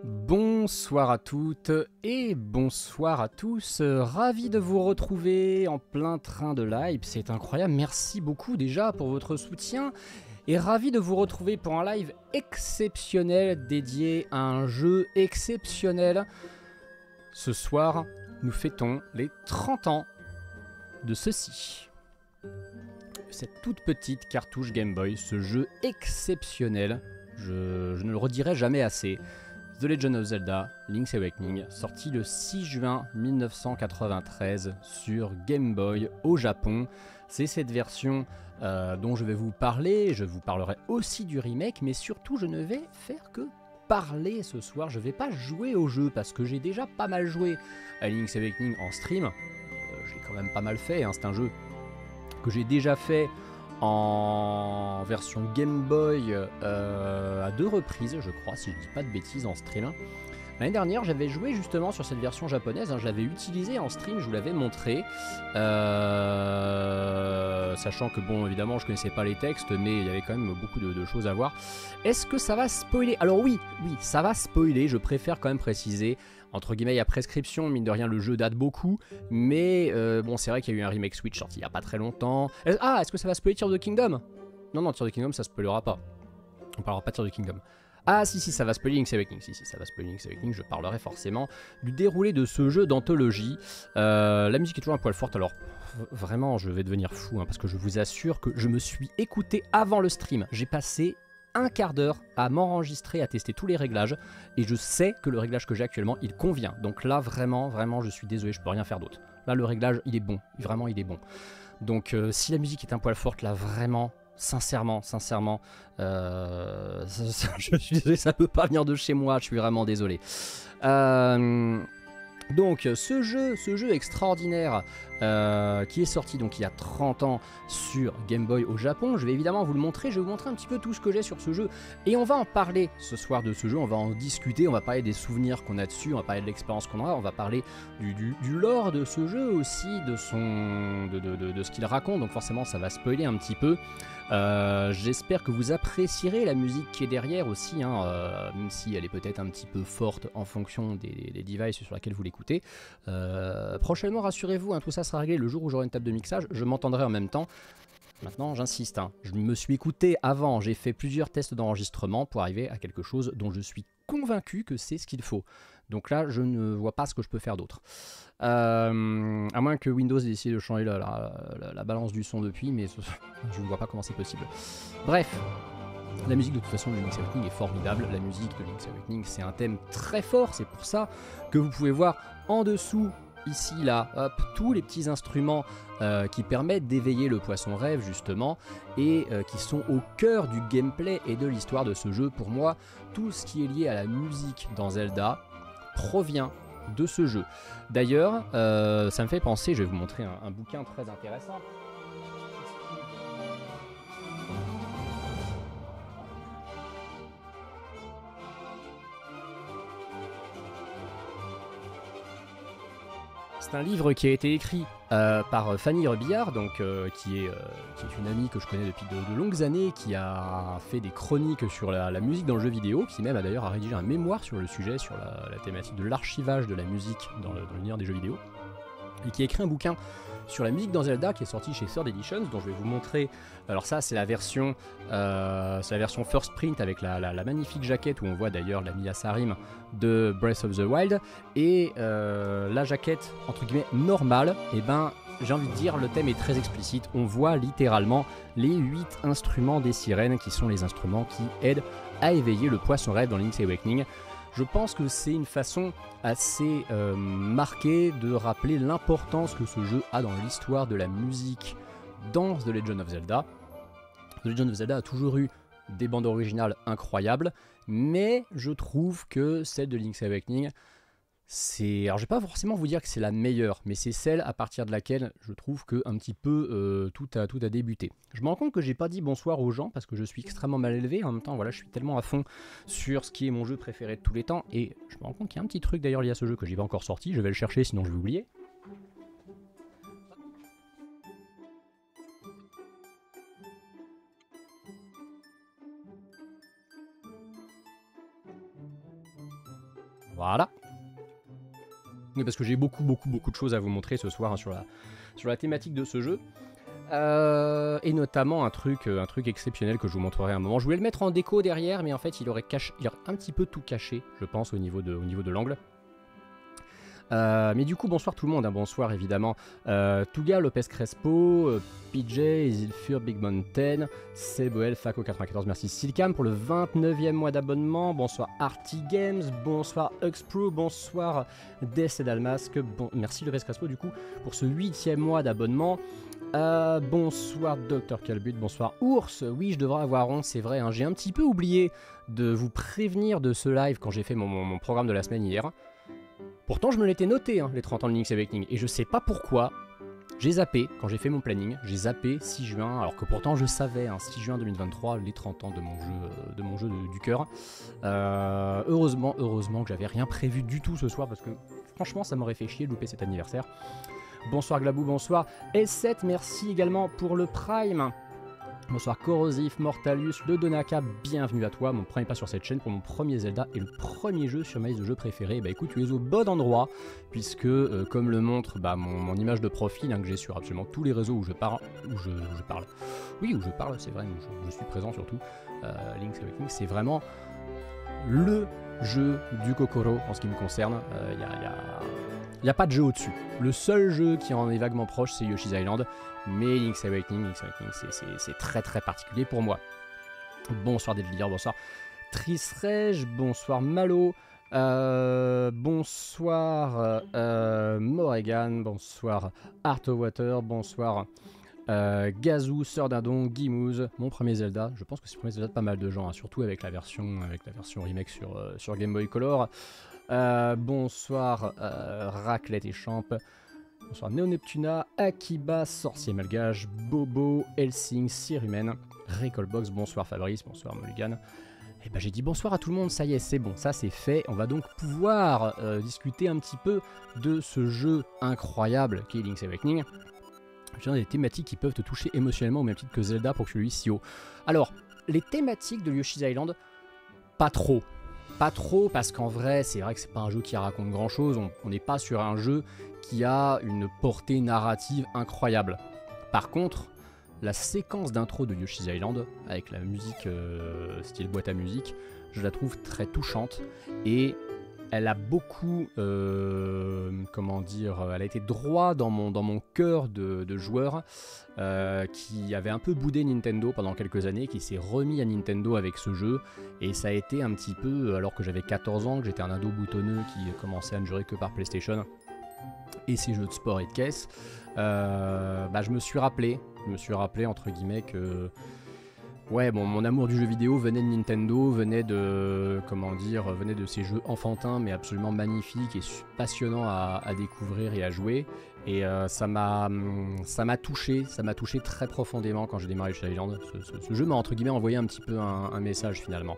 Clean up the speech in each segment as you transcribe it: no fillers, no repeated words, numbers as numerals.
Bonsoir à toutes et bonsoir à tous, ravi de vous retrouver en plein train de live, c'est incroyable, merci beaucoup déjà pour votre soutien et ravi de vous retrouver pour un live exceptionnel dédié à un jeu exceptionnel. Ce soir, nous fêtons les 30 ans de ceci. Cette toute petite cartouche Game Boy, ce jeu exceptionnel, je ne le redirai jamais assez. The Legend of Zelda, Link's Awakening, sorti le 6 juin 1993 sur Game Boy au Japon. C'est cette version dont je vais vous parler, je vous parlerai aussi du remake, mais surtout je ne vais faire que parler ce soir. Je ne vais pas jouer au jeu parce que j'ai déjà pas mal joué à Link's Awakening en stream. Je l'ai quand même pas mal fait, hein. C'est un jeu que j'ai déjà fait en version Game Boy à 2 reprises, je crois, si je dis pas de bêtises, en stream. L'année dernière, j'avais joué justement sur cette version japonaise, hein, je l'avais utilisée en stream, je vous l'avais montré. Sachant que, bon, évidemment, je connaissais pas les textes, mais il y avait quand même beaucoup de choses à voir. Est-ce que ça va spoiler? Alors oui, ça va spoiler, je préfère quand même préciser. Entre guillemets, il y a prescription, mine de rien, le jeu date beaucoup, mais bon, c'est vrai qu'il y a eu un remake Switch sorti il y a pas très longtemps. Est-ce que ça va spoiler Tears of the Kingdom? Non, Tears of the Kingdom, ça spoilera pas. On parlera pas de Tears of the Kingdom. Ah si, ça va spoiler Link's Awakening, ça va spoiler Link's Awakening, je parlerai forcément du déroulé de ce jeu d'anthologie. La musique est toujours un poil forte, alors vraiment, je vais devenir fou, hein, parce que je vous assure que je me suis écouté avant le stream, j'ai passé un quart d'heure à m'enregistrer, à tester tous les réglages, et je sais que le réglage que j'ai actuellement, il convient. Donc là, vraiment, je suis désolé, je peux rien faire d'autre. Là, le réglage, il est bon, vraiment, il est bon. Donc si la musique est un poil forte, là, vraiment, sincèrement, je suis désolé, ça peut pas venir de chez moi, je suis vraiment désolé. Donc ce jeu extraordinaire qui est sorti donc il y a 30 ans sur Game Boy au Japon, je vais évidemment vous le montrer, je vais vous montrer un petit peu tout ce que j'ai sur ce jeu et on va en parler ce soir de ce jeu, on va en discuter, on va parler des souvenirs qu'on a dessus, on va parler de l'expérience qu'on aura, on va parler du lore de ce jeu aussi, de ce qu'il raconte, donc forcément ça va spoiler un petit peu. J'espère que vous apprécierez la musique qui est derrière aussi, hein, même si elle est peut-être un petit peu forte en fonction des devices sur lesquels vous l'écoutez. Prochainement, rassurez-vous, hein, tout ça sera réglé le jour où j'aurai une table de mixage, je m'entendrai en même temps. Maintenant, j'insiste, hein, je me suis écouté avant, j'ai fait plusieurs tests d'enregistrement pour arriver à quelque chose dont je suis convaincu que c'est ce qu'il faut. Donc là, je ne vois pas ce que je peux faire d'autre. À moins que Windows ait décidé de changer la balance du son depuis, mais je ne vois pas comment c'est possible. Bref, la musique de toute façon de Link's Awakening est formidable. La musique de Link's Awakening, c'est un thème très fort, c'est pour ça que vous pouvez voir en dessous, ici, là, hop, tous les petits instruments qui permettent d'éveiller le poisson rêve, justement, et qui sont au cœur du gameplay et de l'histoire de ce jeu. Pour moi, tout ce qui est lié à la musique dans Zelda provient de ce jeu. D'ailleurs, ça me fait penser, je vais vous montrer un bouquin très intéressant. C'est un livre qui a été écrit par Fanny Rebillard, donc, qui est une amie que je connais depuis de longues années, qui a fait des chroniques sur la musique dans le jeu vidéo, qui même a d'ailleurs rédigé un mémoire sur le sujet, sur la thématique de l'archivage de la musique dans l'univers des jeux vidéo, et qui a écrit un bouquin sur la musique dans Zelda qui est sorti chez Third Editions, dont je vais vous montrer. Alors ça, c'est la version first print avec la magnifique jaquette où on voit d'ailleurs la Mia Sarim de Breath of the Wild, et la jaquette entre guillemets normale. Et ben, j'ai envie de dire, le thème est très explicite. On voit littéralement les 8 instruments des sirènes qui sont les instruments qui aident à éveiller le poisson rêve dans Link's Awakening. Je pense que c'est une façon assez marquée de rappeler l'importance que ce jeu a dans l'histoire de la musique dans The Legend of Zelda. The Legend of Zelda a toujours eu des bandes originales incroyables, mais je trouve que celle de Link's Awakening, alors je vais pas forcément vous dire que c'est la meilleure, mais c'est celle à partir de laquelle je trouve que un petit peu tout a débuté. Je me rends compte que j'ai pas dit bonsoir aux gens parce que je suis extrêmement mal élevé. En même temps, voilà, je suis tellement à fond sur ce qui est mon jeu préféré de tous les temps, et je me rends compte qu'il y a un petit truc d'ailleurs lié à ce jeu que j'ai pas encore sorti. Je vais le chercher, sinon je vais oublier. Voilà. Mais parce que j'ai beaucoup de choses à vous montrer ce soir hein, sur la thématique de ce jeu. Et notamment un truc exceptionnel que je vous montrerai un moment. Je voulais le mettre en déco derrière, mais en fait il aurait un petit peu tout caché, je pense, au niveau de l'angle. Mais du coup, bonsoir tout le monde, hein, bonsoir évidemment. Touga, Lopez Crespo, PJ, Isilfur, Big Mountain, Seboel, Faco94, merci Silcam pour le 29e mois d'abonnement. Bonsoir Arty Games, bonsoir Uxpro, bonsoir Death et Dalmasque, merci Lopez Crespo du coup pour ce 8e mois d'abonnement. Bonsoir Dr Calbut, bonsoir Ours, oui je devrais avoir honte, c'est vrai, hein, j'ai un petit peu oublié de vous prévenir de ce live quand j'ai fait mon programme de la semaine hier. Pourtant je me l'étais noté, hein, les 30 ans de Link's Awakening, et je sais pas pourquoi, j'ai zappé, quand j'ai fait mon planning, j'ai zappé 6 juin, alors que pourtant je savais, hein, 6 juin 2023, les 30 ans de mon jeu du cœur. Heureusement que j'avais rien prévu du tout ce soir, parce que franchement ça m'aurait fait chier de louper cet anniversaire. Bonsoir Glabou, bonsoir S7, merci également pour le Prime. Bonsoir Corrosif, Mortalus, le Donaka, bienvenue à toi, mon premier pas sur cette chaîne pour mon premier Zelda et le premier jeu sur ma liste de jeux préférés. Bah écoute, tu es au bon endroit, puisque comme le montre mon image de profil hein, que j'ai sur absolument tous les réseaux où je parle, oui où je parle, c'est vrai, où je suis présent surtout, Link's Awakening, c'est vraiment le jeu du Kokoro en ce qui me concerne. Il n'y a pas de jeu au-dessus. Le seul jeu qui en est vaguement proche, c'est Yoshi's Island. Mais Link's Awakening, c'est très très particulier pour moi. Bonsoir Deadlier, bonsoir Trisrej, bonsoir Malo, bonsoir Morrigan, bonsoir Art of Water, bonsoir Gazou, Sœur Dindon, Guimouze, mon premier Zelda. Je pense que c'est le premier Zelda de pas mal de gens, hein, surtout avec la version remake sur Game Boy Color. Bonsoir Raclette et Champ, bonsoir Neo Neptuna, Akiba, Sorcier Malgage, Bobo, Helsing, Sirumen, Recallbox, bonsoir Fabrice, bonsoir Mulligan. Et ben j'ai dit bonsoir à tout le monde, ça y est, c'est bon, ça c'est fait. On va donc pouvoir discuter un petit peu de ce jeu incroyable qui est Link's Awakening. J'ai des thématiques qui peuvent te toucher émotionnellement au même titre que Zelda pour que celui si haut. Alors, les thématiques de Yoshi's Island, pas trop. Pas trop parce qu'en vrai, c'est vrai que c'est pas un jeu qui raconte grand chose, on n'est pas sur un jeu qui a une portée narrative incroyable. Par contre, la séquence d'intro de Yoshi's Island, avec la musique style boîte à musique, je la trouve très touchante et elle a beaucoup, comment dire, elle a été droit dans mon cœur de joueur qui avait un peu boudé Nintendo pendant quelques années, qui s'est remis à Nintendo avec ce jeu, et ça a été un petit peu, alors que j'avais 14 ans, que j'étais un ado boutonneux qui commençait à ne jurer que par PlayStation et ses jeux de sport et de caisse, je me suis rappelé entre guillemets que ouais, bon, mon amour du jeu vidéo venait de Nintendo, venait de ces jeux enfantins mais absolument magnifiques et passionnants à découvrir et à jouer. Et ça m'a touché très profondément quand j'ai démarré Yoshi's Island. Ce jeu m'a entre guillemets envoyé un petit peu un message finalement.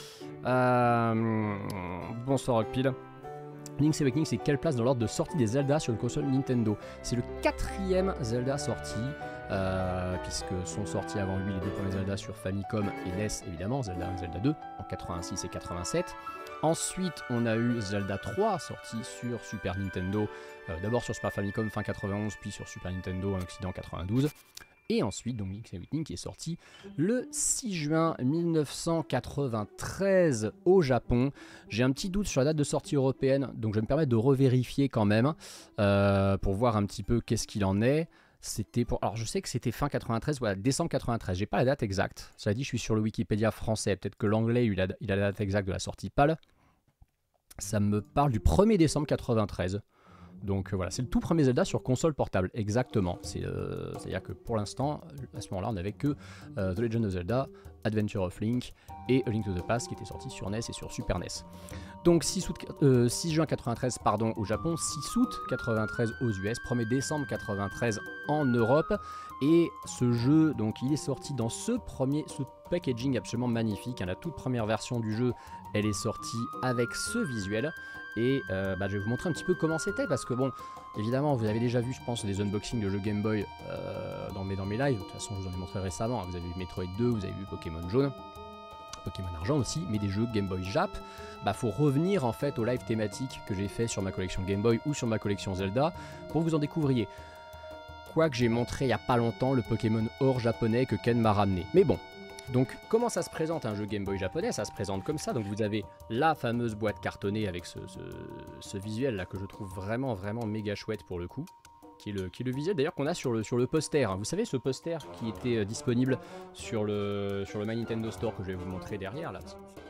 Bonsoir Rockpile. Link's Awakening, c'est quelle place dans l'ordre de sortie des Zelda sur une console Nintendo? C'est le 4e Zelda sorti, puisque sont sortis avant lui les 2 premiers Zelda sur Famicom et NES évidemment, Zelda 1 et Zelda 2 en 86 et 87. Ensuite on a eu Zelda 3 sorti sur Super Nintendo, d'abord sur Super Famicom fin 91, puis sur Super Nintendo en Occident 92. Et ensuite, donc Link's Awakening qui est sorti le 6 juin 1993 au Japon. J'ai un petit doute sur la date de sortie européenne, donc je vais me permettre de revérifier quand même pour voir un petit peu qu'est-ce qu'il en est. Alors je sais que c'était fin 93, voilà, décembre 93, j'ai pas la date exacte. Cela dit, je suis sur le Wikipédia français, peut-être que l'anglais il a la date exacte de la sortie PAL. Ça me parle du 1er décembre 93. Donc voilà, c'est le tout premier Zelda sur console portable, exactement. C'est-à-dire que pour l'instant, à ce moment-là, on n'avait que The Legend of Zelda, Adventure of Link et A Link to the Past qui étaient sortis sur NES et sur Super NES. Donc 6 juin 93 pardon, au Japon, 6 août 93 aux US, 1er décembre 93 en Europe. Et ce jeu, donc il est sorti dans ce packaging absolument magnifique. La toute première version du jeu, elle est sortie avec ce visuel. Et je vais vous montrer un petit peu comment c'était, parce que bon, évidemment, vous avez déjà vu, je pense, des unboxings de jeux Game Boy dans mes lives. De toute façon, je vous en ai montré récemment. Vous avez vu Metroid 2, vous avez vu Pokémon Jaune. Pokémon Argent aussi, mais des jeux Game Boy Jap, bah faut revenir en fait au live thématique que j'ai fait sur ma collection Game Boy ou sur ma collection Zelda pour que vous en découvriez. Quoique j'ai montré il n'y a pas longtemps le Pokémon Or japonais que Ken m'a ramené. Mais bon, donc comment ça se présente un jeu Game Boy japonais? Ça se présente comme ça, donc vous avez la fameuse boîte cartonnée avec ce visuel là que je trouve vraiment méga chouette pour le coup. Qui est le visuel d'ailleurs qu'on a sur le poster. Vous savez ce poster qui était disponible sur le My Nintendo Store que je vais vous montrer derrière là.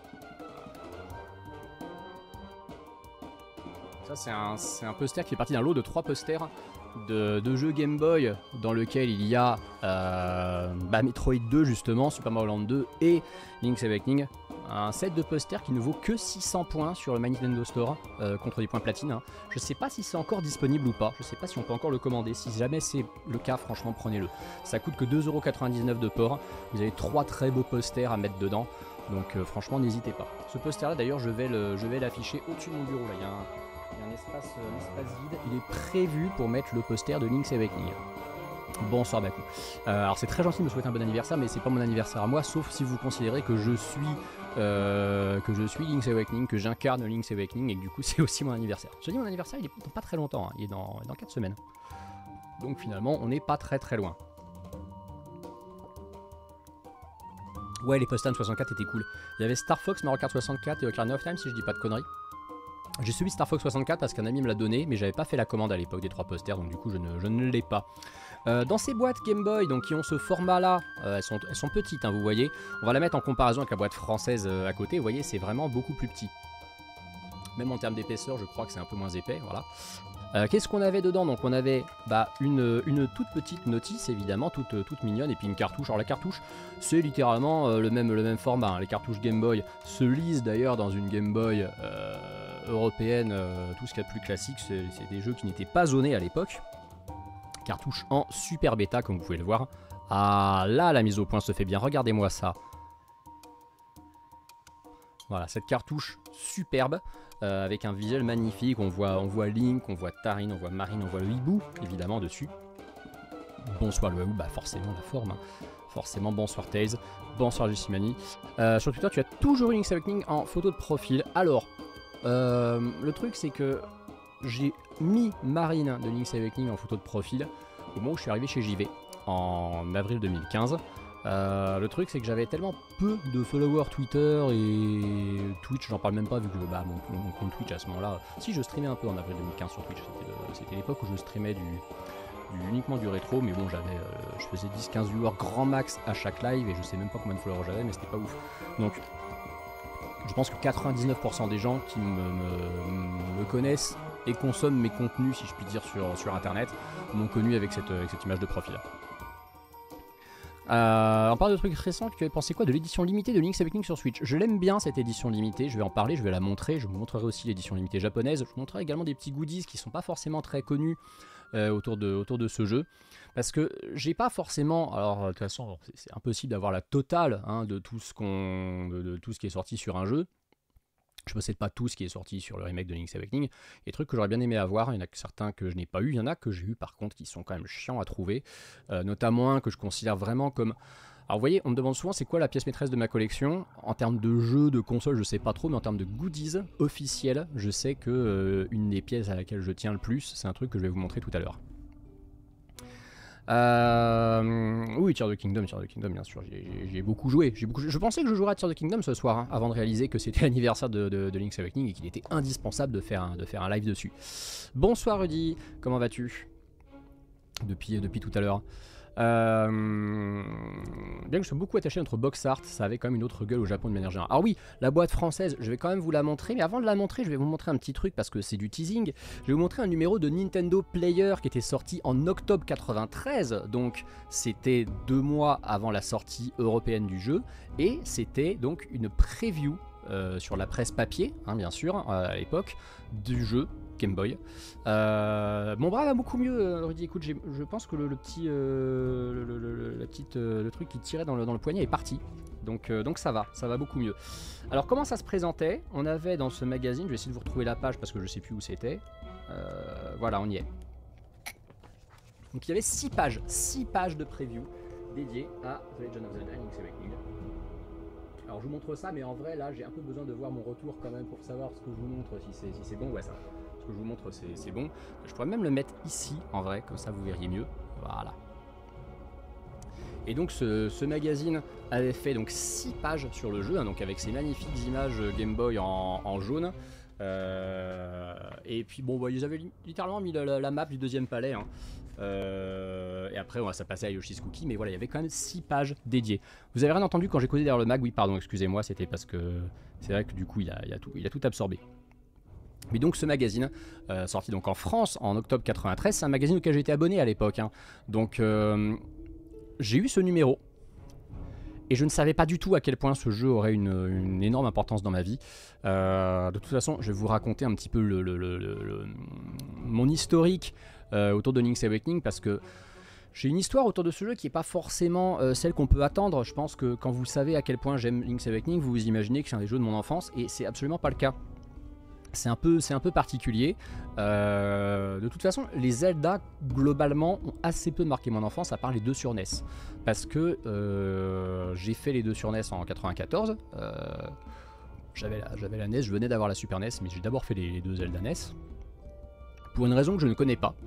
Ça c'est un poster qui fait partie d'un lot de 3 posters de jeux Game Boy dans lequel il y a Metroid 2 justement, Super Mario Land 2 et Link's Awakening. Un set de posters qui ne vaut que 600 points sur le My Nintendo Store contre des points platine. Hein. Je sais pas si c'est encore disponible ou pas, je sais pas si on peut encore le commander. Si jamais c'est le cas, franchement prenez-le. Ça coûte que 2,99€ de port. Vous avez 3 très beaux posters à mettre dedans. Donc franchement n'hésitez pas. Ce poster là d'ailleurs je vais l'afficher au-dessus de mon bureau. Là. Il y a un espace vide. Il est prévu pour mettre le poster de Link's Awakening. Bonsoir Baku. Alors c'est très gentil de me souhaiter un bon anniversaire, mais c'est pas mon anniversaire à moi, sauf si vous considérez que je suis Link's Awakening, que j'incarne Link's Awakening, et que du coup c'est aussi mon anniversaire. Je dis mon anniversaire, il est dans pas très longtemps, hein. Il est dans 4 semaines. Donc finalement on n'est pas très loin. Ouais, les Post-it 64 étaient cool. Il y avait Star Fox, Mario Kart 64 et Ocarina of Time si je dis pas de conneries. J'ai suivi Star Fox 64 parce qu'un ami me l'a donné, mais j'avais pas fait la commande à l'époque des 3 posters, donc du coup je ne l'ai pas. Dans ces boîtes Game Boy, donc qui ont ce format là, elles sont petites, hein, vous voyez. On va la mettre en comparaison avec la boîte française à côté, vous voyez, c'est vraiment beaucoup plus petit. Même en termes d'épaisseur, je crois que c'est un peu moins épais, voilà. Qu'est-ce qu'on avait dedans? Donc on avait une toute petite notice, évidemment, toute mignonne, et puis une cartouche. Alors la cartouche, c'est littéralement le même format, hein. Les cartouches Game Boy se lisent d'ailleurs dans une Game Boy européenne, tout ce qu'il y a de plus classique, c'est des jeux qui n'étaient pas zonés à l'époque. Cartouche en super bêta comme vous pouvez le voir. Ah là la mise au point se fait bien, regardez-moi ça. Voilà, cette cartouche superbe avec un visuel magnifique, on voit Link, on voit Tarine, on voit Marine, on voit le hibou évidemment dessus. Bonsoir le hibou, bah forcément la forme, hein. Forcément bonsoir Tails, bonsoir Jussimani. Sur Twitter tu as toujours eu Link's Awakening en photo de profil. Alors le truc c'est que j'ai mis Marine de Link's Awakening en photo de profil au moment où je suis arrivé chez JV en avril 2015. Le truc c'est que j'avais tellement peu de followers Twitter et Twitch, j'en parle même pas vu que mon compte Twitch à ce moment-là, si je streamais un peu en avril 2015 sur Twitch, c'était l'époque où je streamais uniquement du rétro, mais bon je faisais 10-15 viewers grand max à chaque live et je sais même pas combien de followers j'avais, mais c'était pas ouf. Donc je pense que 99% des gens qui me connaissent et consomment mes contenus, si je puis dire, sur internet, m'ont connu avec cette image de profil. On parle de trucs récents, tu avais pensé quoi de l'édition limitée de Link's Awakening sur Switch? Je l'aime bien cette édition limitée, je vais en parler, je vais la montrer, je vous montrerai aussi l'édition limitée japonaise, je vous montrerai également des petits goodies qui sont pas forcément très connus autour de ce jeu, parce que j'ai pas forcément, alors de toute façon c'est impossible d'avoir la totale hein, de tout ce qui est sorti sur un jeu. Je possède pas tout ce qui est sorti sur le remake de Link's Awakening. Il y a des trucs que j'aurais bien aimé avoir, il y en a certains que je n'ai pas eu, il y en a que j'ai eu par contre qui sont quand même chiants à trouver, notamment un que je considère vraiment comme... Alors vous voyez, on me demande souvent c'est quoi la pièce maîtresse de ma collection. En termes de jeux, de consoles, je sais pas trop, mais en termes de goodies officiels, je sais que une des pièces à laquelle je tiens le plus, c'est un truc que je vais vous montrer tout à l'heure. Oui, Tears of the Kingdom, bien sûr, j'ai beaucoup joué. Je pensais que je jouerais à Tears of the Kingdom ce soir, hein, avant de réaliser que c'était l'anniversaire de Link's Awakening et qu'il était indispensable de faire un live dessus. Bonsoir Rudy, comment vas-tu depuis tout à l'heure? Bien que je sois beaucoup attaché à notre box art, ça avait quand même une autre gueule au Japon de manière générale. Alors oui, la boîte française, je vais quand même vous la montrer, mais avant de la montrer, je vais vous montrer un petit truc parce que c'est du teasing. Je vais vous montrer un numéro de Nintendo Player qui était sorti en octobre 93, donc c'était 2 mois avant la sortie européenne du jeu, et c'était donc une preview sur la presse papier, hein, bien sûr, à l'époque, du jeu Game Boy. Mon bras va beaucoup mieux, Rudy. Écoute, je pense que le truc qui tirait dans le poignet est parti. Donc ça va beaucoup mieux. Alors comment ça se présentait? On avait dans ce magazine, je vais essayer de vous retrouver la page parce que je sais plus où c'était. Voilà, on y est. Donc il y avait 6 pages de preview dédiées à The Legend of Zelda Link's Awakening. Alors je vous montre ça, mais en vrai là j'ai un peu besoin de voir mon retour quand même pour savoir ce que je vous montre, si c'est bon. Ouais, ça, ce que je vous montre c'est bon. Je pourrais même le mettre ici en vrai, comme ça vous verriez mieux. Voilà. Et donc ce magazine avait fait donc 6 pages sur le jeu, hein, donc avec ces magnifiques images Game Boy en jaune. Et puis bon, bah, ils avaient littéralement mis la map du deuxième palais. Hein. Et après, ça passait à Yoshi's Cookie, mais voilà, il y avait quand même 6 pages dédiées. Vous avez rien entendu quand j'ai causé derrière le mag? Oui, pardon, excusez-moi, c'était parce que c'est vrai que du coup, il a tout absorbé. Mais donc ce magazine, sorti donc en France en octobre 93, c'est un magazine auquel j'étais abonné à l'époque. Hein. Donc j'ai eu ce numéro. Et je ne savais pas du tout à quel point ce jeu aurait une énorme importance dans ma vie. De toute façon, je vais vous raconter un petit peu mon historique autour de Link's Awakening, parce que j'ai une histoire autour de ce jeu qui n'est pas forcément celle qu'on peut attendre. Je pense que quand vous savez à quel point j'aime Link's Awakening, vous vous imaginez que c'est un des jeux de mon enfance, et c'est absolument pas le cas. C'est un peu particulier. De toute façon, les Zelda, globalement, ont assez peu marqué mon enfance, à part les 2 sur NES. Parce que j'ai fait les 2 sur NES en 94. J'avais la NES, je venais d'avoir la Super NES, mais j'ai d'abord fait les 2 Zelda NES. Pour une raison que je ne connais pas.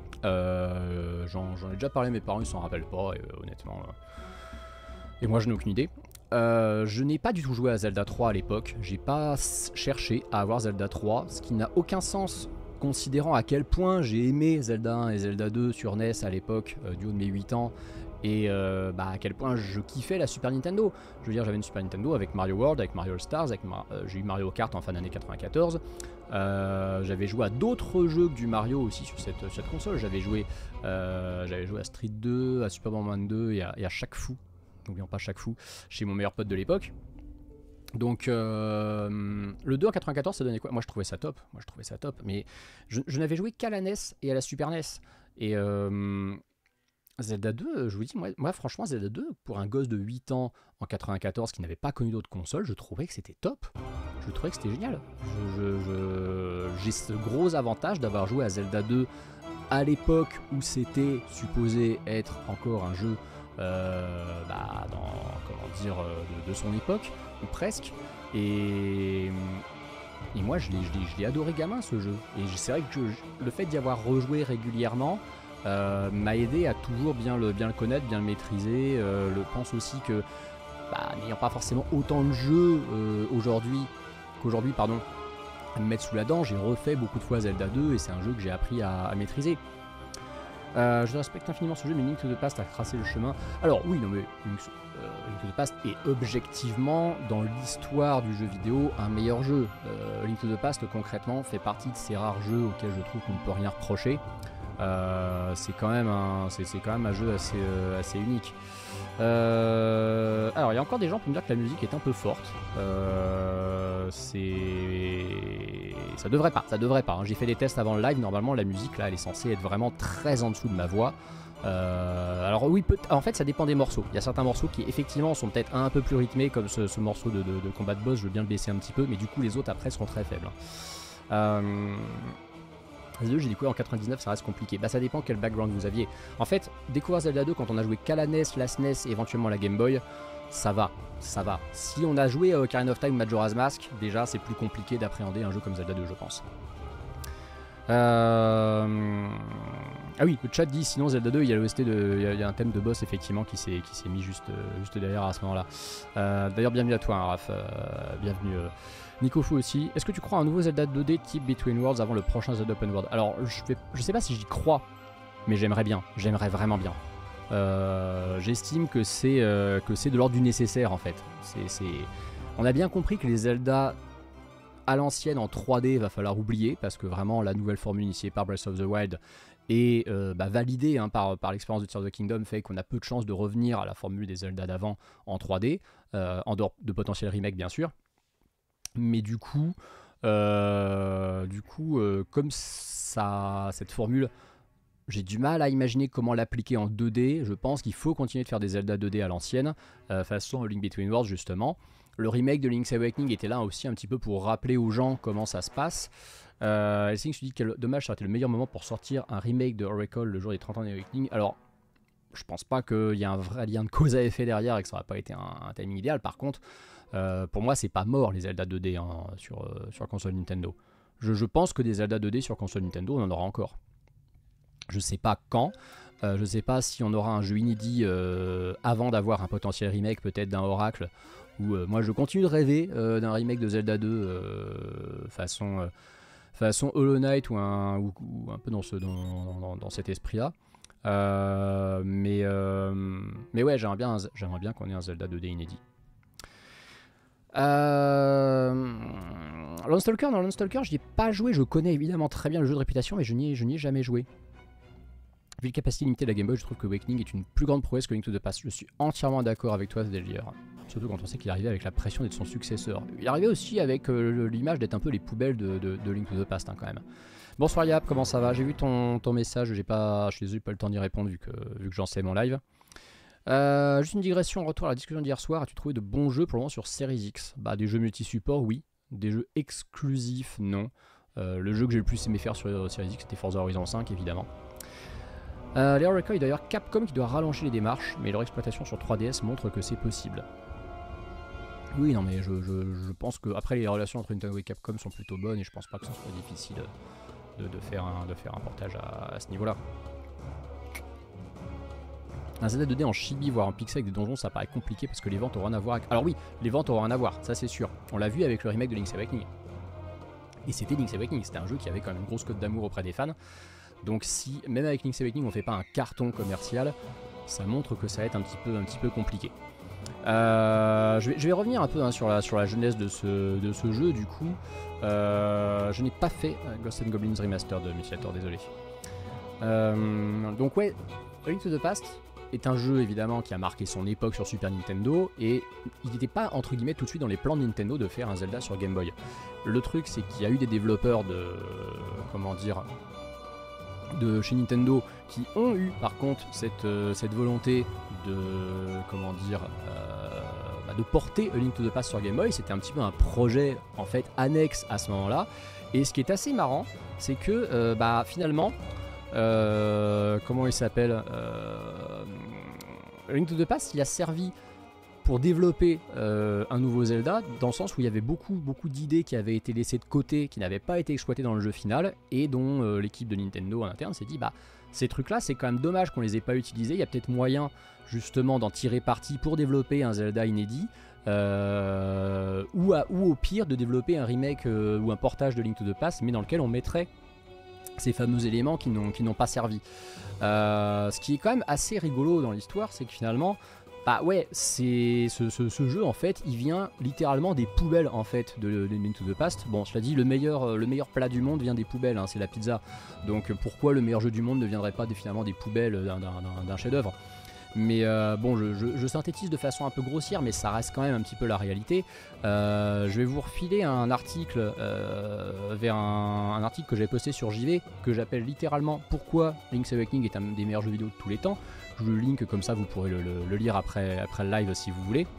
J'en ai déjà parlé à mes parents, ils s'en rappellent pas, honnêtement. Et moi, je n'ai aucune idée. Je n'ai pas du tout joué à Zelda 3 à l'époque, j'ai pas cherché à avoir Zelda 3, ce qui n'a aucun sens considérant à quel point j'ai aimé Zelda 1 et Zelda 2 sur NES à l'époque, du haut de mes 8 ans, et à quel point je kiffais la Super Nintendo. Je veux dire, j'avais une Super Nintendo avec Mario World, avec Mario All Stars, j'ai eu Mario Kart en fin d'année 94, j'avais joué à d'autres jeux que du Mario aussi sur cette console, j'avais joué à Street 2, à Super Bomberman 2 et à Shaq Fu. N'oublions pas Shaq Fu, chez mon meilleur pote de l'époque. Donc le 2 en 94, ça donnait quoi? Moi je trouvais ça top, mais je n'avais joué qu'à la NES et à la Super NES. Et Zelda 2, je vous dis, moi franchement Zelda 2, pour un gosse de 8 ans en 94 qui n'avait pas connu d'autres consoles, je trouvais que c'était top. Je trouvais que c'était génial. J'ai ce gros avantage d'avoir joué à Zelda 2 à l'époque où c'était supposé être encore un jeu de son époque, ou presque, et moi je l'ai adoré gamin ce jeu, et c'est vrai que le fait d'y avoir rejoué régulièrement m'a aidé à toujours bien le connaître, bien le maîtriser. Je pense aussi que n'ayant pas forcément autant de jeux qu'aujourd'hui, à me mettre sous la dent, j'ai refait beaucoup de fois Zelda 2 et c'est un jeu que j'ai appris à maîtriser. Je respecte infiniment ce jeu, mais Link to the Past a tracé le chemin. Alors oui, non mais Link to the Past est objectivement, dans l'histoire du jeu vidéo, un meilleur jeu. Link to the Past, concrètement, fait partie de ces rares jeux auxquels je trouve qu'on ne peut rien reprocher. C'est quand même un jeu assez unique. Alors il y a encore des gens pour me dire que la musique est un peu forte. Ça devrait pas. Hein. J'ai fait des tests avant le live. Normalement la musique là elle est censée être vraiment très en dessous de ma voix. Alors oui, en fait ça dépend des morceaux. Il y a certains morceaux qui effectivement sont peut-être un peu plus rythmés, comme ce morceau de combat de boss. Je veux bien le baisser un petit peu, mais du coup les autres après seront très faibles. Zelda 2, j'ai découvert en 99, ça reste compliqué. Ça dépend quel background vous aviez. En fait, découvrir Zelda 2 quand on a joué qu'à la NES, la SNES et éventuellement la Game Boy, ça va. Si on a joué à Ocarina of Time, Majora's Mask, déjà c'est plus compliqué d'appréhender un jeu comme Zelda 2, je pense. Ah oui, le chat dit sinon Zelda 2, il y a l'OST il y a un thème de boss effectivement qui s'est mis juste derrière à ce moment-là. D'ailleurs, bienvenue à toi, hein, Raph. Bienvenue. Nicofu aussi. Est-ce que tu crois à un nouveau Zelda 2D type Between Worlds avant le prochain Zelda Open World? Alors, je sais pas si j'y crois, mais j'aimerais vraiment bien. J'estime que c'est de l'ordre du nécessaire en fait. On a bien compris que les Zelda à l'ancienne en 3D va falloir oublier, parce que vraiment la nouvelle formule initiée par Breath of the Wild et validée par l'expérience de Tears of the Kingdom fait qu'on a peu de chances de revenir à la formule des Zelda d'avant en 3D, en dehors de potentiels remakes bien sûr. Mais du coup, comme ça, cette formule, j'ai du mal à imaginer comment l'appliquer en 2D. Je pense qu'il faut continuer de faire des Zelda 2D à l'ancienne, façon Link Between Worlds justement. Le remake de Link's Awakening était là aussi un petit peu pour rappeler aux gens comment ça se passe. Helsing se dit que dommage, ça aurait été le meilleur moment pour sortir un remake de Oracle le jour des 30 ans d'Awakening. Alors, je pense pas qu'il y a un vrai lien de cause à effet derrière et que ça n'aurait pas été un timing idéal. Par contre, Pour moi, c'est pas mort les Zelda 2D hein, sur console Nintendo. Je pense que des Zelda 2D sur console Nintendo, on en aura encore. Je sais pas quand, je sais pas si on aura un jeu inédit avant d'avoir un potentiel remake peut-être d'un Oracle, ou moi je continue de rêver d'un remake de Zelda 2 façon Hollow Knight ou un peu dans cet esprit-là. Mais ouais, j'aimerais bien qu'on ait un Zelda 2D inédit. Landstalker, dans Landstalker, j'y ai pas joué. Je connais évidemment très bien le jeu de réputation, mais je n'y ai jamais joué. Vu la capacité limitée de la Game Boy, je trouve que Awakening est une plus grande prouesse que Link to the Past. Je suis entièrement d'accord avec toi, Zdelier. Surtout quand on sait qu'il arrivait avec la pression d'être son successeur. Il arrivait aussi avec l'image d'être un peu les poubelles de Link to the Past, hein, quand même. Bonsoir Yap, comment ça va? J'ai vu ton message, je suis désolé, pas le temps d'y répondre vu que j'en sais mon live. Juste une digression, retour à la discussion d'hier soir. As-tu trouvé de bons jeux pour le moment sur Series X? Bah, des jeux multi-support, oui. Des jeux exclusifs, non. Le jeu que j'ai le plus aimé faire sur Series X, c'était Forza Horizon 5, évidemment. Les Record, d'ailleurs Capcom qui doit rallonger les démarches, mais leur exploitation sur 3DS montre que c'est possible. Oui, non, mais je pense que après les relations entre Nintendo et Capcom sont plutôt bonnes et je pense pas que ce soit difficile de faire un portage à ce niveau-là. Un Zelda 2D en chibi, voire en pixel avec des donjons, ça paraît compliqué parce que les ventes auront rien à voir avec... Alors oui, les ventes auront rien à voir, ça c'est sûr. On l'a vu avec le remake de Link's Awakening. Et c'était Link's Awakening, c'était un jeu qui avait quand même une grosse cote d'amour auprès des fans. Donc si, même avec Link's Awakening, on fait pas un carton commercial, ça montre que ça va être un petit peu compliqué. Je vais revenir un peu hein, sur la jeunesse de ce jeu, du coup. Je n'ai pas fait Ghosts and Goblins Remastered de Multilator, désolé. Donc ouais, A Link to the Past est un jeu évidemment qui a marqué son époque sur Super Nintendo et il n'était pas entre guillemets tout de suite dans les plans de Nintendo de faire un Zelda sur Game Boy. Le truc c'est qu'il y a eu des développeurs de chez Nintendo qui ont eu par contre cette volonté de de porter A Link to the Past sur Game Boy. C'était un petit peu un projet en fait annexe à ce moment-là. Et ce qui est assez marrant, c'est que finalement comment il s'appelle A Link to the Past, il a servi pour développer un nouveau Zelda, dans le sens où il y avait beaucoup d'idées qui avaient été laissées de côté, qui n'avaient pas été exploitées dans le jeu final, et dont l'équipe de Nintendo en interne s'est dit, ces trucs-là, c'est quand même dommage qu'on les ait pas utilisés, il y a peut-être moyen justement d'en tirer parti pour développer un Zelda inédit, ou au pire de développer un remake ou un portage de Link to the Past, mais dans lequel on mettrait ces fameux éléments qui n'ont pas servi. Ce qui est quand même assez rigolo dans l'histoire, c'est que finalement, ce jeu en fait, il vient littéralement des poubelles en fait de Link to the Past. Bon, cela dit, le meilleur plat du monde vient des poubelles, hein, c'est la pizza. Donc pourquoi le meilleur jeu du monde ne viendrait pas finalement des poubelles d'un chef-d'œuvre? Mais bon, je synthétise de façon un peu grossière, mais ça reste quand même un petit peu la réalité. Je vais vous refiler un article vers un article que j'avais posté sur JV, que j'appelle littéralement Pourquoi Link's Awakening est un des meilleurs jeux vidéo de tous les temps. Je vous le link comme ça, vous pourrez le lire après le live si vous voulez.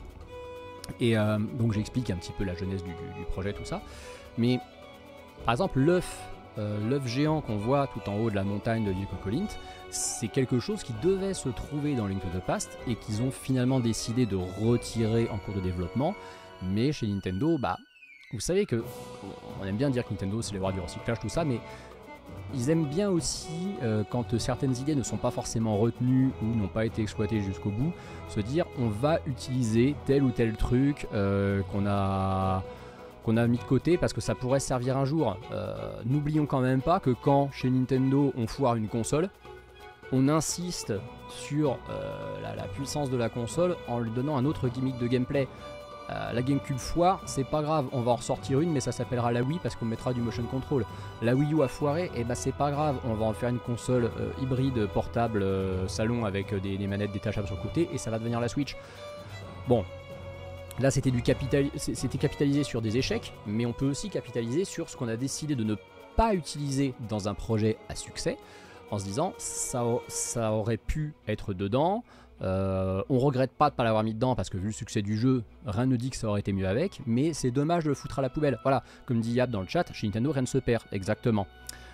Et donc j'explique un petit peu la genèse du projet, tout ça. Mais par exemple, l'œuf géant qu'on voit tout en haut de la montagne de l'île Cocolint, c'est quelque chose qui devait se trouver dans Link to the Past et qu'ils ont finalement décidé de retirer en cours de développement. Mais chez Nintendo, vous savez que on aime bien dire que Nintendo c'est les rois du recyclage, tout ça, mais ils aiment bien aussi quand certaines idées ne sont pas forcément retenues ou n'ont pas été exploitées jusqu'au bout, se dire on va utiliser tel ou tel truc qu'on a mis de côté parce que ça pourrait servir un jour. N'oublions quand même pas que quand chez Nintendo on foire une console, on insiste sur la puissance de la console en lui donnant un autre gimmick de gameplay. La GameCube foire, c'est pas grave, on va en ressortir une, mais ça s'appellera la Wii parce qu'on mettra du motion control. La Wii U a foiré, et c'est pas grave, on va en faire une console hybride portable salon avec des manettes détachables sur le côté et ça va devenir la Switch. Bon, là c'était capitalisé sur des échecs, mais on peut aussi capitaliser sur ce qu'on a décidé de ne pas utiliser dans un projet à succès, en se disant ça aurait pu être dedans. On regrette pas de pas l'avoir mis dedans parce que vu le succès du jeu, rien ne dit que ça aurait été mieux avec, mais c'est dommage de le foutre à la poubelle. Voilà, comme dit Yab dans le chat, chez Nintendo rien ne se perd, exactement.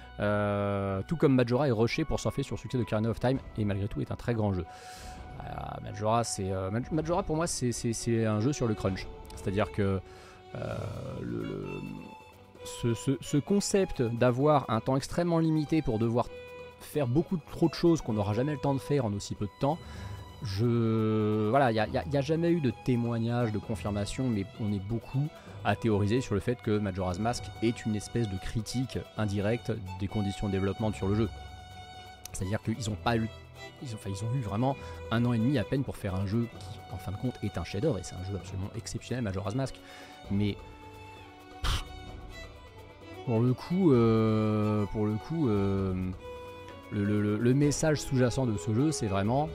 Tout comme Majora est rushé pour surfer sur le succès de Ocarina of Time et malgré tout est un très grand jeu. Majora pour moi c'est un jeu sur le crunch. C'est-à-dire que ce concept d'avoir un temps extrêmement limité pour devoir faire trop de choses qu'on n'aura jamais le temps de faire en aussi peu de temps, voilà, il n'y a jamais eu de témoignage, de confirmation, mais on est beaucoup à théoriser sur le fait que Majora's Mask est une espèce de critique indirecte des conditions de développement sur le jeu. C'est-à-dire qu'ils n'ont pas eu, ils ont eu vraiment 1 an et demi à peine pour faire un jeu qui, en fin de compte, est un chef-d'œuvre, et c'est un jeu absolument exceptionnel, Majora's Mask. Mais pour le coup, le message sous-jacent de ce jeu, c'est vraiment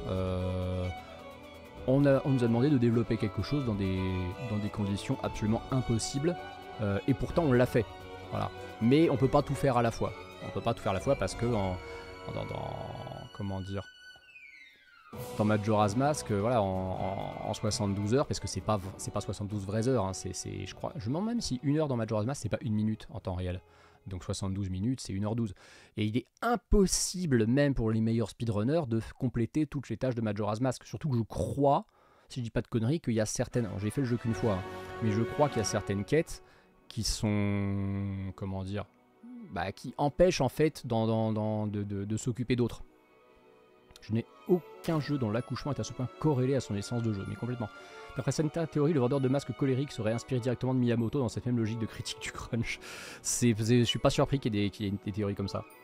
on nous a demandé de développer quelque chose dans des conditions absolument impossibles, et pourtant on l'a fait. Voilà. Mais on peut pas tout faire à la fois. On peut pas tout faire à la fois parce que comment dire, dans Majora's Mask, voilà, en 72 heures, parce que c'est pas 72 vraies heures, hein, je crois, je me demande même si 1 heure dans Majora's Mask c'est pas 1 minute en temps réel. Donc 72 minutes, c'est 1h12. Et il est impossible, même pour les meilleurs speedrunners, de compléter toutes les tâches de Majora's Mask. Surtout que je crois, si je dis pas de conneries, qu'il y a certaines... Alors, j'ai fait le jeu qu'une fois, hein, mais je crois qu'il y a certaines quêtes qui sont... Comment dire, qui empêchent en fait de s'occuper d'autres. Je n'ai aucun jeu dont l'accouchement est à ce point corrélé à son essence de jeu, mais complètement. D'après cette théorie, le vendeur de masques colériques serait inspiré directement de Miyamoto dans cette même logique de critique du crunch. Je suis pas surpris qu'il y ait des théories comme ça.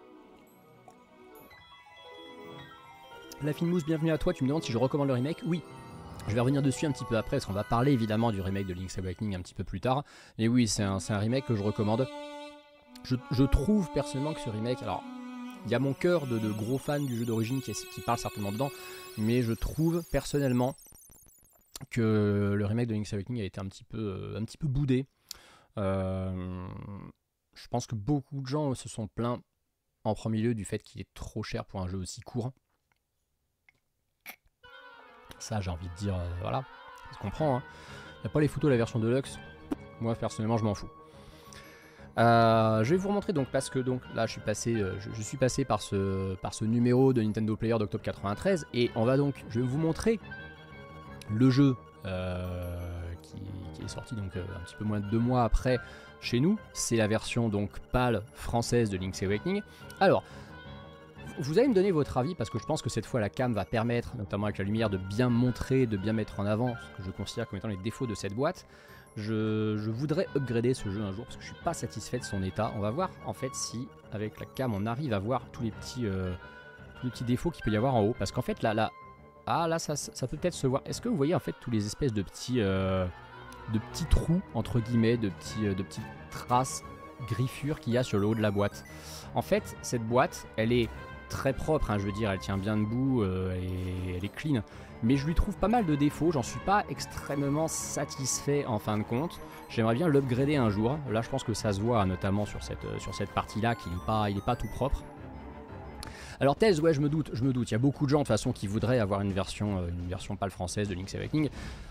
La fine mousse, bienvenue à toi. Tu me demandes si je recommande le remake? Oui. Je vais revenir dessus un petit peu après, parce qu'on va parler évidemment du remake de Link's Awakening un petit peu plus tard. Et oui, c'est un remake que je recommande. Je trouve personnellement que ce remake... Alors, il y a mon cœur de gros fan du jeu d'origine qui parle certainement dedans, mais je trouve personnellement que le remake de Link's Awakening a été un petit peu boudé. Je pense que beaucoup de gens se sont plaints en premier lieu du fait qu'il est trop cher pour un jeu aussi court. Ça, j'ai envie de dire, voilà, ça se comprend. Hein. Il n'y a pas les photos de la version Deluxe. Moi, personnellement, je m'en fous. Je vais vous remontrer donc, parce que donc là je suis passé par ce numéro de Nintendo Player d'octobre 93, et je vais vous montrer le jeu qui est sorti donc un petit peu moins de 2 mois après chez nous. C'est la version donc PAL française de Link's Awakening. Alors, vous allez me donner votre avis, parce que je pense que cette fois la cam va permettre, notamment avec la lumière, de bien montrer, de bien mettre en avant ce que je considère comme étant les défauts de cette boîte. Je voudrais upgrader ce jeu un jour parce que je suis pas satisfait de son état. On va voir en fait si avec la cam on arrive à voir tous les petits défauts qu'il peut y avoir en haut. Parce qu'en fait là ça peut peut-être se voir. Est-ce que vous voyez en fait tous les espèces de petits trous entre guillemets, de petites traces griffures qu'il y a sur le haut de la boîte. En fait cette boîte elle est très propre, hein, je veux dire, elle tient bien debout et elle est clean. Mais je lui trouve pas mal de défauts, j'en suis pas extrêmement satisfait en fin de compte. J'aimerais bien l'upgrader un jour. Là je pense que ça se voit notamment sur cette partie-là qu'il est pas tout propre. Alors Tez, ouais, je me doute, il y a beaucoup de gens de toute façon qui voudraient avoir une version PAL française de Link's Awakening.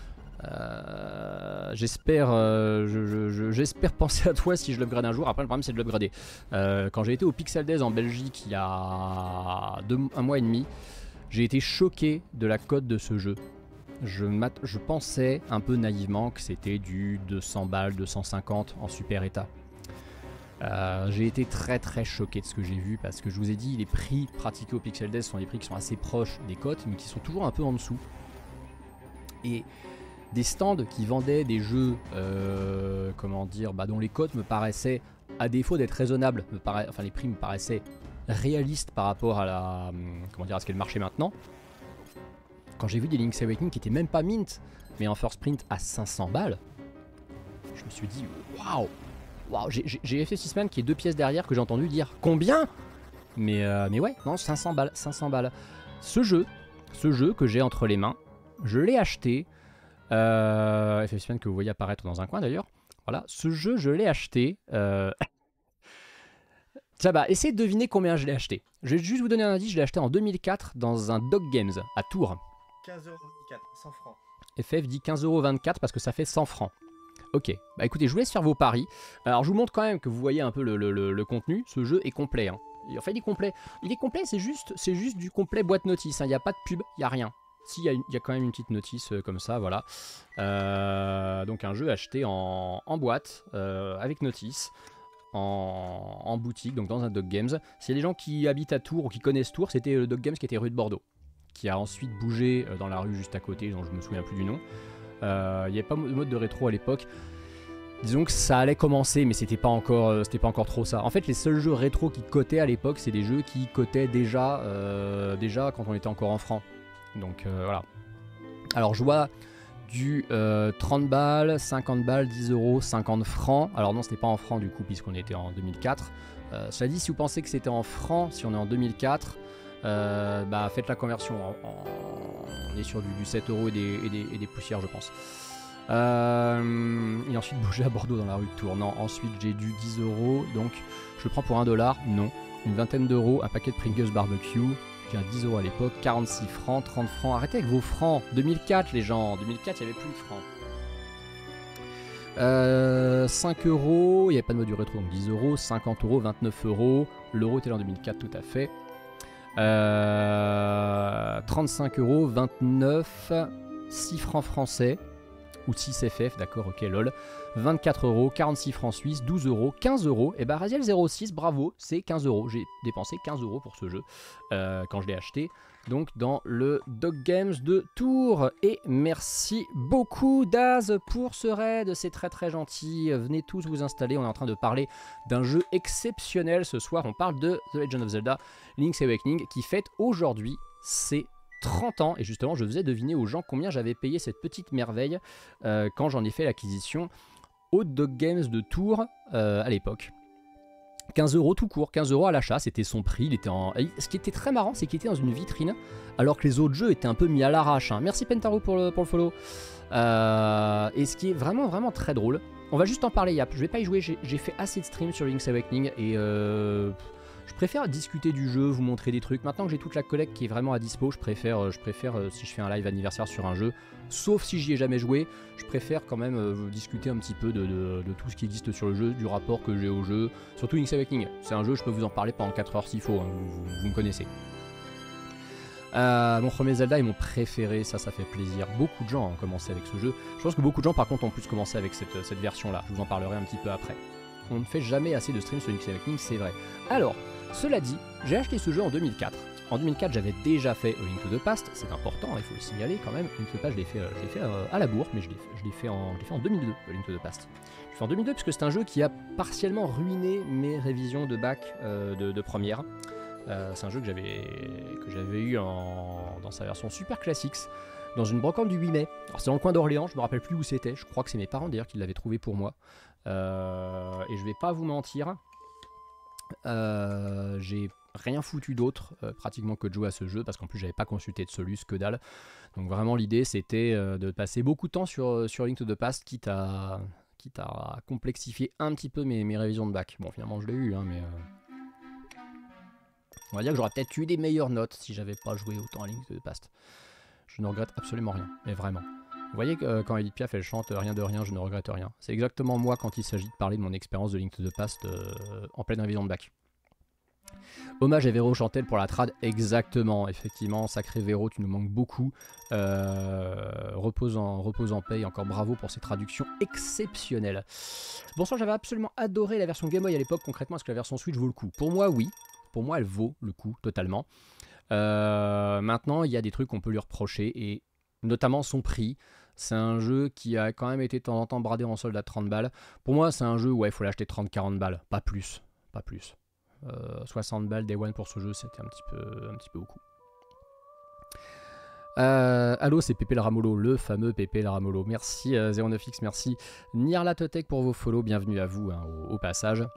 J'espère penser à toi si je l'upgrade un jour. Après le problème c'est de l'upgrader. Quand j'ai été au Pixel Days en Belgique il y a 1 mois et demi, j'ai été choqué de la cote de ce jeu. Je pensais un peu naïvement que c'était du 200 balles, 250 en super état. J'ai été très très choqué de ce que j'ai vu, parce que je vous ai dit, les prix pratiqués au Pixel Days sont des prix qui sont assez proches des cotes, mais qui sont toujours un peu en dessous. Et des stands qui vendaient des jeux, comment dire, dont les cotes me paraissaient, à défaut d'être raisonnables, enfin les prix me paraissaient réalistes par rapport à à ce qu'est le marché maintenant. Quand j'ai vu des Link's Awakening qui étaient même pas mint, mais en first print à 500 balles, je me suis dit waouh. J'ai FF6 Man qui est 2 pièces derrière que j'ai entendu dire combien, mais ouais, non, 500 balles. Ce jeu que j'ai entre les mains, je l'ai acheté. FF6 Man que vous voyez apparaître dans un coin d'ailleurs. Voilà, ce jeu je l'ai acheté. Ça va, essayez de deviner combien je l'ai acheté. Je vais juste vous donner un indice, je l'ai acheté en 2004 dans un Dog Games à Tours. 15,24€, 100 francs. FF dit 15,24€ parce que ça fait 100 francs. Ok, écoutez, je vous laisse faire vos paris. Alors je vous montre quand même que vous voyez un peu le contenu. Ce jeu est complet. Hein. Enfin il est complet. C'est juste du complet boîte notice. Hein. Il n'y a pas de pub, il n'y a rien. Si, il y a quand même une petite notice comme ça, voilà. Donc un jeu acheté en boîte, avec notice, en boutique, donc dans un Dog Games. S'il y a des gens qui habitent à Tours ou qui connaissent Tours, c'était le Dog Games qui était rue de Bordeaux, qui a ensuite bougé dans la rue juste à côté, dont je me souviens plus du nom. Il n'y avait pas de mode de rétro à l'époque. Disons que ça allait commencer, mais c'était pas encore trop ça. En fait, les seuls jeux rétro qui cotaient à l'époque, c'est des jeux qui cotaient déjà quand on était encore en francs. Donc voilà. Alors je vois du 30 balles, 50 balles, 10 euros, 50 francs. Alors non, c'était pas en francs du coup, puisqu'on était en 2004. Cela dit, si vous pensez que c'était en francs, si on est en 2004, bah faites la conversion. On est sur du 7 euros et des poussières, je pense. Et ensuite bouger à Bordeaux dans la rue de Tours. Non, ensuite j'ai du 10 euros, donc je le prends pour 1 $. Non, une vingtaine d'euros, un paquet de Pringles barbecue. J'ai un 10 euros à l'époque, 46 francs, 30 francs. Arrêtez avec vos francs. 2004 les gens, en 2004 il n'y avait plus de francs. 5 euros, il n'y avait pas de mode du rétro, donc 10 euros, 50 euros, 29 euros. L'euro était en 2004 tout à fait. 35 euros, 29, 6 francs français. Ou 6 FF, d'accord, ok, lol. 24 euros, 46 francs suisses, 12 euros, 15 euros. Et bah, Raziel 06, bravo, c'est 15 euros. J'ai dépensé 15 euros pour ce jeu quand je l'ai acheté. Donc, dans le Dog Games de Tours. Et merci beaucoup, Daz, pour ce raid. C'est très très gentil. Venez tous vous installer. On est en train de parler d'un jeu exceptionnel ce soir. On parle de The Legend of Zelda Link's Awakening qui fête aujourd'hui ses 30 ans, et justement je faisais deviner aux gens combien j'avais payé cette petite merveille quand j'en ai fait l'acquisition au Dog Games de Tours à l'époque. 15 euros tout court, 15 euros à l'achat, c'était son prix. Il était Ce qui était très marrant, c'est qu'il était dans une vitrine, alors que les autres jeux étaient un peu mis à l'arrache. Hein. Merci Pentaro pour le follow. Et ce qui est vraiment vraiment très drôle, on va juste en parler, Yap. Je vais pas y jouer, j'ai fait assez de streams sur Link's Awakening et je préfère discuter du jeu, vous montrer des trucs. Maintenant que j'ai toute la collecte qui est vraiment à dispo, je préfère si je fais un live anniversaire sur un jeu, sauf si j'y ai jamais joué, je préfère quand même discuter un petit peu de tout ce qui existe sur le jeu, du rapport que j'ai au jeu. Surtout Link's Awakening, c'est un jeu, je peux vous en parler pendant 4 heures s'il faut, hein, vous me connaissez. Mon premier Zelda est mon préféré, ça fait plaisir. Beaucoup de gens ont commencé avec ce jeu. Je pense que beaucoup de gens par contre ont plus commencé avec cette version là, je vous en parlerai un petit peu après. On ne fait jamais assez de streams sur Link's Awakening, c'est vrai. Alors, cela dit, j'ai acheté ce jeu en 2004. En 2004, j'avais déjà fait A Link to the Past, c'est important, il faut le signaler quand même. A Link to the Past, je l'ai fait à la bourre, mais je l'ai fait en 2002, A Link to the Past. Je l'ai fait en 2002 parce que c'est un jeu qui a partiellement ruiné mes révisions de bac de première. C'est un jeu que j'avais eu dans sa version Super Classics, dans une brocante du 8 mai. Alors c'est dans le coin d'Orléans, je me rappelle plus où c'était, je crois que c'est mes parents d'ailleurs qui l'avaient trouvé pour moi. Et je vais pas vous mentir, j'ai rien foutu d'autre pratiquement que de jouer à ce jeu, parce qu'en plus j'avais pas consulté de Solus, que dalle. Donc vraiment l'idée c'était de passer beaucoup de temps sur Link to the Past, quitte à complexifier un petit peu mes révisions de bac. Bon finalement je l'ai eu, hein, mais on va dire que j'aurais peut-être eu des meilleures notes si j'avais pas joué autant à Link to the Past. Je ne regrette absolument rien, mais vraiment. Vous voyez que quand Edith Piaf elle chante rien de rien, je ne regrette rien. C'est exactement moi quand il s'agit de parler de mon expérience de Link to the Past en pleine révision de bac. Hommage à Véro Chantel pour la trad, exactement, effectivement, sacré Véro, tu nous manques beaucoup. Repose en paix, et encore bravo pour ces traductions exceptionnelles. Bonsoir, j'avais absolument adoré la version Game Boy à l'époque. Concrètement, est-ce que la version Switch vaut le coup? Pour moi, oui. Pour moi, elle vaut le coup, totalement. Maintenant, il y a des trucs qu'on peut lui reprocher, et notamment son prix. C'est un jeu qui a quand même été de temps en temps bradé en solde à 30 balles. Pour moi, c'est un jeu où il faut l'acheter 30-40 balles, pas plus. 60 balles Day One pour ce jeu, c'était un petit peu beaucoup. Allô, c'est Pépé Laramolo, le fameux Pépé Laramolo. Merci 09X, merci Nirlatotech pour vos follow, bienvenue à vous hein, au passage.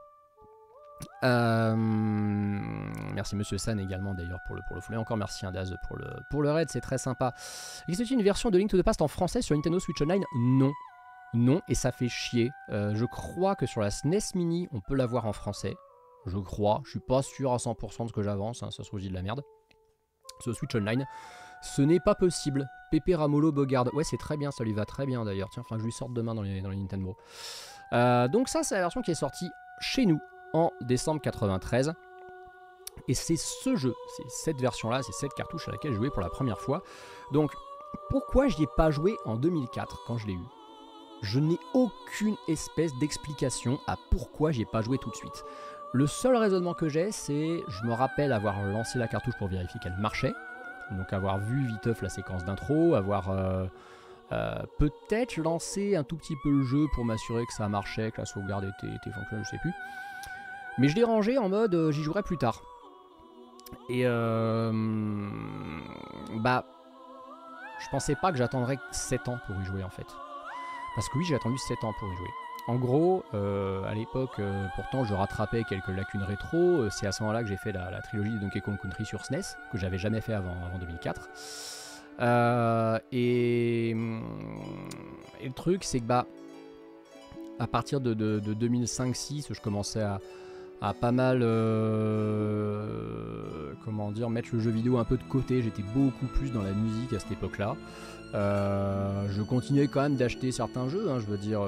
Merci Monsieur San également d'ailleurs pour le follow. Encore merci Indaz pour le raid, c'est très sympa. Existe-t-il une version de Link to the Past en français sur Nintendo Switch Online? Non, et ça fait chier. Je crois que sur la SNES Mini on peut l'avoir en français. Je crois, je suis pas sûr à 100% de ce que j'avance, hein, ça se trouve je dis de la merde. Sur Switch Online, ce n'est pas possible. Pépé Ramolo Bogard, ouais c'est très bien, ça lui va très bien d'ailleurs. Tiens, enfin je lui sorte demain dans les Nintendo. Donc ça c'est la version qui est sortie chez nous en décembre 93. Et c'est ce jeu, c'est cette version-là, c'est cette cartouche à laquelle j'ai joué pour la première fois. Donc, pourquoi je n'y ai pas joué en 2004 quand je l'ai eu? Je n'ai aucune espèce d'explication à pourquoi j'y ai pas joué tout de suite. Le seul raisonnement que j'ai, c'est je me rappelle avoir lancé la cartouche pour vérifier qu'elle marchait. Donc avoir vu viteuf la séquence d'intro, avoir peut-être lancé un tout petit peu le jeu pour m'assurer que ça marchait, que la sauvegarde était fonctionnelle, je sais plus. Mais je l'ai rangé en mode j'y jouerai plus tard. Et bah, je pensais pas que j'attendrais 7 ans pour y jouer en fait. Parce que oui, j'ai attendu 7 ans pour y jouer. En gros, à l'époque, pourtant, je rattrapais quelques lacunes rétro. C'est à ce moment-là que j'ai fait la trilogie de Donkey Kong Country sur SNES, que j'avais jamais fait avant 2004. Et le truc, c'est que bah, à partir de 2005-6, je commençais à pas mal comment dire, mettre le jeu vidéo un peu de côté. J'étais beaucoup plus dans la musique à cette époque-là. Je continuais quand même d'acheter certains jeux, hein, je veux dire,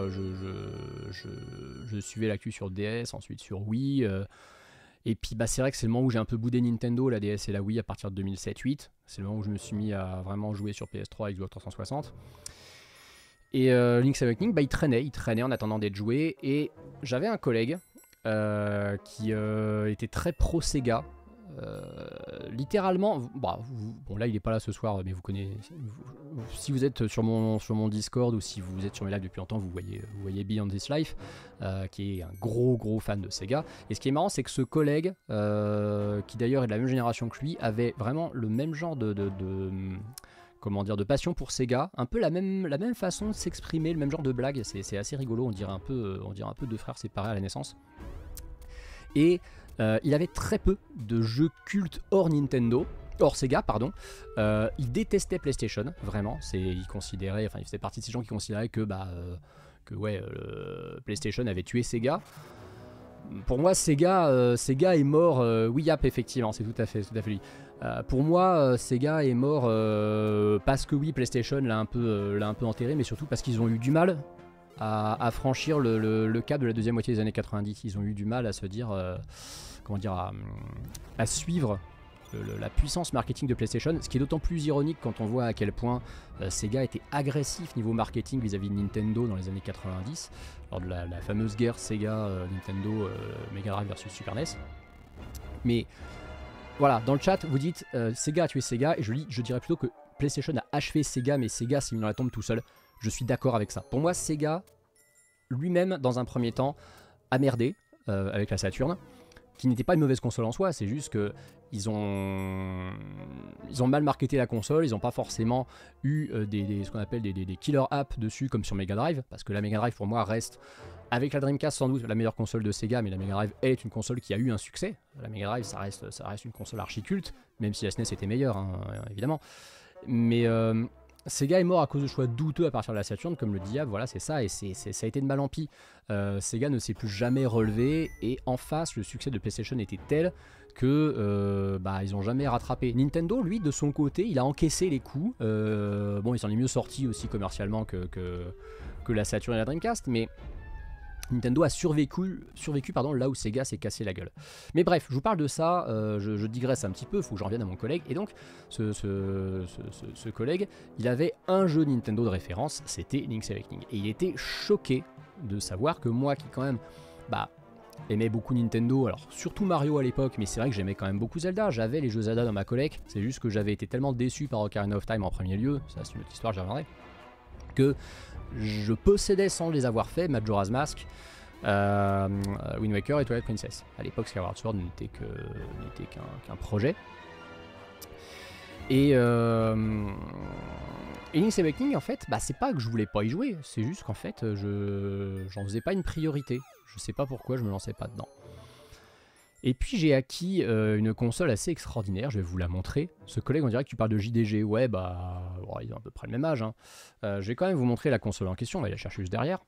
je suivais l'actu sur DS, ensuite sur Wii, et puis bah, c'est vrai que c'est le moment où j'ai un peu boudé Nintendo, la DS et la Wii à partir de 2007-8, c'est le moment où je me suis mis à vraiment jouer sur PS3 et Xbox 360. Et Link's Awakening, bah, il traînait en attendant d'être joué, et j'avais un collègue qui était très pro Sega. Littéralement, bon là il est pas là ce soir, mais vous connaissez, si vous êtes sur mon Discord ou si vous êtes sur mes lives depuis longtemps, vous voyez Beyond This Life, qui est un gros fan de Sega. Et ce qui est marrant, c'est que ce collègue, qui d'ailleurs est de la même génération que lui, avait vraiment le même genre comment dire, de passion pour Sega, un peu la même façon de s'exprimer, le même genre de blague. C'est assez rigolo, on dirait un peu deux frères séparés à la naissance. Et il avait très peu de jeux cultes hors Sega, pardon. Il détestait PlayStation, vraiment. Il faisait partie de ces gens qui considéraient que PlayStation avait tué Sega. Pour moi, Sega est mort. Oui, yap, effectivement, c'est tout à fait lui. Pour moi, Sega est mort parce que oui, PlayStation l'a un peu enterré, mais surtout parce qu'ils ont eu du mal à franchir le cap de la deuxième moitié des années 90. Ils ont eu du mal à se dire, à suivre la puissance marketing de PlayStation, ce qui est d'autant plus ironique quand on voit à quel point Sega était agressif niveau marketing vis-à-vis de Nintendo dans les années 90, lors de la fameuse guerre Sega, Nintendo, Mega Drive versus Super NES. Mais voilà, dans le chat, vous dites Sega a tué Sega, et je dirais plutôt que PlayStation a achevé Sega, mais Sega s'est mis dans la tombe tout seul. Je suis d'accord avec ça. Pour moi, Sega, lui-même, dans un premier temps, a merdé avec la Saturn, qui n'était pas une mauvaise console en soi, c'est juste que ils ont mal marketé la console, ils n'ont pas forcément eu ce qu'on appelle des killer apps dessus, comme sur Mega Drive, parce que la Mega Drive, pour moi, reste, avec la Dreamcast, sans doute la meilleure console de Sega, mais la Mega Drive est une console qui a eu un succès. La Mega Drive, ça reste une console archi-culte, même si la SNES était meilleure, hein, évidemment. Mais Sega est mort à cause de choix douteux à partir de la Saturn, comme le diable, voilà, c'est ça, et ça a été de mal en pis. Sega ne s'est plus jamais relevé, et en face, le succès de PlayStation était tel que ils n'ont jamais rattrapé. Nintendo, lui, de son côté, il a encaissé les coups. Bon, il s'en est mieux sorti aussi commercialement que la Saturn et la Dreamcast, mais Nintendo a survécu là où Sega s'est cassé la gueule. Mais bref, je vous parle de ça, je digresse un petit peu, il faut que j'en revienne à mon collègue. Et donc, ce collègue, il avait un jeu Nintendo de référence, c'était Link's Awakening. Et il était choqué de savoir que moi, qui quand même aimais beaucoup Nintendo, alors surtout Mario à l'époque, mais c'est vrai que j'aimais quand même beaucoup Zelda, j'avais les jeux Zelda dans ma collecte, c'est juste que j'avais été tellement déçu par Ocarina of Time en premier lieu, ça c'est une autre histoire, j'y reviendrai, que je possédais sans les avoir fait Majora's Mask, Wind Waker et Twilight Princess. À l'époque, Skyward Sword n'était qu'un projet. Et Link's Awakening, en fait, c'est pas que je voulais pas y jouer, c'est juste qu'en fait, j'en faisais pas une priorité. Je sais pas pourquoi je me lançais pas dedans. Et puis j'ai acquis une console assez extraordinaire, je vais vous la montrer. Ce collègue, on dirait que tu parles de JDG, ouais, ils ont à peu près le même âge, hein. Je vais quand même vous montrer la console en question, on va la chercher juste derrière.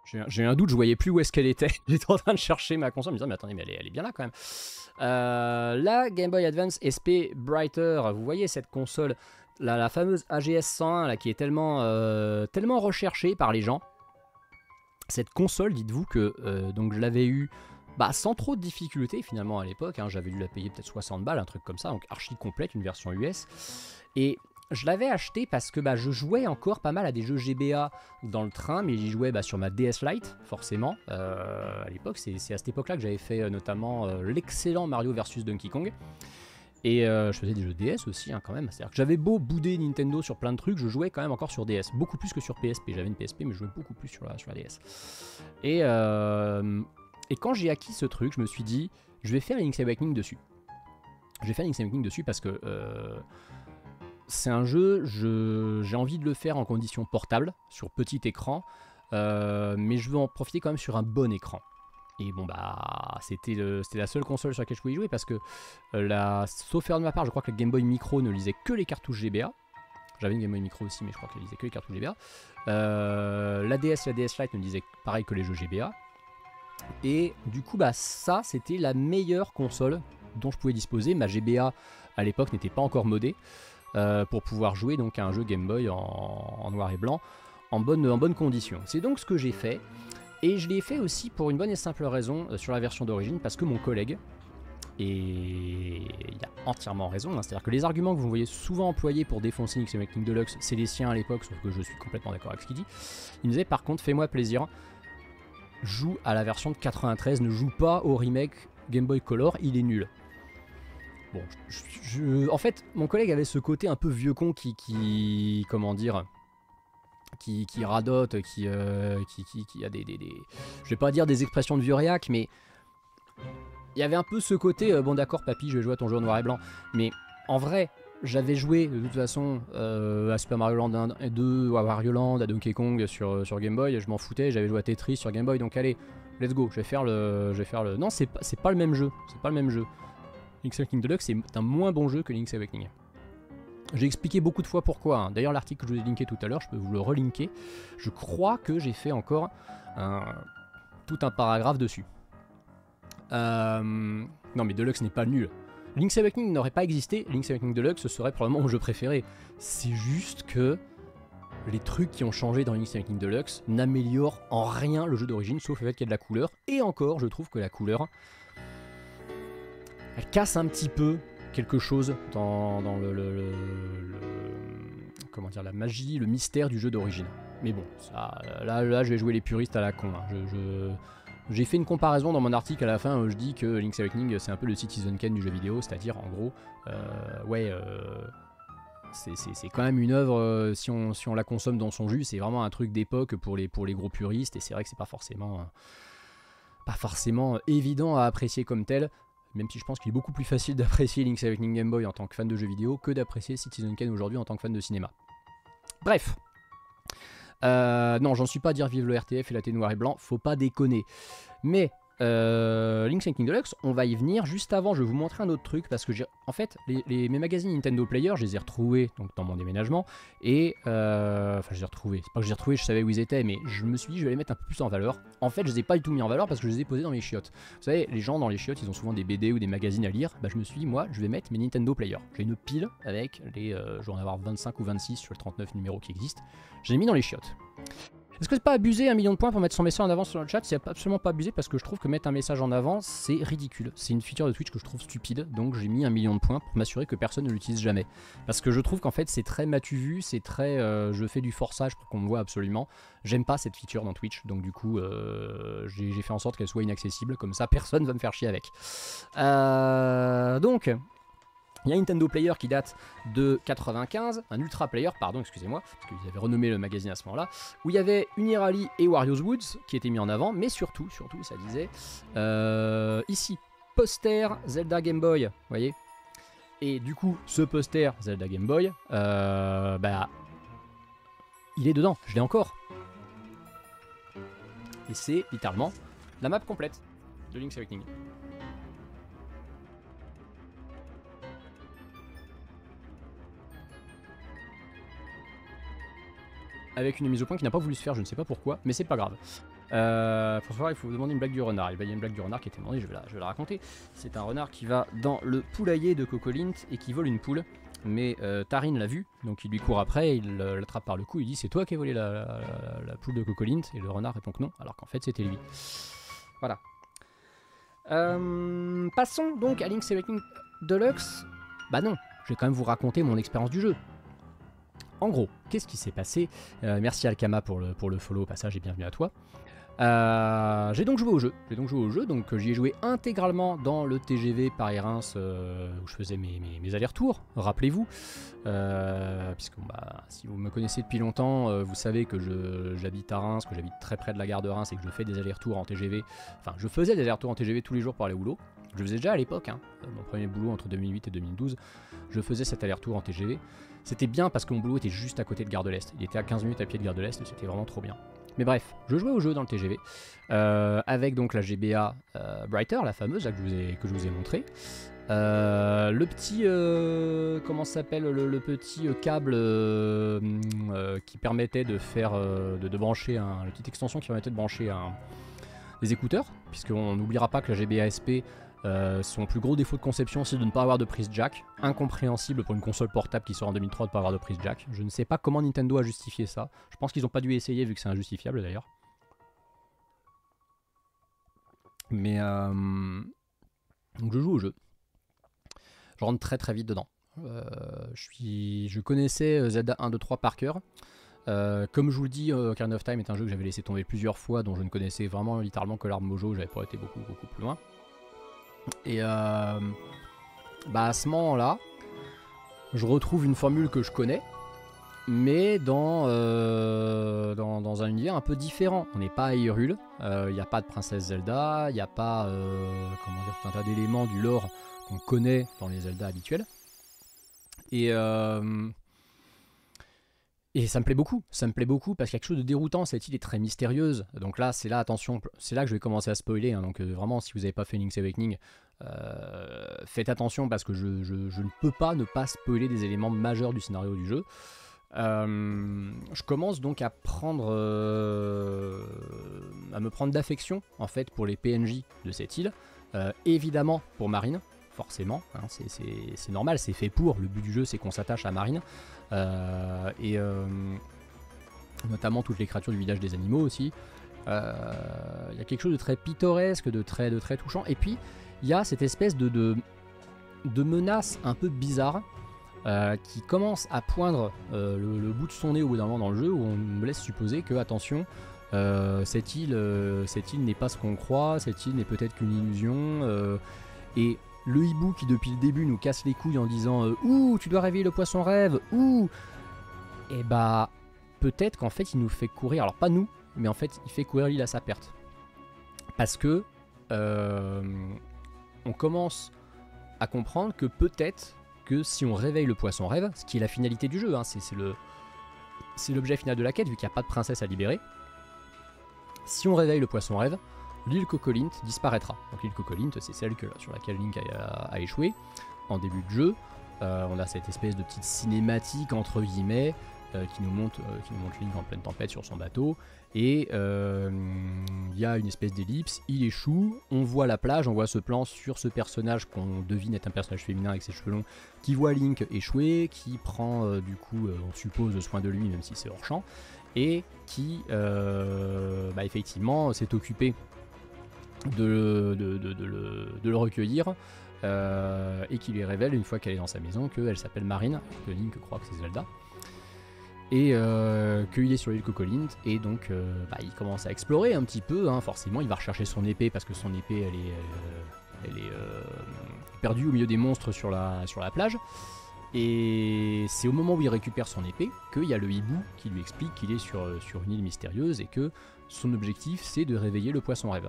J'ai eu un doute, je voyais plus où est-ce qu'elle était. J'étais en train de chercher ma console, en me disant mais attendez, mais elle est bien là quand même. La Game Boy Advance SP Brighter, vous voyez cette console, la fameuse AGS 101 là, qui est tellement recherchée par les gens. Cette console, dites-vous que donc je l'avais eu sans trop de difficultés finalement à l'époque, hein, j'avais dû la payer peut-être 60 balles, un truc comme ça, donc archi complète, une version US. Et je l'avais acheté parce que je jouais encore pas mal à des jeux GBA dans le train, mais j'y jouais sur ma DS Lite, forcément. À l'époque, c'est à cette époque-là que j'avais fait notamment l'excellent Mario vs Donkey Kong. Et je faisais des jeux DS aussi, hein, quand même. C'est-à-dire que j'avais beau bouder Nintendo sur plein de trucs, je jouais quand même encore sur DS. Beaucoup plus que sur PSP. J'avais une PSP, mais je jouais beaucoup plus sur la DS. Et quand j'ai acquis ce truc, je me suis dit, je vais faire Link's Awakening dessus. Je vais faire Link's Awakening dessus parce que c'est un jeu, j'ai envie de le faire en condition portable, sur petit écran, mais je veux en profiter quand même sur un bon écran. Et bon c'était la seule console sur laquelle je pouvais y jouer parce que sauf erreur de ma part, je crois que la Game Boy Micro ne lisait que les cartouches GBA. J'avais une Game Boy Micro aussi, mais je crois qu'elle lisait que les cartouches GBA. La DS Lite ne lisait pareil que les jeux GBA. Et du coup ça c'était la meilleure console dont je pouvais disposer. Ma GBA à l'époque n'était pas encore modée pour pouvoir jouer donc à un jeu Game Boy en noir et blanc en bonne condition. C'est donc ce que j'ai fait. Et je l'ai fait aussi pour une bonne et simple raison sur la version d'origine, parce que mon collègue, et il a entièrement raison, hein, c'est-à-dire que les arguments que vous voyez souvent employés pour défoncer Link's Awakening Deluxe, c'est les siens à l'époque, sauf que je suis complètement d'accord avec ce qu'il dit. Il me disait par contre, fais-moi plaisir, joue à la version de 93, ne joue pas au remake Game Boy Color, il est nul. Bon, en fait, mon collègue avait ce côté un peu vieux con qui comment dire... Qui radote, qui a des... Je vais pas dire des expressions de vieux réac, mais il y avait un peu ce côté, bon d'accord papy, je vais jouer à ton jeu en noir et blanc, mais en vrai, j'avais joué de toute façon à Super Mario Land 1 et 2, ou à Wario Land, à Donkey Kong sur Game Boy, je m'en foutais, j'avais joué à Tetris sur Game Boy, donc allez, let's go, je vais faire le... Non, c'est pas le même jeu, c'est pas le même jeu. Link's Awakening Deluxe, c'est un moins bon jeu que Link's Awakening. J'ai expliqué beaucoup de fois pourquoi, hein. D'ailleurs l'article que je vous ai linké tout à l'heure, je peux vous le relinker. Je crois que j'ai fait encore tout un paragraphe dessus. Non mais Deluxe n'est pas nul. Link's Awakening n'aurait pas existé, Link's Awakening Deluxe ce serait probablement mon jeu préféré. C'est juste que les trucs qui ont changé dans Link's Awakening Deluxe n'améliorent en rien le jeu d'origine, sauf le fait qu'il y a de la couleur. Et encore, je trouve que la couleur, elle casse un petit peu quelque chose dans comment dire, la magie, le mystère du jeu d'origine. Mais bon, ça, là je vais jouer les puristes à la con. Hein. J'ai fait une comparaison dans mon article à la fin où je dis que Link's Awakening c'est un peu le Citizen Kane du jeu vidéo, c'est-à-dire en gros, c'est quand même une œuvre, si on la consomme dans son jus, c'est vraiment un truc d'époque pour les gros puristes, et c'est vrai que c'est pas forcément évident à apprécier comme tel. Même si je pense qu'il est beaucoup plus facile d'apprécier Link's Awakening Game Boy en tant que fan de jeux vidéo que d'apprécier Citizen Kane aujourd'hui en tant que fan de cinéma. Bref. Non, j'en suis pas à dire vive le RTF et la télé noir et blanc, faut pas déconner. Mais Link's Awakening Deluxe, on va y venir. Juste avant, je vais vous montrer un autre truc parce que en fait, mes magazines Nintendo Player, je les ai retrouvés donc, dans mon déménagement. Et enfin, je les ai retrouvés. C'est pas que je les ai retrouvés, je savais où ils étaient, mais je me suis dit, je vais les mettre un peu plus en valeur. En fait, je les ai pas du tout mis en valeur parce que je les ai posés dans mes chiottes. Vous savez, les gens dans les chiottes, ils ont souvent des BD ou des magazines à lire. Bah, je me suis dit, moi, je vais mettre mes Nintendo Player. J'ai une pile avec les. Je vais en avoir 25 ou 26 sur les 39 numéros qui existent. Je les ai mis dans les chiottes. Est-ce que c'est pas abusé 1 million de points pour mettre son message en avant sur le chat? C'est absolument pas abusé parce que je trouve que mettre un message en avant c'est ridicule. C'est une feature de Twitch que je trouve stupide, donc j'ai mis 1 million de points pour m'assurer que personne ne l'utilise jamais. Parce que je trouve qu'en fait c'est très matu vu, c'est très je fais du forçage pour qu'on me voit absolument. J'aime pas cette feature dans Twitch, donc du coup j'ai fait en sorte qu'elle soit inaccessible, comme ça personne va me faire chier avec. Donc... il y a un Nintendo Player qui date de 95, un Ultra Player, pardon, excusez-moi, parce qu'ils avaient renommé le magazine à ce moment-là, où il y avait Unirally et Wario's Woods qui étaient mis en avant, mais surtout, ça disait, ici, poster Zelda Game Boy, vous voyez. Et du coup, ce poster Zelda Game Boy, il est dedans, je l'ai encore. Et c'est littéralement la map complète de Link's Awakening. Avec une mise au point qui n'a pas voulu se faire, je ne sais pas pourquoi, mais c'est pas grave. Pour savoir, il faut vous demander une blague du renard. Il y a une blague du renard qui était demandée, je vais la raconter. C'est un renard qui va dans le poulailler de Cocolint et qui vole une poule. Mais Tarin l'a vu, donc il lui court après, il l'attrape par le cou, il dit c'est toi qui as volé la poule de Cocolint, et le renard répond que non, alors qu'en fait c'était lui. Voilà. Passons donc à Link's Awakening Deluxe. Bah non, je vais quand même vous raconter mon expérience du jeu. En gros, qu'est-ce qui s'est passé? Merci Alkama pour le follow au passage et bienvenue à toi. J'ai donc joué au jeu, donc j'y ai joué intégralement dans le TGV Paris-Reims où je faisais mes allers-retours, rappelez-vous, puisque bah, si vous me connaissez depuis longtemps, vous savez que j'habite à Reims, que j'habite très près de la gare de Reims et que je fais des allers-retours en TGV, enfin je faisais des allers-retours en TGV tous les jours pour aller au boulot, je le faisais déjà à l'époque, hein, mon premier boulot entre 2008 et 2012, je faisais cet aller-retour en TGV, c'était bien parce que mon boulot était juste à côté de Gare de l'Est, il était à 15 minutes à pied de Gare de l'Est et c'était vraiment trop bien. Mais bref, je jouais au jeu dans le TGV, avec donc la GBA Brighter, la fameuse là, que je vous ai montré. Le petit, comment ça s'appelle, le petit câble qui permettait de faire, de brancher la petite extension qui permettait de brancher des écouteurs, puisqu'on n'oubliera pas que la GBA SP, son plus gros défaut de conception, c'est de ne pas avoir de prise jack. Incompréhensible pour une console portable qui sort en 2003 de ne pas avoir de prise jack. Je ne sais pas comment Nintendo a justifié ça. Je pense qu'ils n'ont pas dû essayer vu que c'est injustifiable d'ailleurs. Mais donc je joue au jeu. Je rentre très très vite dedans. Je connaissais Zelda 1, 2, 3 par cœur. Comme je vous le dis, Ocarina of Time est un jeu que j'avais laissé tomber plusieurs fois, dont je ne connaissais vraiment littéralement que l'arbre Mojo. J'avais pas été beaucoup plus loin. Et bah à ce moment-là, je retrouve une formule que je connais, mais dans un univers un peu différent. On n'est pas à Hyrule, il n'y a pas de princesse Zelda, il n'y a pas comment dire, tout un tas d'éléments du lore qu'on connaît dans les Zelda habituels. Et ça me plaît beaucoup parce qu'il y a quelque chose de déroutant, cette île est très mystérieuse, donc là c'est là, attention, c'est là que je vais commencer à spoiler, hein, donc vraiment si vous n'avez pas fait Link's Awakening, faites attention parce que je ne peux pas ne pas spoiler des éléments majeurs du scénario du jeu. Je commence donc à me prendre d'affection en fait pour les PNJ de cette île, évidemment pour Marine, forcément, hein, c'est normal, c'est fait pour, le but du jeu c'est qu'on s'attache à Marine, et notamment toutes les créatures du village des animaux aussi. Il y a quelque chose de très pittoresque, de très touchant, et puis il y a cette espèce de menace un peu bizarre qui commence à poindre le bout de son nez au bout d'un moment dans le jeu, où on me laisse supposer que, attention, cette île n'est pas ce qu'on croit, cette île n'est peut-être qu'une illusion, et le hibou qui depuis le début nous casse les couilles en disant ouh, tu dois réveiller le poisson rêve, ouh, et bah peut-être qu'en fait il nous fait courir, alors pas nous, mais en fait il fait courir l'île à sa perte, parce que on commence à comprendre que peut-être que si on réveille le poisson rêve, ce qui est la finalité du jeu, hein, c'est l'objet final de la quête vu qu'il n'y a pas de princesse à libérer, si on réveille le poisson rêve, l'île Cocolint disparaîtra. Donc l'île Cocolint, c'est celle sur laquelle Link a échoué en début de jeu. On a cette espèce de petite cinématique entre guillemets qui nous montre Link en pleine tempête sur son bateau. Et il y a une espèce d'ellipse, il échoue, on voit la plage, on voit ce plan sur ce personnage qu'on devine être un personnage féminin avec ses cheveux longs, qui voit Link échouer, qui prend du coup, on suppose, soin de lui même si c'est hors champ, et qui effectivement s'est occupé de le recueillir, et qui lui révèle une fois qu'elle est dans sa maison qu'elle s'appelle Marine, que Link croit que c'est Zelda, et qu'il est sur l'île Cocolint, et donc il commence à explorer un petit peu, hein, forcément il va rechercher son épée parce que son épée elle est perdue au milieu des monstres sur la plage, et c'est au moment où il récupère son épée qu'il y a le hibou qui lui explique qu'il est sur une île mystérieuse et que son objectif c'est de réveiller le poisson rêve.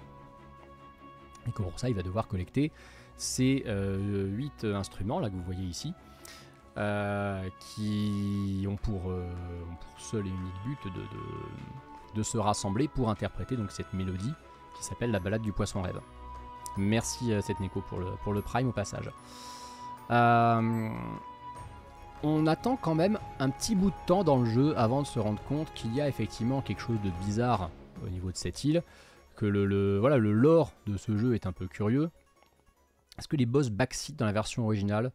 Et que pour ça, il va devoir collecter ces 8 instruments là que vous voyez ici, qui ont pour seul et unique but de se rassembler pour interpréter donc cette mélodie qui s'appelle la balade du poisson rêve. Merci cette Neko pour le prime au passage. On attend quand même un petit bout de temps dans le jeu avant de se rendre compte qu'il y a effectivement quelque chose de bizarre au niveau de cette île, que voilà, le lore de ce jeu est un peu curieux. Est-ce que les boss backseat dans la version originale?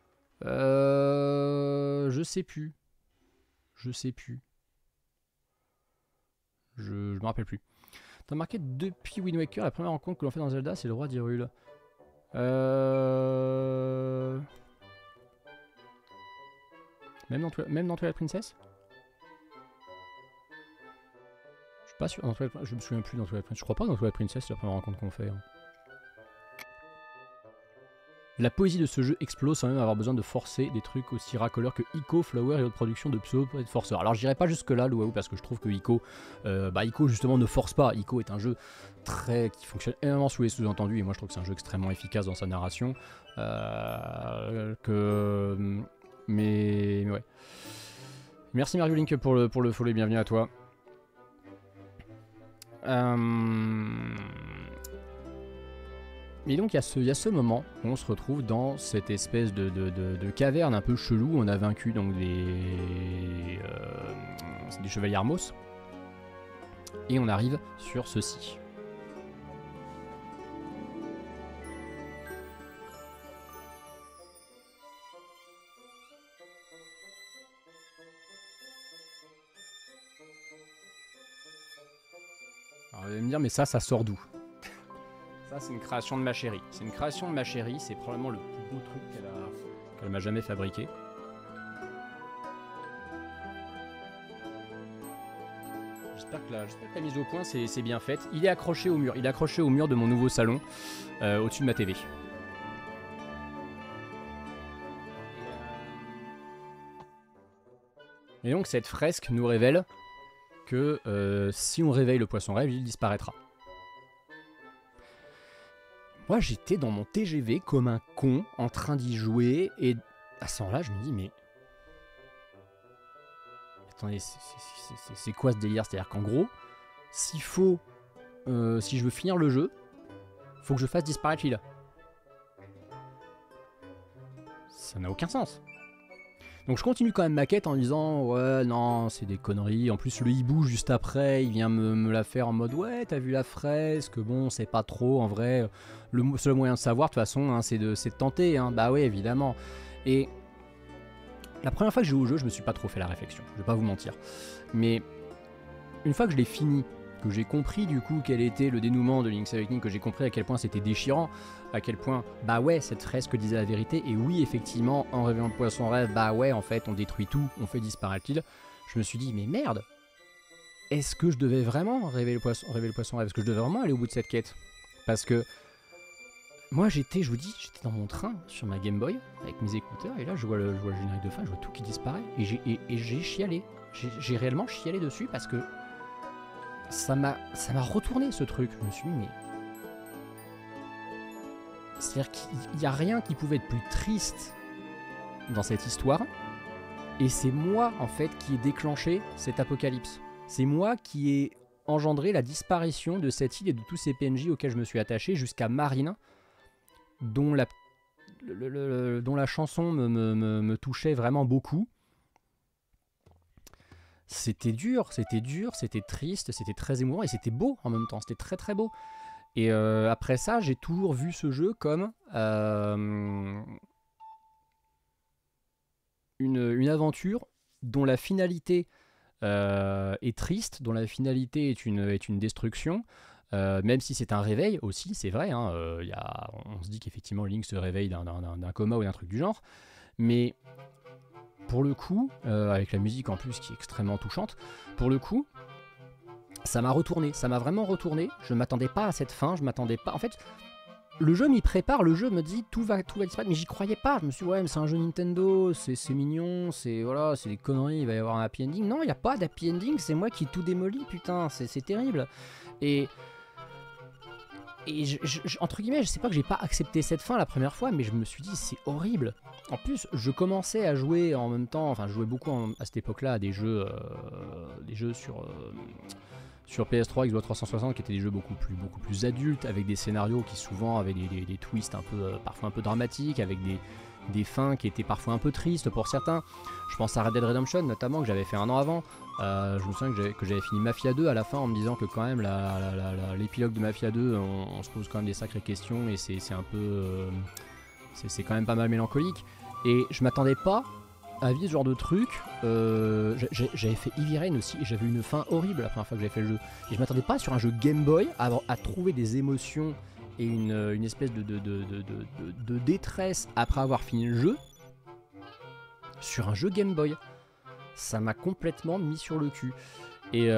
Je sais plus. Je sais plus. Je me rappelle plus. T'as marqué depuis Wind Waker, la première rencontre que l'on fait dans Zelda, c'est le roi d'Hyrule. Même dans Twilight Princess? Je suis pas sûr. Je me souviens plus dans Twilight Princess. Je crois pas que dans Twilight Princess, c'est la première rencontre qu'on fait. Hein. La poésie de ce jeu explose sans même avoir besoin de forcer des trucs aussi racoleurs que Ico, Flower et autres productions de pseudo et de forceurs. Alors je dirais pas jusque là, Louaou, parce que je trouve que Ico, Ico justement ne force pas. Ico est un jeu qui fonctionne énormément sous les sous-entendus et moi je trouve que c'est un jeu extrêmement efficace dans sa narration. Mais ouais. Merci Mario Link pour le follow et bienvenue à toi. Et donc il y a ce moment où on se retrouve dans cette espèce de caverne un peu chelou où on a vaincu donc des chevaliers Armos. Et on arrive sur ceci. Alors vous allez me dire mais ça sort d'où? Ça c'est une création de ma chérie. C'est une création de ma chérie, c'est probablement le plus beau truc qu'elle m'a jamais fabriqué. J'espère que la mise au point c'est bien faite. Il est accroché au mur. Il est accroché au mur de mon nouveau salon, au-dessus de ma TV. Et donc cette fresque nous révèle que si on réveille le poisson rêve, il disparaîtra. Moi j'étais dans mon TGV comme un con en train d'y jouer et à ce moment-là je me dis mais... Attendez, c'est quoi ce délire? C'est-à-dire qu'en gros, si je veux finir le jeu, faut que je fasse disparaître l'île. Ça n'a aucun sens. Donc je continue quand même ma quête en disant ouais non c'est des conneries, en plus le hibou juste après il vient me la faire en mode ouais t'as vu la fresque, bon c'est pas trop en vrai, le seul moyen de savoir de toute façon hein, c'est de tenter, hein. Bah ouais évidemment. Et la première fois que j'ai joué au jeu je me suis pas trop fait la réflexion, je vais pas vous mentir, mais une fois que je l'ai fini, que j'ai compris du coup quel était le dénouement de Link's Awakening, que j'ai compris à quel point c'était déchirant, à quel point, bah ouais, cette fresque disait la vérité, et oui, effectivement, en révélant le poisson rêve, bah ouais, en fait, on détruit tout, on fait disparaître l'île, je me suis dit, mais merde, est-ce que je devais vraiment révéler le poisson rêve? Est-ce que je devais vraiment aller au bout de cette quête? Parce que, moi je vous dis, j'étais dans mon train, sur ma Game Boy, avec mes écouteurs, et là je vois le générique de fin, je vois tout qui disparaît, et j'ai chialé, j'ai réellement chialé dessus, parce que ça m'a retourné ce truc. Je me suis dit mais... C'est-à-dire qu'il n'y a rien qui pouvait être plus triste dans cette histoire. Et c'est moi en fait qui ai déclenché cet apocalypse. C'est moi qui ai engendré la disparition de cette île et de tous ces PNJ auxquels je me suis attaché jusqu'à Marine, dont la chanson me touchait vraiment beaucoup. C'était dur, c'était triste, c'était très émouvant et c'était beau en même temps, c'était très très beau. Et après ça, j'ai toujours vu ce jeu comme une aventure dont la finalité est triste, dont la finalité est une destruction, même si c'est un réveil aussi, c'est vrai, hein, on se dit qu'effectivement Link se réveille d'un coma ou d'un truc du genre, mais... Pour le coup, avec la musique en plus qui est extrêmement touchante, pour le coup, ça m'a retourné, ça m'a vraiment retourné. Je ne m'attendais pas à cette fin, je m'attendais pas. En fait, le jeu m'y prépare, le jeu me dit tout va disparaître, mais j'y croyais pas. Je me suis dit, ouais, mais c'est un jeu Nintendo, c'est mignon, c'est des conneries, il va y avoir un happy ending. Non, il n'y a pas d'happy ending, c'est moi qui tout démolis, putain, c'est terrible. Et entre guillemets, je sais pas que j'ai pas accepté cette fin la première fois, mais je me suis dit c'est horrible. En plus, je commençais à jouer en même temps, enfin je jouais beaucoup à cette époque-là à des jeux sur PS3, Xbox 360 qui étaient des jeux beaucoup plus adultes, avec des scénarios qui souvent avaient des twists parfois un peu dramatiques, avec des fins qui étaient parfois un peu tristes pour certains. Je pense à Red Dead Redemption notamment, que j'avais fait un an avant. Je me souviens que j'avais fini Mafia 2 à la fin en me disant que quand même l'épilogue de Mafia 2, on se pose quand même des sacrées questions et c'est un peu... c'est quand même pas mal mélancolique. Et je m'attendais pas à vivre ce genre de truc. J'avais fait Heavy Rain aussi et j'avais eu une fin horrible la première fois que j'avais fait le jeu. Et je m'attendais pas sur un jeu Game Boy à trouver des émotions et une espèce de détresse après avoir fini le jeu sur un jeu Game Boy. Ça m'a complètement mis sur le cul. Et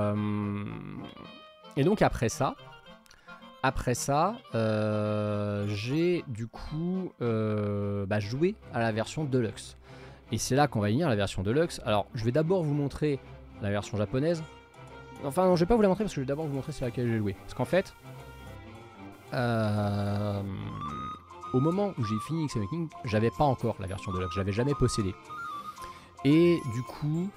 donc après ça, j'ai du coup joué à la version Deluxe. Et c'est là qu'on va venir, la version Deluxe. Alors, je vais d'abord vous montrer la version japonaise. Enfin, non, je vais pas vous la montrer parce que je vais d'abord vous montrer celle à laquelle j'ai joué. Parce qu'en fait, au moment où j'ai fini Link's Awakening, j'avais pas encore la version Deluxe. Je l'avais jamais possédée. Et du coup,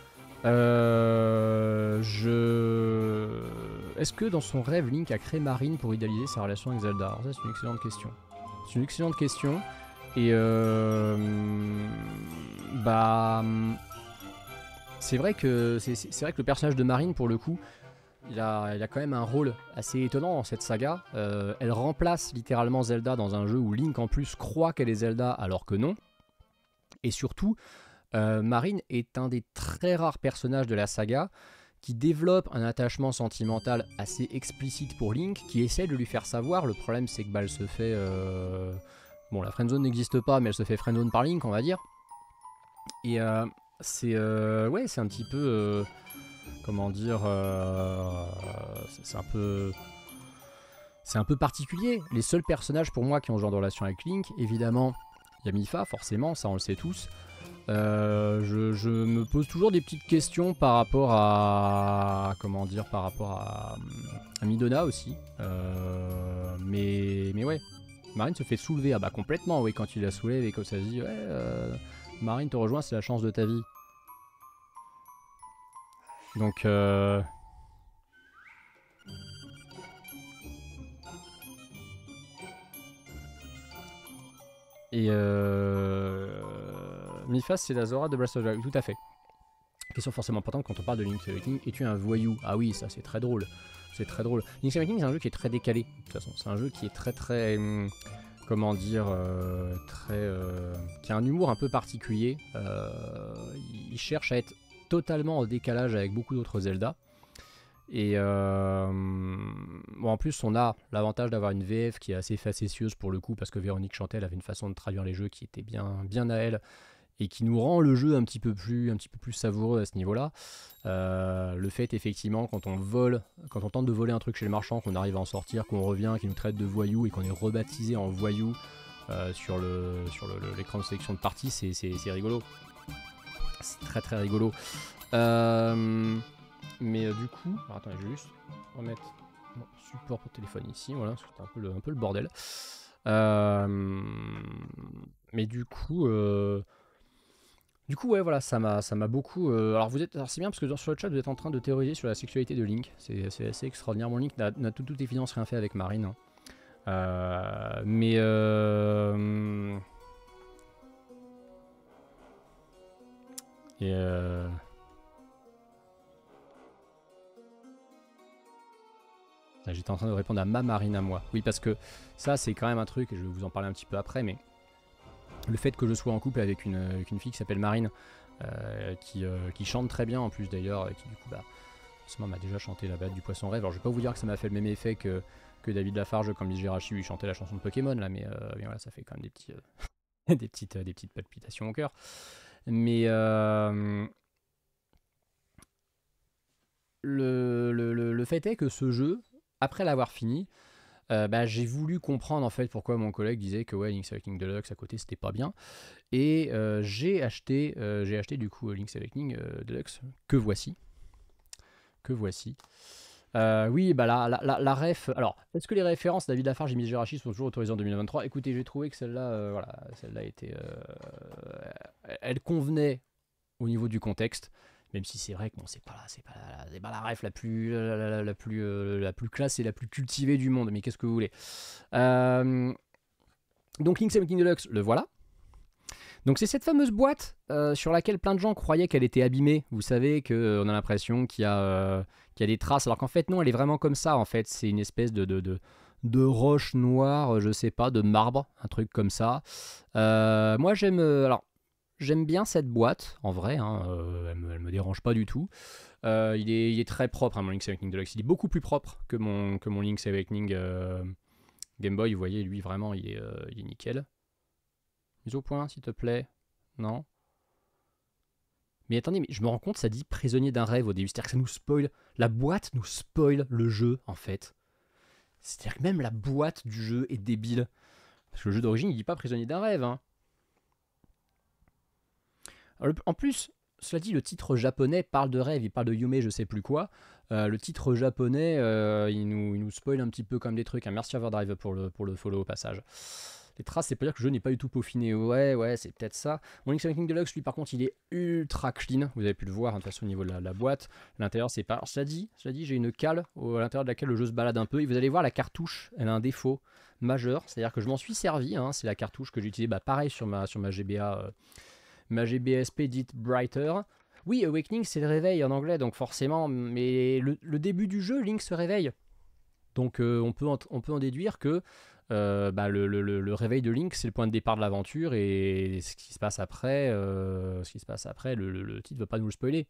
est-ce que dans son rêve, Link a créé Marine pour idéaliser sa relation avec Zelda? Alors ça, c'est une excellente question. C'est une excellente question. Et c'est vrai que le personnage de Marine, pour le coup, il a quand même un rôle assez étonnant dans cette saga. Elle remplace littéralement Zelda dans un jeu où Link en plus croit qu'elle est Zelda alors que non. Et surtout, Marine est un des très rares personnages de la saga qui développe un attachement sentimental assez explicite pour Link, qui essaie de lui faire savoir. Le problème, c'est que elle se fait... Bon, la friendzone n'existe pas, mais elle se fait friendzone par Link, on va dire. Et c'est un petit peu... comment dire... c'est un peu particulier. Les seuls personnages pour moi qui ont ce genre de relation avec Link, évidemment, il y a Mipha, forcément, ça on le sait tous. Je me pose toujours des petites questions par rapport à... Comment dire, par rapport à Midona aussi. Mais ouais. Marine se fait soulever, ah bah complètement, oui, quand il la soulève et comme ça se dit, ouais, Marine te rejoint, c'est la chance de ta vie. Donc, et Mipha, c'est la Zora de Breath of the Wild, tout à fait. Question forcément importante quand on parle de Link's Awakening, es-tu un voyou? Ah oui, ça c'est très drôle. C'est très drôle. Link's Awakening, c'est un jeu qui est très décalé, de toute façon. C'est un jeu qui est très comment dire, qui a un humour un peu particulier. Il cherche à être totalement en décalage avec beaucoup d'autres Zelda. Et bon, en plus, on a l'avantage d'avoir une VF qui est assez facétieuse pour le coup, parce que Véronique Chantel avait une façon de traduire les jeux qui était bien à elle, et qui nous rend le jeu un petit peu plus savoureux à ce niveau-là. Le fait effectivement quand on tente de voler un truc chez le marchand, qu'on arrive à en sortir, qu'on revient, qu'il nous traite de voyou et qu'on est rebaptisé en voyou sur l'écran de sélection de partie, c'est rigolo. C'est très rigolo. Mais du coup, alors attendez, je vais juste remettre mon support pour téléphone ici, voilà, parce que c'était un peu le bordel. Mais du coup, ouais, voilà, ça m'a beaucoup... Alors c'est bien parce que sur le chat, vous êtes en train de théoriser sur la sexualité de Link. C'est assez extraordinaire. Mon Link n'a toute évidence rien fait avec Marine. Hein. Mais... J'étais en train de répondre à ma Marine à moi. Oui, parce que ça, c'est quand même un truc, et je vais vous en parler un petit peu après, mais... Le fait que je sois en couple avec une fille qui s'appelle Marine, qui chante très bien en plus d'ailleurs, qui du coup forcément m'a déjà chanté la Balade du Poisson Rêve. Alors je vais pas vous dire que ça m'a fait le même effet que David Lafarge quand Miss Geraci lui chantait la chanson de Pokémon là, mais voilà, ça fait quand même des petits des petites palpitations au cœur. Mais le fait est que ce jeu, après l'avoir fini, j'ai voulu comprendre en fait pourquoi mon collègue disait que ouais, Link's Awakening Deluxe à côté c'était pas bien, et j'ai acheté du coup Link's Awakening Deluxe que voici. Oui, la ref. Alors, est-ce que les références David Lafarge et Miss Geraci sont toujours autorisées en 2023? Écoutez, j'ai trouvé que celle-là, celle-là était, elle convenait au niveau du contexte. Même si c'est vrai que bon, c'est pas la ref la plus classe et la plus cultivée du monde, mais qu'est-ce que vous voulez. Donc Link's Awakening Deluxe, le voilà. Donc c'est cette fameuse boîte sur laquelle plein de gens croyaient qu'elle était abîmée. Vous savez qu'on a l'impression qu'il y a des traces, alors qu'en fait non, elle est vraiment comme ça. En fait, c'est une espèce de roche noire, je sais pas, de marbre, un truc comme ça. Moi j'aime bien cette boîte, en vrai, hein, elle me dérange pas du tout. Il est très propre, hein, mon Link's Awakening Deluxe. Il est beaucoup plus propre que mon Link's Awakening Game Boy. Vous voyez, lui vraiment, il est nickel. Mise au point, s'il te plaît. Non. Mais attendez, mais je me rends compte, ça dit prisonnier d'un rêve au début. C'est-à-dire que ça nous spoil. La boîte nous spoil le jeu, en fait. C'est-à-dire que même la boîte du jeu est débile. Parce que le jeu d'origine, il dit pas prisonnier d'un rêve. Hein. Alors, en plus, cela dit, le titre japonais parle de rêve. Il parle de Yume, je sais plus quoi. Le titre japonais, il nous spoil un petit peu comme des trucs. Hein. Merci Overdrive pour le follow au passage. Les traces, c'est pas dire que le jeu n'est pas du tout peaufiné. Ouais, c'est peut-être ça. Mon Link's Awakening Deluxe, lui, par contre, il est ultra clean. Vous avez pu le voir, hein, de toute façon, au niveau de la boîte. L'intérieur, c'est pas. Alors, cela dit, j'ai une cale à l'intérieur de laquelle le jeu se balade un peu. Et vous allez voir, la cartouche, elle a un défaut majeur. C'est-à-dire que je m'en suis servi. Hein, c'est la cartouche que j'ai utilisée, pareil, sur ma GBA, ma GBSP dite Brighter. Oui, Awakening, c'est le réveil en anglais, donc forcément. Mais le début du jeu, Link se réveille. Donc, on peut en déduire que. Le réveil de Link, c'est le point de départ de l'aventure, et ce qui se passe après, le titre ne veut pas nous le spoiler.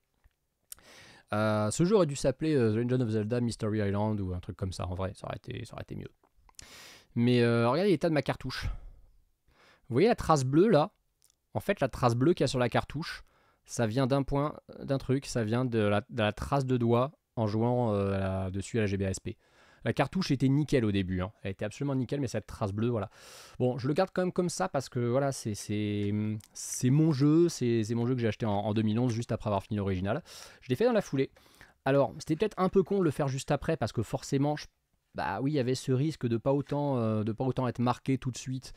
Ce jeu aurait dû s'appeler The Legend of Zelda Mystery Island ou un truc comme ça, en vrai, ça aurait été mieux. Mais regardez l'état de ma cartouche. Vous voyez la trace bleue là? En fait, la trace bleue qu'il y a sur la cartouche, ça vient d'un truc, ça vient de la trace de doigt en jouant dessus à la GBASP. La cartouche était nickel au début, hein. Elle était absolument nickel, mais cette trace bleue, voilà. Bon, je le garde quand même comme ça parce que voilà, c'est mon jeu, c'est mon jeu que j'ai acheté en 2011, juste après avoir fini l'original. Je l'ai fait dans la foulée. Alors, c'était peut-être un peu con de le faire juste après parce que forcément, bah oui, il y avait ce risque de pas autant être marqué tout de suite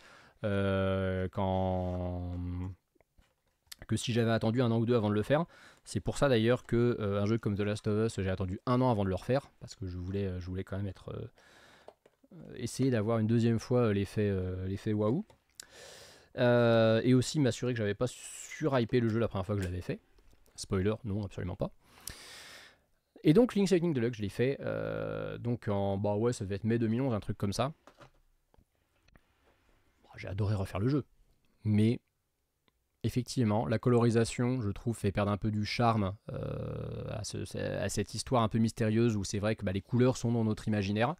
que si j'avais attendu 1 an ou 2 avant de le faire. C'est pour ça d'ailleurs que un jeu comme The Last of Us, j'ai attendu 1 an avant de le refaire, parce que je voulais quand même essayer d'avoir une deuxième fois l'effet waouh. Et aussi m'assurer que j'avais pas surhypé le jeu la première fois que je l'avais fait. Spoiler, non, absolument pas. Et donc Link's Awakening Deluxe, je l'ai fait donc ça devait être mai 2011, un truc comme ça. J'ai adoré refaire le jeu, mais effectivement, la colorisation, je trouve, fait perdre un peu du charme à cette histoire un peu mystérieuse où c'est vrai que les couleurs sont dans notre imaginaire.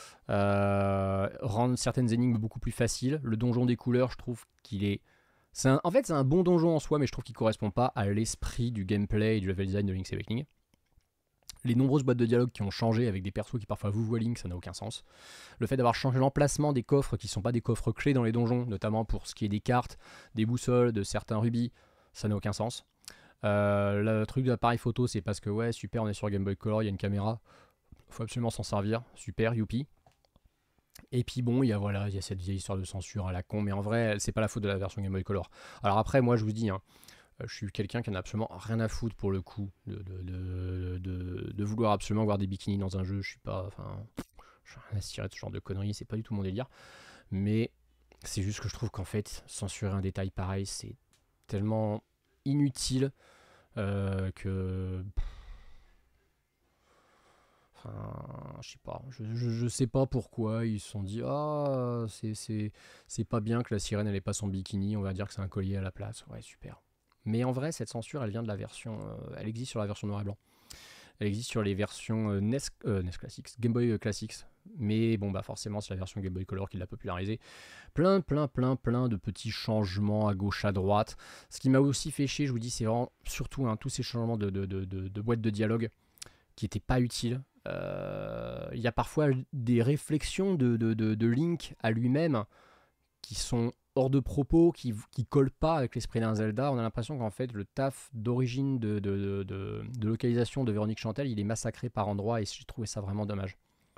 Rendre certaines énigmes beaucoup plus faciles. Le donjon des couleurs, je trouve qu'il est... En fait, c'est un bon donjon en soi, mais je trouve qu'il ne correspond pas à l'esprit du gameplay et du level design de Link's Awakening. Les nombreuses boîtes de dialogue qui ont changé avec des persos qui parfois vous voient Link, ça n'a aucun sens. Le fait d'avoir changé l'emplacement des coffres qui ne sont pas des coffres clés dans les donjons, notamment pour ce qui est des cartes, des boussoles, de certains rubis, ça n'a aucun sens. Le truc de l'appareil photo, c'est parce que ouais, super, on est sur Game Boy Color, il y a une caméra, faut absolument s'en servir, super, youpi. Et puis bon, il y a cette vieille histoire de censure à la con, mais en vrai, c'est pas la faute de la version Game Boy Color. Alors après, moi je vous dis, hein, je suis quelqu'un qui n'a absolument rien à foutre pour le coup de vouloir absolument voir des bikinis dans un jeu. Je suis pas, enfin, je suis rien à se tirer de ce genre de conneries, c'est pas du tout mon délire. Mais c'est juste que je trouve qu'en fait, censurer un détail pareil, c'est tellement inutile que. Enfin, je sais pas. Je sais pas pourquoi ils se sont dit c'est pas bien que la sirène elle ait pas son bikini, on va dire que c'est un collier à la place. Ouais, super. Mais en vrai, cette censure, elle vient de la version... elle existe sur la version noir et blanc. Elle existe sur les versions NES Classics, Game Boy Classics. Mais bon, forcément, c'est la version Game Boy Color qui l'a popularisé. Plein de petits changements à gauche, à droite. Ce qui m'a aussi fait chier, je vous dis, c'est vraiment surtout tous ces changements de boîtes de dialogue qui n'étaient pas utiles. Il y a parfois des réflexions de Link à lui-même qui sont hors de propos, qui collent pas avec l'esprit d'un Zelda. On a l'impression qu'en fait le taf d'origine de localisation de Véronique Chantel, il est massacré par endroits, et j'ai trouvé ça vraiment dommage.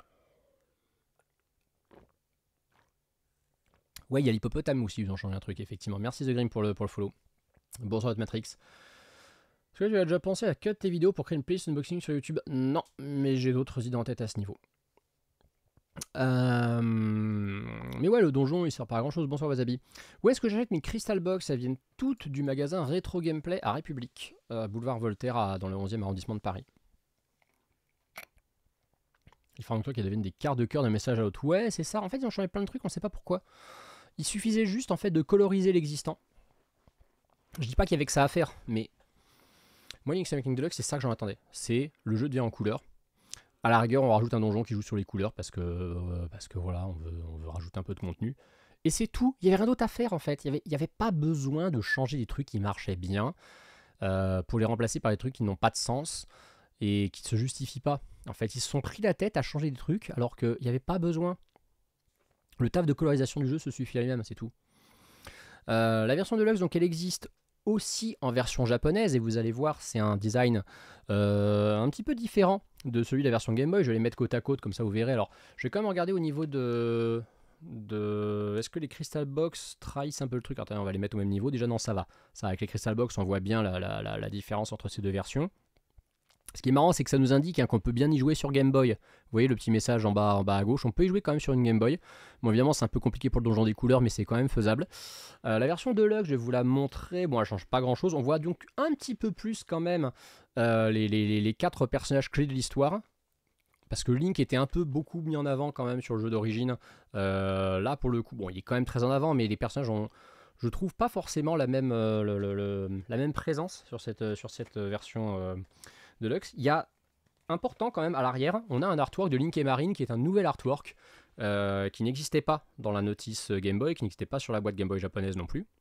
Ouais, il y a l'hippopotame aussi, ils ont changé un truc, effectivement. Merci The Grim pour le follow. Bonsoir Matrix. Est-ce que tu as déjà pensé à cut tes vidéos pour créer une playlist unboxing sur YouTube? Non, mais j'ai d'autres idées en tête à ce niveau. Mais ouais, le donjon il sert pas à grand chose. Bonsoir Wasabi. Où est-ce que j'achète mes Crystal Box? Elles viennent toutes du magasin Retro Gameplay à République, boulevard Voltaire dans le 11e arrondissement de Paris. Il faut qu'il y deviennent des quarts de cœur de message à l'autre. Ouais, c'est ça. En fait, ils ont changé plein de trucs, on sait pas pourquoi. Il suffisait juste en fait de coloriser l'existant. Je dis pas qu'il y avait que ça à faire, mais moi, Link's Awakening Deluxe, c'est ça que j'en attendais. C'est le jeu devient en couleur. À la rigueur, on rajoute un donjon qui joue sur les couleurs parce que voilà, on veut rajouter un peu de contenu. Et c'est tout. Il n'y avait rien d'autre à faire en fait. Il n'y avait pas besoin de changer des trucs qui marchaient bien pour les remplacer par des trucs qui n'ont pas de sens et qui ne se justifient pas. En fait, ils se sont pris la tête à changer des trucs alors qu'il n'y avait pas besoin. Le taf de colorisation du jeu se suffit à lui-même, c'est tout. La version Deluxe, donc, elle existe aussi en version japonaise et vous allez voir, c'est un design un petit peu différent de celui de la version Game Boy. Je vais les mettre côte à côte, comme ça vous verrez. Alors, je vais quand même regarder au niveau de est-ce que les Crystal Box trahissent un peu le truc? Attends, on va les mettre au même niveau. Déjà, non, ça va. Ça, avec les Crystal Box, on voit bien la différence entre ces deux versions. Ce qui est marrant, c'est que ça nous indique qu'on peut bien y jouer sur Game Boy. Vous voyez le petit message en bas à gauche. On peut y jouer quand même sur une Game Boy. Bon, évidemment, c'est un peu compliqué pour le donjon des couleurs, mais c'est quand même faisable. La version Deluxe, je vais vous la montrer. Bon, elle change pas grand-chose. On voit donc un petit peu plus quand même les 4 personnages clés de l'histoire. Parce que Link était un peu beaucoup mis en avant quand même sur le jeu d'origine. Là, pour le coup, bon, il est quand même très en avant, mais les personnages ont, je trouve, pas forcément la même présence sur cette version Deluxe. Il y a important quand même à l'arrière, on a un artwork de Link et Marine qui est un nouvel artwork qui n'existait pas dans la notice Game Boy, qui n'existait pas sur la boîte Game Boy japonaise non plus.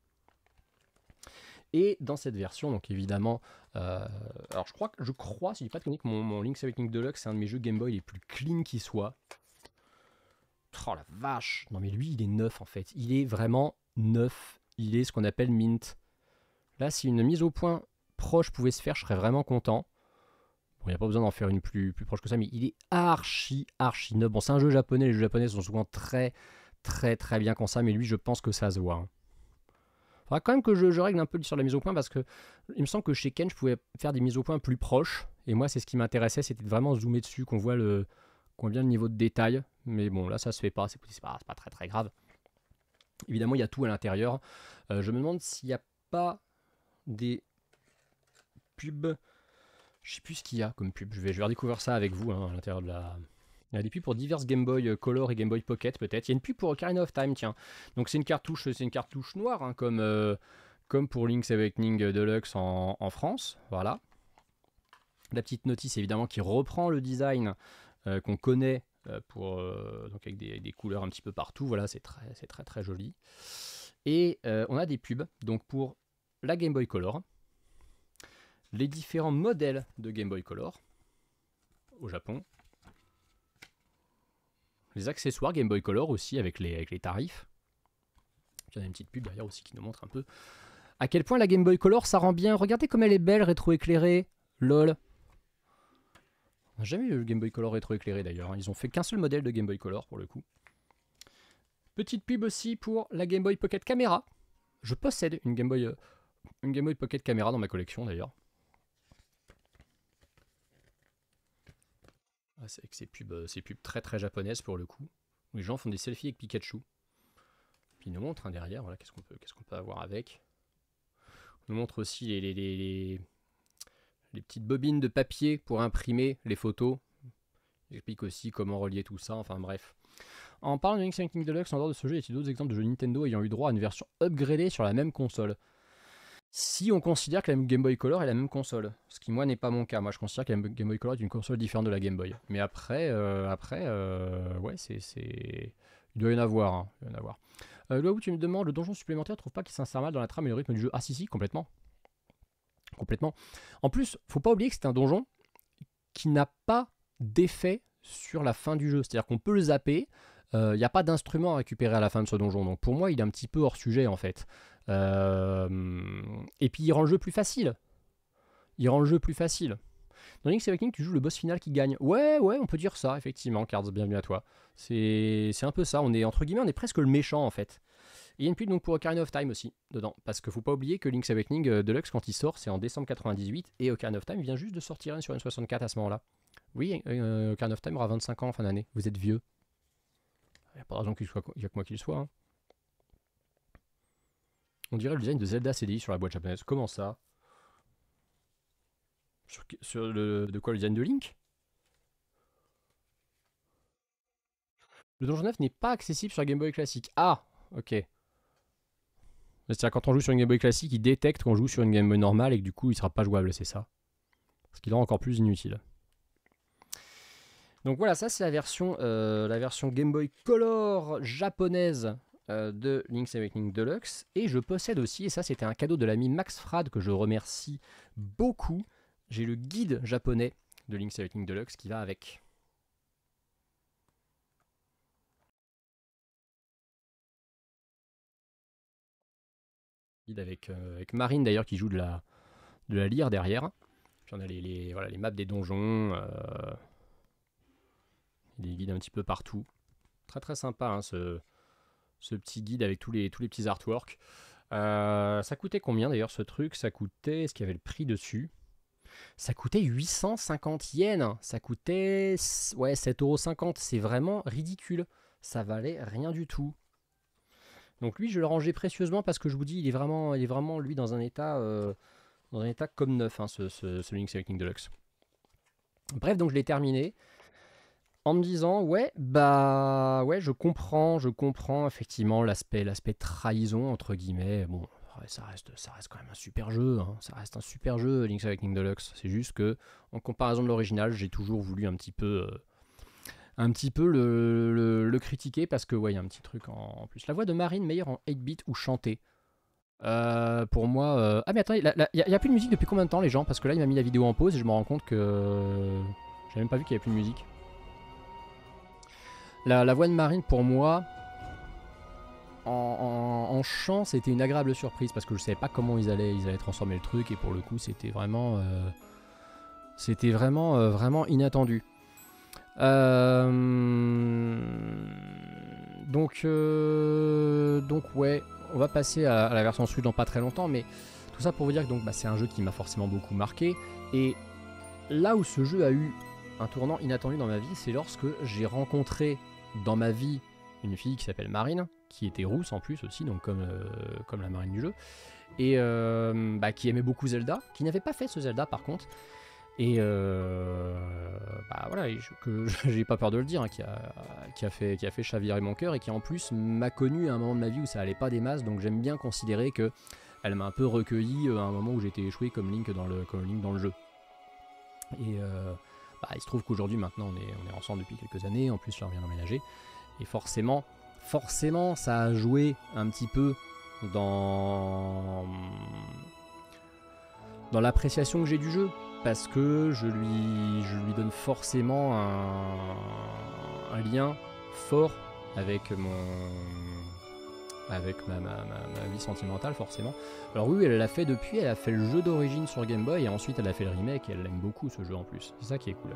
Et dans cette version, donc évidemment, alors je crois, si je dis pas de conneries, que mon Link's Awakening Deluxe, c'est un de mes jeux Game Boy les plus clean qui soit. Oh la vache! Non mais lui, il est neuf en fait. Il est vraiment neuf. Il est ce qu'on appelle mint. Là, si une mise au point proche pouvait se faire, je serais vraiment content. Bon, il n'y a pas besoin d'en faire une plus proche que ça, mais il est archi neuf. Bon, c'est un jeu japonais, les jeux japonais sont souvent très bien comme ça, mais lui, je pense que ça se voit. Il faudra quand même que je règle un peu sur la mise au point, parce que il me semble que chez Ken, je pouvais faire des mises au point plus proches, et moi, c'est ce qui m'intéressait, c'était de vraiment zoomer dessus, qu'on voit bien le niveau de détail, mais bon, là, ça se fait pas, c'est pas très grave. Évidemment, il y a tout à l'intérieur. Je me demande s'il n'y a pas des pubs. Je sais plus ce qu'il y a comme pub. Je vais redécouvrir ça avec vous à l'intérieur de la. Il y a des pubs pour diverses Game Boy Color et Game Boy Pocket peut-être. Il y a une pub pour Ocarina of Time, tiens. Donc c'est une cartouche noire comme pour Link's Awakening Deluxe en France. Voilà. La petite notice évidemment qui reprend le design qu'on connaît donc avec des couleurs un petit peu partout. Voilà, c'est très joli. Et on a des pubs donc pour la Game Boy Color, les différents modèles de Game Boy Color au Japon, les accessoires Game Boy Color aussi avec les tarifs. Il y a une petite pub derrière aussi qui nous montre un peu à quel point la Game Boy Color ça rend bien. Regardez comme elle est belle, rétro-éclairée. Lol. On n'a jamais eu le Game Boy Color rétro-éclairé d'ailleurs. Ils ont fait qu'un seul modèle de Game Boy Color pour le coup. Petite pub aussi pour la Game Boy Pocket Camera. Je possède une Game Boy Pocket Camera dans ma collection d'ailleurs. Ah, c'est avec ces pubs très japonaises pour le coup. Où les gens font des selfies avec Pikachu. Puis ils nous montrent derrière, voilà, qu'est-ce qu'on peut avoir avec. On nous montre aussi les petites bobines de papier pour imprimer les photos. J'explique aussi comment relier tout ça, enfin bref. En parlant de Link's Awakening Deluxe, en dehors de ce jeu, y a-t-il d'autres exemples de jeux Nintendo ayant eu droit à une version upgradée sur la même console? Si on considère que la Game Boy Color est la même console, ce qui moi n'est pas mon cas, moi je considère que la Game Boy Color est une console différente de la Game Boy. Mais après, ouais, il doit y en avoir. Hein, il doit y en avoir. Là où tu me demandes, le donjon supplémentaire, trouve pas qu'il s'insère mal dans la trame et le rythme du jeu? Ah si, complètement. Complètement. En plus, faut pas oublier que c'est un donjon qui n'a pas d'effet sur la fin du jeu. C'est-à-dire qu'on peut le zapper, il n'y a pas d'instrument à récupérer à la fin de ce donjon. Donc pour moi, il est un petit peu hors sujet en fait. Et puis il rend le jeu plus facile. Dans Link's Awakening, tu joues le boss final qui gagne. Ouais, on peut dire ça, effectivement, Cards, bienvenue à toi. C'est un peu ça, on est entre guillemets, on est presque le méchant en fait. Et il y a une pub donc pour Ocarina of Time aussi dedans, parce qu'il faut pas oublier que Link's Awakening Deluxe, quand il sort, c'est en décembre 98, et Ocarina of Time vient juste de sortir sur N64 à ce moment-là. Oui, Ocarina of Time aura 25 ans en fin d'année, vous êtes vieux. n'y a pas de raison qu'il y a que moi qui le soit. Hein. On dirait le design de Zelda CDI sur la boîte japonaise. Comment ça? De quoi, le design de Link? Le Donjon 9 n'est pas accessible sur la Game Boy classique. Ah, ok. C'est-à-dire quand on joue sur une Game Boy classique, il détecte qu'on joue sur une Game Boy normale et que du coup il sera pas jouable, c'est ça. Ce qui le rend encore plus inutile. Donc voilà, ça c'est la version Game Boy Color japonaise de Link's Awakening Deluxe. Et je possède aussi, et ça c'était un cadeau de l'ami Max Frad que je remercie beaucoup, j'ai le guide japonais de Link's Awakening Deluxe qui va avec. Avec Marine d'ailleurs qui joue de la lyre derrière. Puis on a les maps des donjons, des guides un petit peu partout. Très très sympa hein, ce petit guide avec tous les petits artworks. Ça coûtait combien d'ailleurs ce truc? Ça coûtait, est-ce qu'il y avait le prix dessus? Ça coûtait 850 yens. Ça coûtait ouais, 7,50 €. C'est vraiment ridicule. Ça valait rien du tout. Donc lui, je le rangeais précieusement parce que je vous dis, il est vraiment lui dans un état comme neuf, hein, ce Link's Awakening Deluxe. Bref, donc je l'ai terminé en me disant ouais, je comprends effectivement l'aspect trahison entre guillemets. Bon, ouais, ça reste quand même un super jeu, hein, ça reste un super jeu Link's Awakening Deluxe. C'est juste que en comparaison de l'original, j'ai toujours voulu un petit peu le critiquer parce que ouais, il y a un petit truc en plus. La voix de Marine meilleure en 8-bit ou chantée. Pour moi... Ah mais attendez, il n'y a plus de musique depuis combien de temps les gens? Parce que là il m'a mis la vidéo en pause et je me rends compte que... J'avais même pas vu qu'il n'y avait plus de musique. La voix de Marine pour moi, en chant c'était une agréable surprise parce que je savais pas comment ils allaient transformer le truc et pour le coup c'était vraiment... vraiment inattendu. Donc ouais, on va passer à la version Switch dans pas très longtemps, mais tout ça pour vous dire que c'est un jeu qui m'a forcément beaucoup marqué. Et là où ce jeu a eu un tournant inattendu dans ma vie, c'est lorsque j'ai rencontré dans ma vie une fille qui s'appelle Marine, qui était rousse en plus aussi, donc comme la Marine du jeu, et qui aimait beaucoup Zelda, qui n'avait pas fait ce Zelda par contre. Et voilà, que j'ai pas peur de le dire, hein, qui a fait chavirer mon cœur et qui en plus m'a connu à un moment de ma vie où ça allait pas des masses, donc j'aime bien considérer que elle m'a un peu recueilli à un moment où j'étais échoué comme Link dans le jeu. Et il se trouve qu'aujourd'hui maintenant on est ensemble depuis quelques années, en plus je reviens d'emménager, et forcément ça a joué un petit peu dans l'appréciation que j'ai du jeu. Parce que je lui donne forcément un lien fort avec ma vie sentimentale forcément. Alors oui, elle l'a fait depuis, elle a fait le jeu d'origine sur Game Boy et ensuite elle a fait le remake et elle aime beaucoup ce jeu en plus. C'est ça qui est cool.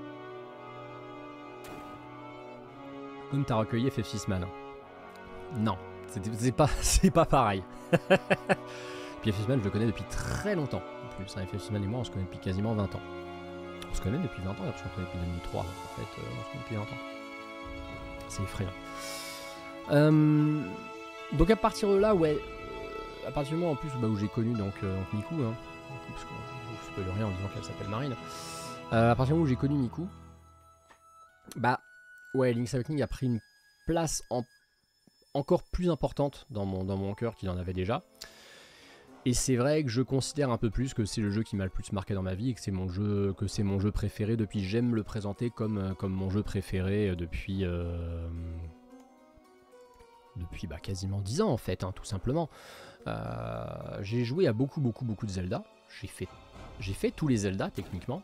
Comme t'as recueilli FF6 Man. Non, c'est pas pareil. Puis FF6 Man je le connais depuis très longtemps. FF6 Man et moi on se connaît depuis quasiment 20 ans. On se connaît depuis 20 ans, parce qu'on se connaît depuis 2003. En fait, on se connaît depuis 20 ans. C'est effrayant. Donc à partir de là, ouais, à partir du moment en plus où j'ai connu Miku, hein, parce que je ne spoil rien en disant qu'elle s'appelle Marine. À partir du moment où j'ai connu Miku, ouais, Link's Awakening a pris une place encore plus importante dans mon cœur qu'il en avait déjà. Et c'est vrai que je considère un peu plus que c'est le jeu qui m'a le plus marqué dans ma vie et que c'est mon jeu préféré depuis. J'aime le présenter comme mon jeu préféré depuis quasiment 10 ans en fait, hein, tout simplement. J'ai joué à beaucoup de Zelda. J'ai fait tous les Zelda techniquement.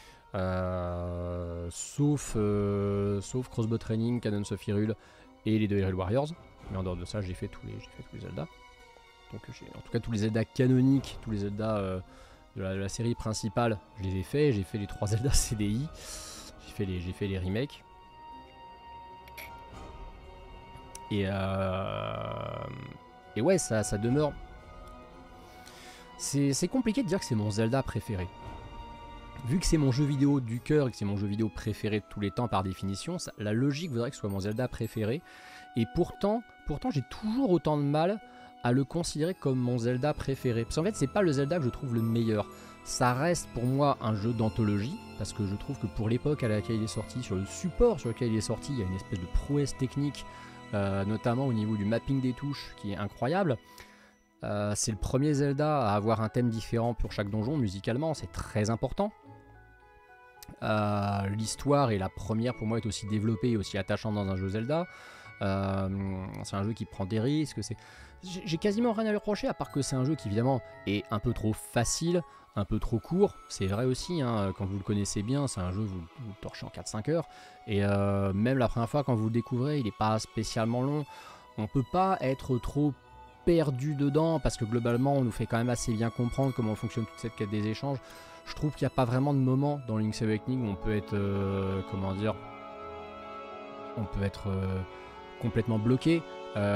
Sauf Crossbow Training, Cadence of Hyrule et les deux Hyrule Warriors. Mais en dehors de ça, j'ai fait tous les Zelda. Donc en tout cas tous les Zelda canoniques, tous les Zelda de la série principale, je les ai faits. J'ai fait les 3 Zelda CDI, j'ai fait les remakes. Et ouais, ça demeure... C'est compliqué de dire que c'est mon Zelda préféré. vu que c'est mon jeu vidéo du cœur et que c'est mon jeu vidéo préféré de tous les temps par définition, la logique voudrait que ce soit mon Zelda préféré. Et pourtant j'ai toujours autant de mal à le considérer comme mon Zelda préféré. Parce qu'en fait, c'est pas le Zelda que je trouve le meilleur. Ça reste pour moi un jeu d'anthologie, parce que je trouve que pour l'époque à laquelle il est sorti, sur le support sur lequel il est sorti, il y a une espèce de prouesse technique, notamment au niveau du mapping des touches, qui est incroyable. C'est le premier Zelda à avoir un thème différent pour chaque donjon, musicalement, c'est très important. L'histoire et la première pour moi est aussi développée et aussi attachante dans un jeu Zelda. C'est un jeu qui prend des risques. J'ai quasiment rien à lui reprocher, à part que c'est un jeu qui évidemment est un peu trop facile, un peu trop court. C'est vrai aussi, hein, quand vous le connaissez bien, c'est un jeu, vous le torchez en 4-5 heures. Et même la première fois quand vous le découvrez, il n'est pas spécialement long. On peut pas être trop perdu dedans, parce que globalement on nous fait quand même assez bien comprendre comment fonctionne toute cette quête des échanges. Je trouve qu'il n'y a pas vraiment de moment dans Link's Awakening où on peut être, complètement bloqué.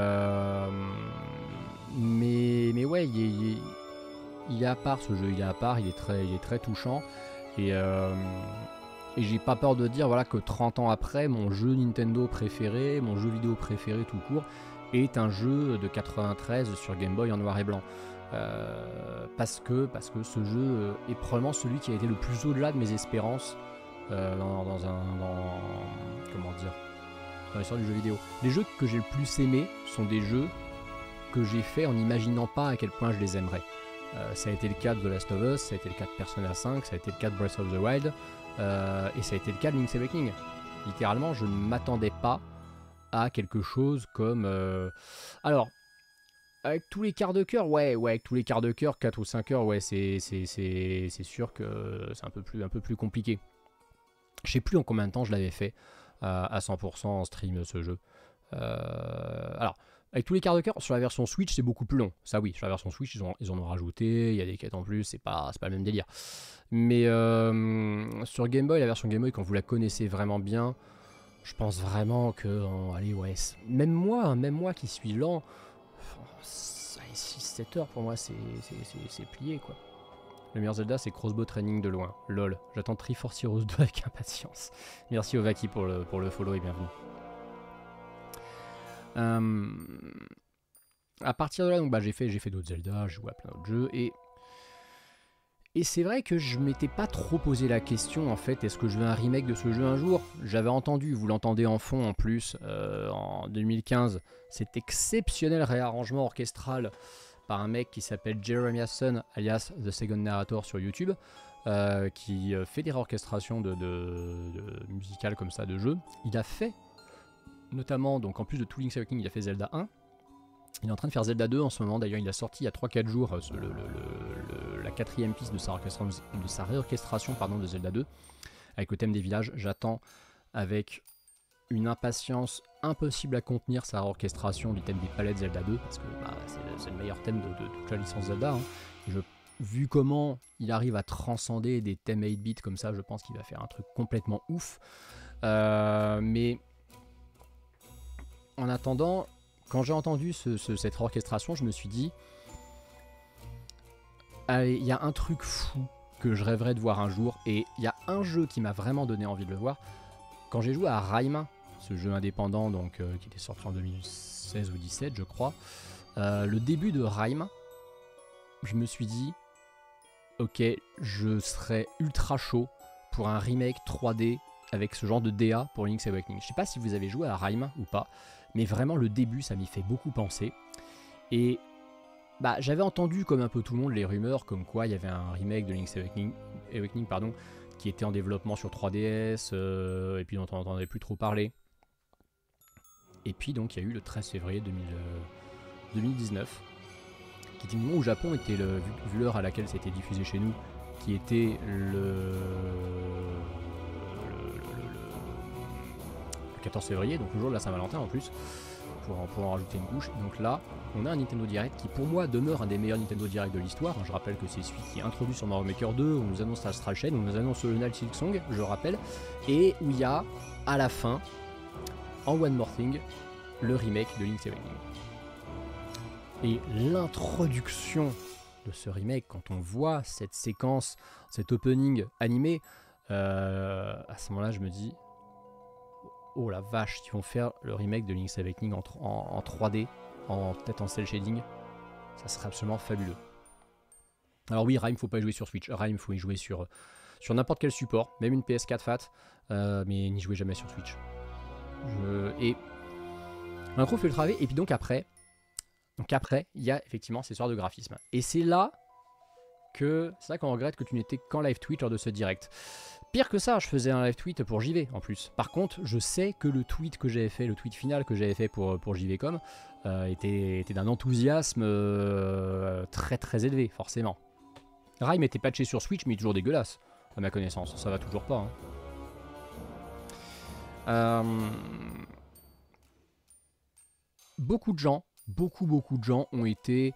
Mais ouais, il est à part ce jeu, il est très touchant. Et j'ai pas peur de dire voilà, que 30 ans après, mon jeu Nintendo préféré, mon jeu vidéo préféré tout court, est un jeu de 93 sur Game Boy en noir et blanc. Parce que ce jeu est probablement celui qui a été le plus au-delà de mes espérances dans l'histoire du jeu vidéo. Les jeux que j'ai le plus aimés sont des jeux que j'ai faits en n'imaginant pas à quel point je les aimerais. Ça a été le cas de The Last of Us, ça a été le cas de Persona 5, ça a été le cas de Breath of the Wild, et ça a été le cas de Link's Awakening. Littéralement, je ne m'attendais pas à quelque chose comme... Alors, avec tous les quarts de cœur, avec tous les quarts de cœur, 4 ou 5 heures, ouais, c'est sûr que c'est un peu plus compliqué. Je sais plus en combien de temps je l'avais fait à 100% en stream ce jeu. Alors, avec tous les quarts de cœur, sur la version Switch, c'est beaucoup plus long. Ça oui, sur la version Switch, ils en ont rajouté, il y a des quêtes en plus, c'est pas le même délire. Mais sur Game Boy, la version Game Boy, quand vous la connaissez vraiment bien, je pense vraiment que, allez, ouais, même moi qui suis lent, 6-7 heures pour moi, c'est plié, quoi. Le meilleur Zelda, c'est Crossbow Training de loin. Lol, j'attends Triforce Heroes 2 avec impatience. Merci Ovaki pour le follow et bienvenue. À partir de là, donc, j'ai fait d'autres Zelda, j'ai joué à plein d'autres jeux, et c'est vrai que je m'étais pas trop posé la question, en fait, est-ce que je veux un remake de ce jeu un jour? J'avais entendu, vous l'entendez en fond en plus, en 2015, cet exceptionnel réarrangement orchestral par un mec qui s'appelle Jeremiah Sun, alias The Second Narrator sur YouTube, qui fait des réorchestrations de musicales comme ça, de jeux. Il a fait, notamment, donc en plus de tout Link's Awakening, il a fait Zelda 1. Il est en train de faire Zelda 2 en ce moment, d'ailleurs il a sorti il y a 3-4 jours la 4ème piste de sa réorchestration de Zelda 2, avec le thème des villages. J'attends avec une impatience impossible à contenir sa réorchestration du thème des palettes Zelda 2, parce que c'est le meilleur thème de toute la licence Zelda. Hein. Vu comment il arrive à transcender des thèmes 8-bit comme ça, je pense qu'il va faire un truc complètement ouf. Mais en attendant, quand j'ai entendu cette orchestration, je me suis dit, allez, il y a un truc fou que je rêverais de voir un jour, et il y a un jeu qui m'a vraiment donné envie de le voir. Quand j'ai joué à Rime, ce jeu indépendant donc, qui était sorti en 2016 ou 2017 je crois, le début de Rime, je me suis dit, ok, je serais ultra chaud pour un remake 3D avec ce genre de DA pour Link's Awakening. Je sais pas si vous avez joué à Rime ou pas, mais vraiment le début ça m'y fait beaucoup penser. Et j'avais entendu comme un peu tout le monde les rumeurs comme quoi il y avait un remake de Link's Awakening qui était en développement sur 3DS et puis dont on n'entendait plus trop parler. Et puis donc il y a eu le 13 février 2019 qui était le moment où Japon était, vu l'heure à laquelle c'était diffusé chez nous, qui était le 14 février, donc le jour de la Saint-Valentin en plus, pour en rajouter une couche. Donc là, on a un Nintendo Direct qui pour moi demeure un des meilleurs Nintendo Direct de l'histoire. Je rappelle que c'est celui qui introduit sur Mario Maker 2, on nous annonce Astral Chain, on nous annonce le Night Silksong, je rappelle, et où il y a, à la fin, en One More Thing, le remake de Link's Awakening. Et l'introduction de ce remake, quand on voit cette séquence, cet opening animé, à ce moment-là, je me dis, oh la vache, ils vont faire le remake de Link's Awakening en 3D, peut-être en cel shading, ça serait absolument fabuleux. Alors oui, Rime, faut pas y jouer sur Switch, Rime, faut y jouer sur n'importe quel support, même une PS4 fat, mais n'y jouez jamais sur Switch. Et l'intro fait le travail, et puis donc après, il y a effectivement ces histoires de graphisme. Et c'est là qu'on regrette que tu n'étais qu'en live tweet lors de ce direct. Pire que ça, je faisais un live tweet pour JV en plus. Par contre, je sais que le tweet que j'avais fait, le tweet final que j'avais fait pour JVcom, était d'un enthousiasme très très élevé, forcément. Rime était patché sur Switch, mais il est toujours dégueulasse, à ma connaissance. Ça va toujours pas. Beaucoup de gens ont été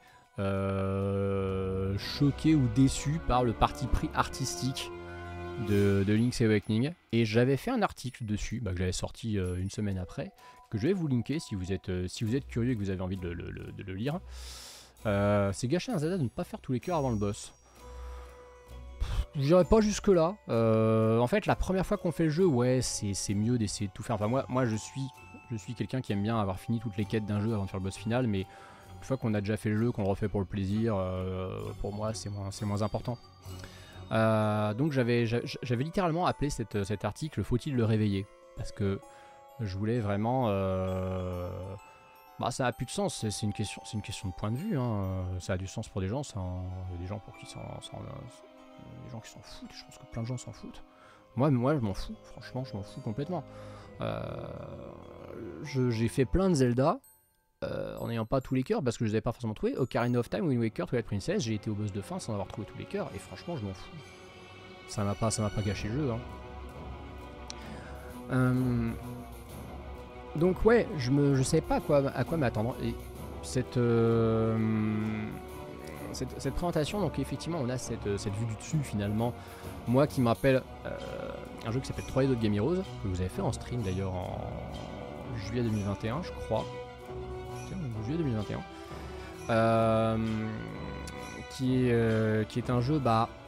choqués ou déçus par le parti pris artistique de Link's Awakening. Et j'avais fait un article dessus, que j'avais sorti une semaine après, que je vais vous linker si vous êtes curieux et que vous avez envie de le lire. C'est gâcher un Zelda de ne pas faire tous les cœurs avant le boss. J'irai pas jusque là. En fait, la première fois qu'on fait le jeu, ouais, c'est mieux d'essayer de tout faire. Enfin, moi je suis quelqu'un qui aime bien avoir fini toutes les quêtes d'un jeu avant de faire le boss final, mais une fois qu'on a déjà fait le jeu, qu'on le refait pour le plaisir, pour moi c'est moins important. Donc j'avais littéralement appelé cet article "Faut-il le réveiller?" Parce que je voulais vraiment. Ça n'a plus de sens. C'est une question de point de vue. Ça a du sens pour des gens. Il y a des gens pour qui des gens qui s'en foutent. Je pense que plein de gens s'en foutent. Moi je m'en fous. Franchement, je m'en fous complètement. J'ai fait plein de Zelda en n'ayant pas tous les cœurs parce que je les avais pas forcément trouvés. Ocarina of Time, Wind Waker, Twilight Princess, j'ai été au boss de fin sans avoir trouvé tous les cœurs et franchement je m'en fous. Ça m'a pas gâché le jeu. Donc ouais, je savais pas à quoi m'attendre. Et cette présentation, donc effectivement on a cette vue du dessus finalement, moi qui me rappelle un jeu qui s'appelle 3D Game Heroes, que vous avez fait en stream d'ailleurs en juillet 2021 je crois. Juillet 2021. Qui est un jeu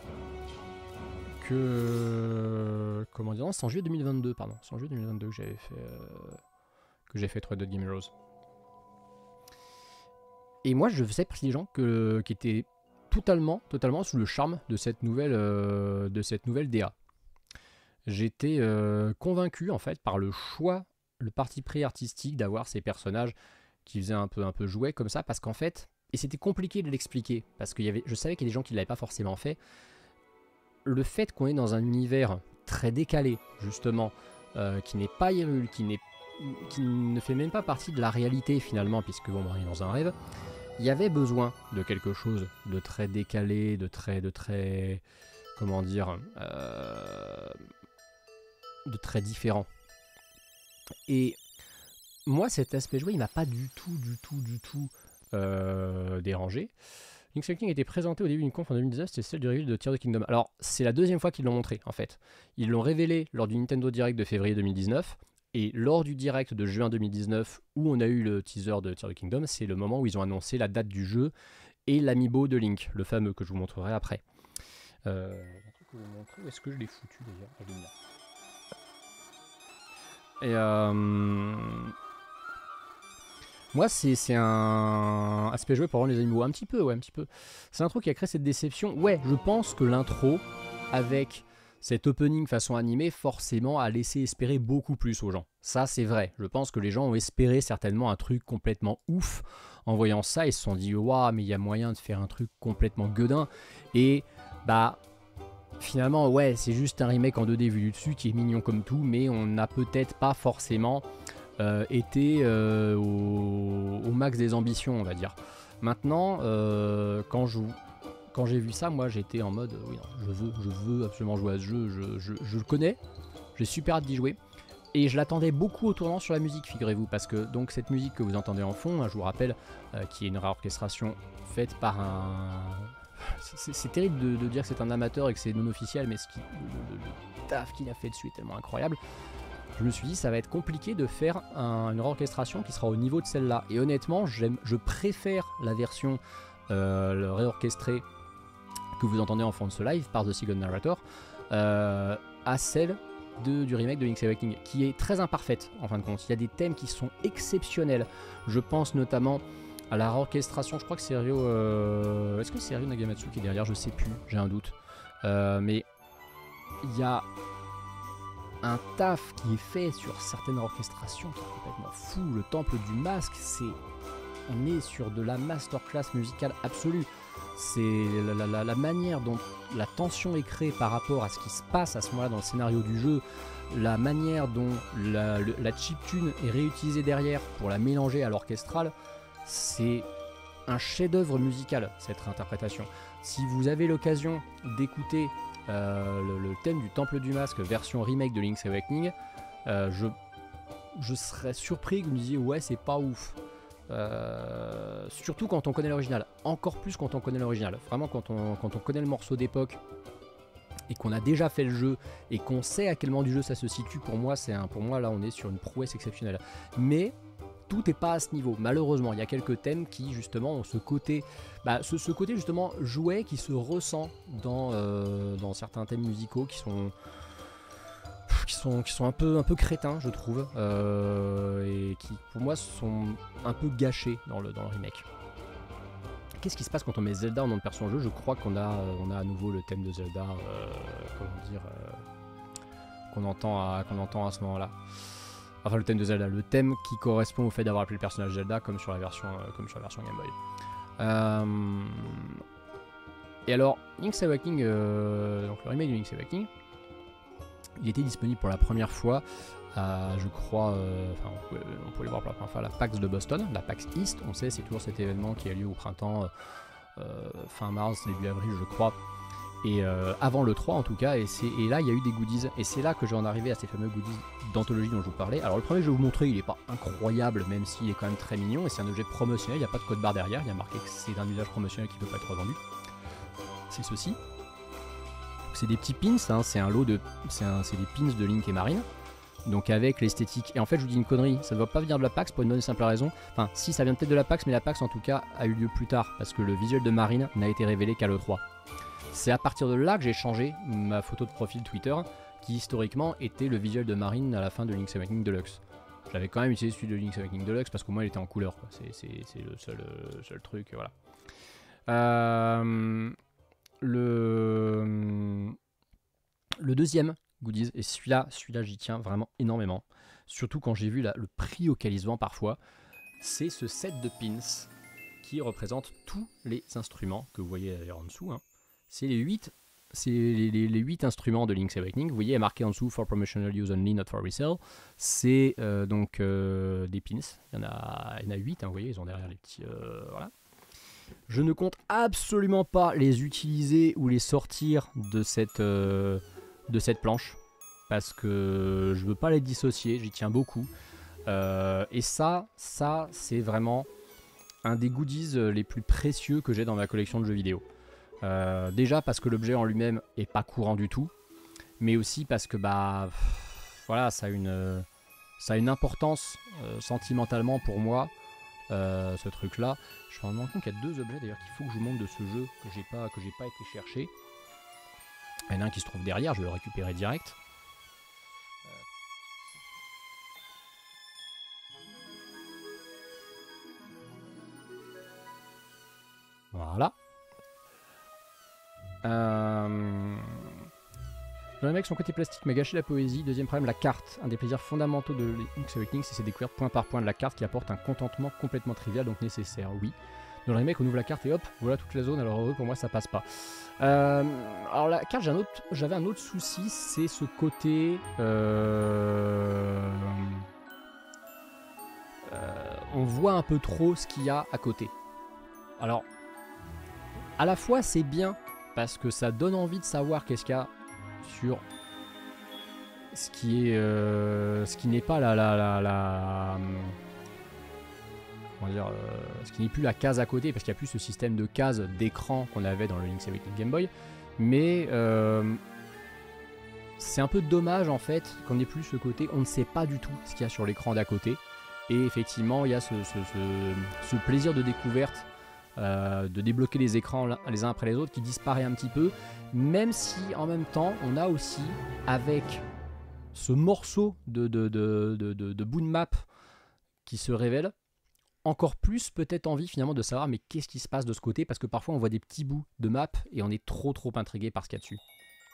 comment dire, c'est en juillet 2022 pardon, c'est en juillet 2022 que j'avais fait 3D Game Heroes. Et moi je faisais partie des gens qui étaient totalement sous le charme de cette nouvelle DA. J'étais convaincu en fait par le choix, le parti pris artistique d'avoir ces personnages qui faisaient un peu jouet comme ça, parce qu'en fait, et c'était compliqué de l'expliquer, parce que je savais qu'il y a des gens qui ne l'avaient pas forcément fait, le fait qu'on est dans un univers très décalé, justement, qui n'est pas Hyrule, qui ne fait même pas partie de la réalité finalement, puisque bon, on est dans un rêve, il y avait besoin de quelque chose de très décalé, de très comment dire, de très différent. Et moi, cet aspect joué, il m'a pas du tout dérangé. Link's Awakening a été présenté au début d'une conf en 2019, c'était celle du reveal de Tears of the Kingdom. Alors, c'est la deuxième fois qu'ils l'ont montré, en fait. Ils l'ont révélé lors du Nintendo Direct de février 2019, et lors du Direct de juin 2019, où on a eu le teaser de Tears of the Kingdom, c'est le moment où ils ont annoncé la date du jeu et l'amiibo de Link, le fameux que je vous montrerai après. Un truc que je vais vous montrer, où est-ce que je l'ai foutu d'ailleurs? Et moi, c'est un aspect joué pour rendre les animaux un petit peu. C'est un truc qui a créé cette déception. Ouais, je pense que l'intro, avec cet opening façon animée, forcément a laissé espérer beaucoup plus aux gens. Ça, c'est vrai. Je pense que les gens ont espéré certainement un truc complètement ouf en voyant ça. Ils se sont dit, waouh, mais il y a moyen de faire un truc complètement gueudin. Et finalement, ouais, c'est juste un remake en 2D vu du dessus qui est mignon comme tout, mais on n'a peut-être pas forcément été au max des ambitions, on va dire. Maintenant, quand j'ai vu ça, moi j'étais en mode, oui, non, je veux absolument jouer à ce jeu, je le connais, j'ai super hâte d'y jouer. Et je l'attendais beaucoup au tournant sur la musique, figurez-vous, parce que donc cette musique que vous entendez en fond, je vous rappelle, qui est une réorchestration faite par un... C'est terrible de dire que c'est un amateur et que c'est non officiel, mais le taf qu'il a fait dessus est tellement incroyable. Je me suis dit ça va être compliqué de faire une réorchestration qui sera au niveau de celle-là. Et honnêtement, je préfère la version le réorchestrée que vous entendez en fond de ce live par The Second Narrator, à celle du remake de Link's Awakening, qui est très imparfaite en fin de compte. Il y a des thèmes qui sont exceptionnels. Je pense notamment à la réorchestration, je crois que c'est Ryo... Est-ce que c'est Ryo Nagamatsu qui est derrière? Je sais plus, j'ai un doute. Mais il y a un taf qui est fait sur certaines orchestrations qui est complètement fou. Le Temple du Masque, on est sur de la masterclass musicale absolue. C'est la manière dont la tension est créée par rapport à ce qui se passe à ce moment-là dans le scénario du jeu, la manière dont la chiptune est réutilisée derrière pour la mélanger à l'orchestral, c'est un chef-d'œuvre musical, cette interprétation. Si vous avez l'occasion d'écouter le thème du Temple du Masque version remake de Link's Awakening, je serais surpris que vous me disiez ouais, c'est pas ouf. Surtout quand on connaît l'original, encore plus quand on connaît l'original. Vraiment quand on connaît le morceau d'époque et qu'on a déjà fait le jeu et qu'on sait à quel moment du jeu ça se situe, pour moi là on est sur une prouesse exceptionnelle. Mais tout n'est pas à ce niveau, malheureusement. Il y a quelques thèmes qui justement ont ce côté, ce côté justement jouet qui se ressent dans certains thèmes musicaux qui sont un peu crétins, je trouve, et qui pour moi sont un peu gâchés dans le remake. Qu'est-ce qui se passe quand on met Zelda en nom de perso en jeu? Je crois qu'on a à nouveau le thème de Zelda, qu'on entend à ce moment-là. Enfin, le thème de Zelda, le thème qui correspond au fait d'avoir appelé le personnage Zelda comme sur la version Game Boy. Et alors, Link's Awakening, donc le remake de Link's Awakening, il était disponible pour la première fois je crois, on pouvait le voir pour la première fois à la PAX de Boston, la PAX East. On sait, c'est toujours cet événement qui a lieu au printemps, fin mars, début avril, je crois. Et avant le 3 en tout cas, et là il y a eu des goodies, et c'est là que j'en arrivé à ces fameux goodies d'anthologie dont je vous parlais. Alors le premier que je vais vous montrer, il n'est pas incroyable, même s'il est quand même très mignon, et c'est un objet promotionnel, il n'y a pas de code barre derrière, il y a marqué que c'est un usage promotionnel qui ne peut pas être revendu. C'est ceci. C'est des petits pins, hein, c'est des pins de Link et Marine, donc avec l'esthétique. Et en fait je vous dis une connerie, ça ne doit pas venir de la PAX pour une bonne et simple raison. Enfin si, ça vient peut-être de la PAX, mais la PAX en tout cas a eu lieu plus tard, parce que le visuel de Marine n'a été révélé qu'à l'E3. C'est à partir de là que j'ai changé ma photo de profil Twitter, qui historiquement était le visuel de Marine à la fin de Link's Awakening Deluxe. J'avais quand même utilisé celui de Link's Awakening Deluxe parce qu'au moins il était en couleur, quoi. C'est le seul truc, voilà. Le deuxième goodies, et celui-là j'y tiens vraiment énormément, surtout quand j'ai vu le prix auquel il se vend parfois, c'est ce set de pins qui représente tous les instruments que vous voyez d'ailleurs en dessous, hein. C'est les 8 instruments de Link's Awakening. Vous voyez, il est marqué en dessous for promotional use only, not for resale. C'est donc des pins. Il y en a 8, hein, vous voyez, ils ont derrière les petits. Voilà. Je ne compte absolument pas les utiliser ou les sortir de cette planche, parce que je veux pas les dissocier, j'y tiens beaucoup. Et ça c'est vraiment un des goodies les plus précieux que j'ai dans ma collection de jeux vidéo. Déjà parce que l'objet en lui-même est pas courant du tout, mais aussi parce que voilà, ça a une importance sentimentalement pour moi, ce truc là. Je me rends compte qu'il y a deux objets d'ailleurs qu'il faut que je vous montre de ce jeu que j'ai pas été chercher. Il y en a un qui se trouve derrière, je vais le récupérer direct. Voilà. Le remake, son côté plastique m'a gâché la poésie. Deuxième problème, la carte. Un des plaisirs fondamentaux de Link's Awakening, c'est ses découvertes point par point de la carte qui apporte un contentement complètement trivial, donc nécessaire, oui. Dans le remake, on ouvre la carte et hop, voilà toute la zone. Alors heureux, pour moi, ça passe pas. Alors la carte, j'avais un autre souci, c'est ce côté... on voit un peu trop ce qu'il y a à côté. Alors, à la fois, c'est bien, parce que ça donne envie de savoir qu'est-ce qu'il y a sur ce qui n'est pas ce qui n'est plus la case à côté, parce qu'il n'y a plus ce système de cases d'écran qu'on avait dans le Link's Awakening Game Boy, mais c'est un peu dommage en fait qu'on n'ait plus ce côté, on ne sait pas du tout ce qu'il y a sur l'écran d'à côté, et effectivement il y a ce plaisir de découverte de débloquer les écrans les uns après les autres, qui disparaît un petit peu, même si en même temps on a aussi avec ce morceau de bout de map qui se révèle, encore plus peut-être envie finalement de savoir mais qu'est-ce qui se passe de ce côté, parce que parfois on voit des petits bouts de map et on est trop intrigué par ce qu'il y a dessus.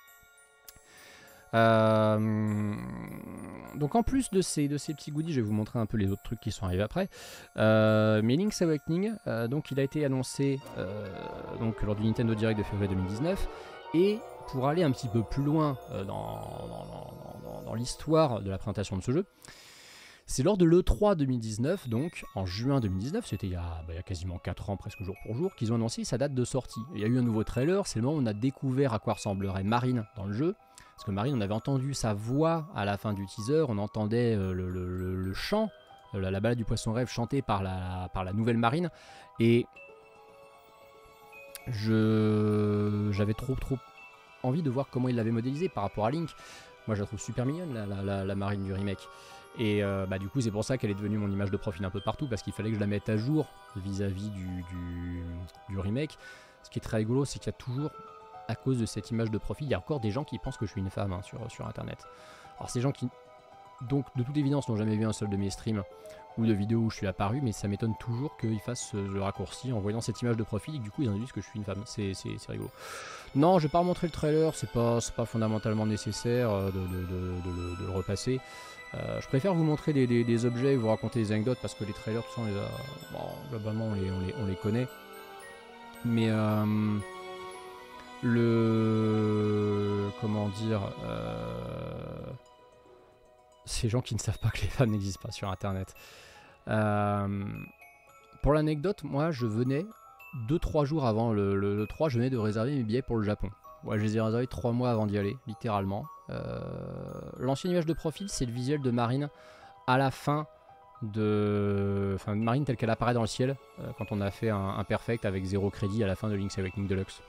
Donc en plus de ces petits goodies, je vais vous montrer un peu les autres trucs qui sont arrivés après. Mais Link's Awakening, donc il a été annoncé donc lors du Nintendo Direct de février 2019, et pour aller un petit peu plus loin dans l'histoire de la présentation de ce jeu, c'est lors de l'E3 2019, donc en juin 2019, c'était il y a quasiment 4 ans, presque jour pour jour, qu'ils ont annoncé sa date de sortie. Il y a eu un nouveau trailer, c'est le moment où on a découvert à quoi ressemblerait Marine dans le jeu. Parce que Marine, on avait entendu sa voix à la fin du teaser, on entendait le chant, la balade du poisson rêve chantée par la nouvelle Marine. Et j'avais trop envie de voir comment il l'avait modélisé par rapport à Link. Moi je la trouve super mignonne, la Marine du remake. Et du coup c'est pour ça qu'elle est devenue mon image de profil un peu partout, parce qu'il fallait que je la mette à jour vis-à-vis du remake. Ce qui est très rigolo, c'est qu'il y a toujours, à cause de cette image de profil, il y a encore des gens qui pensent que je suis une femme sur internet. Alors ces gens qui, donc de toute évidence, n'ont jamais vu un seul de mes streams ou de vidéos où je suis apparu, mais ça m'étonne toujours qu'ils fassent le raccourci en voyant cette image de profil et que du coup ils en disent que je suis une femme. C'est rigolo. Non, je vais pas remontrer le trailer, c'est pas fondamentalement nécessaire de le repasser. Je préfère vous montrer des objets et vous raconter des anecdotes, parce que les trailers, tout ça, globalement on les connaît. Mais comment dire, ces gens qui ne savent pas que les femmes n'existent pas sur internet. Pour l'anecdote, moi je venais 2-3 jours avant le 3, je venais de réserver mes billets pour le Japon. Ouais, je les ai réservés 3 mois avant d'y aller, littéralement. L'ancien image de profil, c'est le visuel de Marine à la fin enfin Marine telle qu'elle apparaît dans le ciel quand on a fait un perfect avec 0 crédit à la fin de Link's Awakening Deluxe.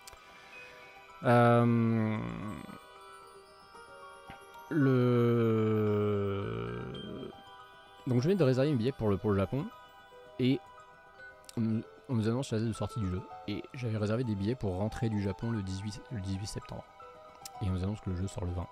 Donc je venais de réserver mes billets pour le Japon, et on nous annonce la date de sortie du jeu, et j'avais réservé des billets pour rentrer du Japon le 18 septembre, et on nous annonce que le jeu sort le 20.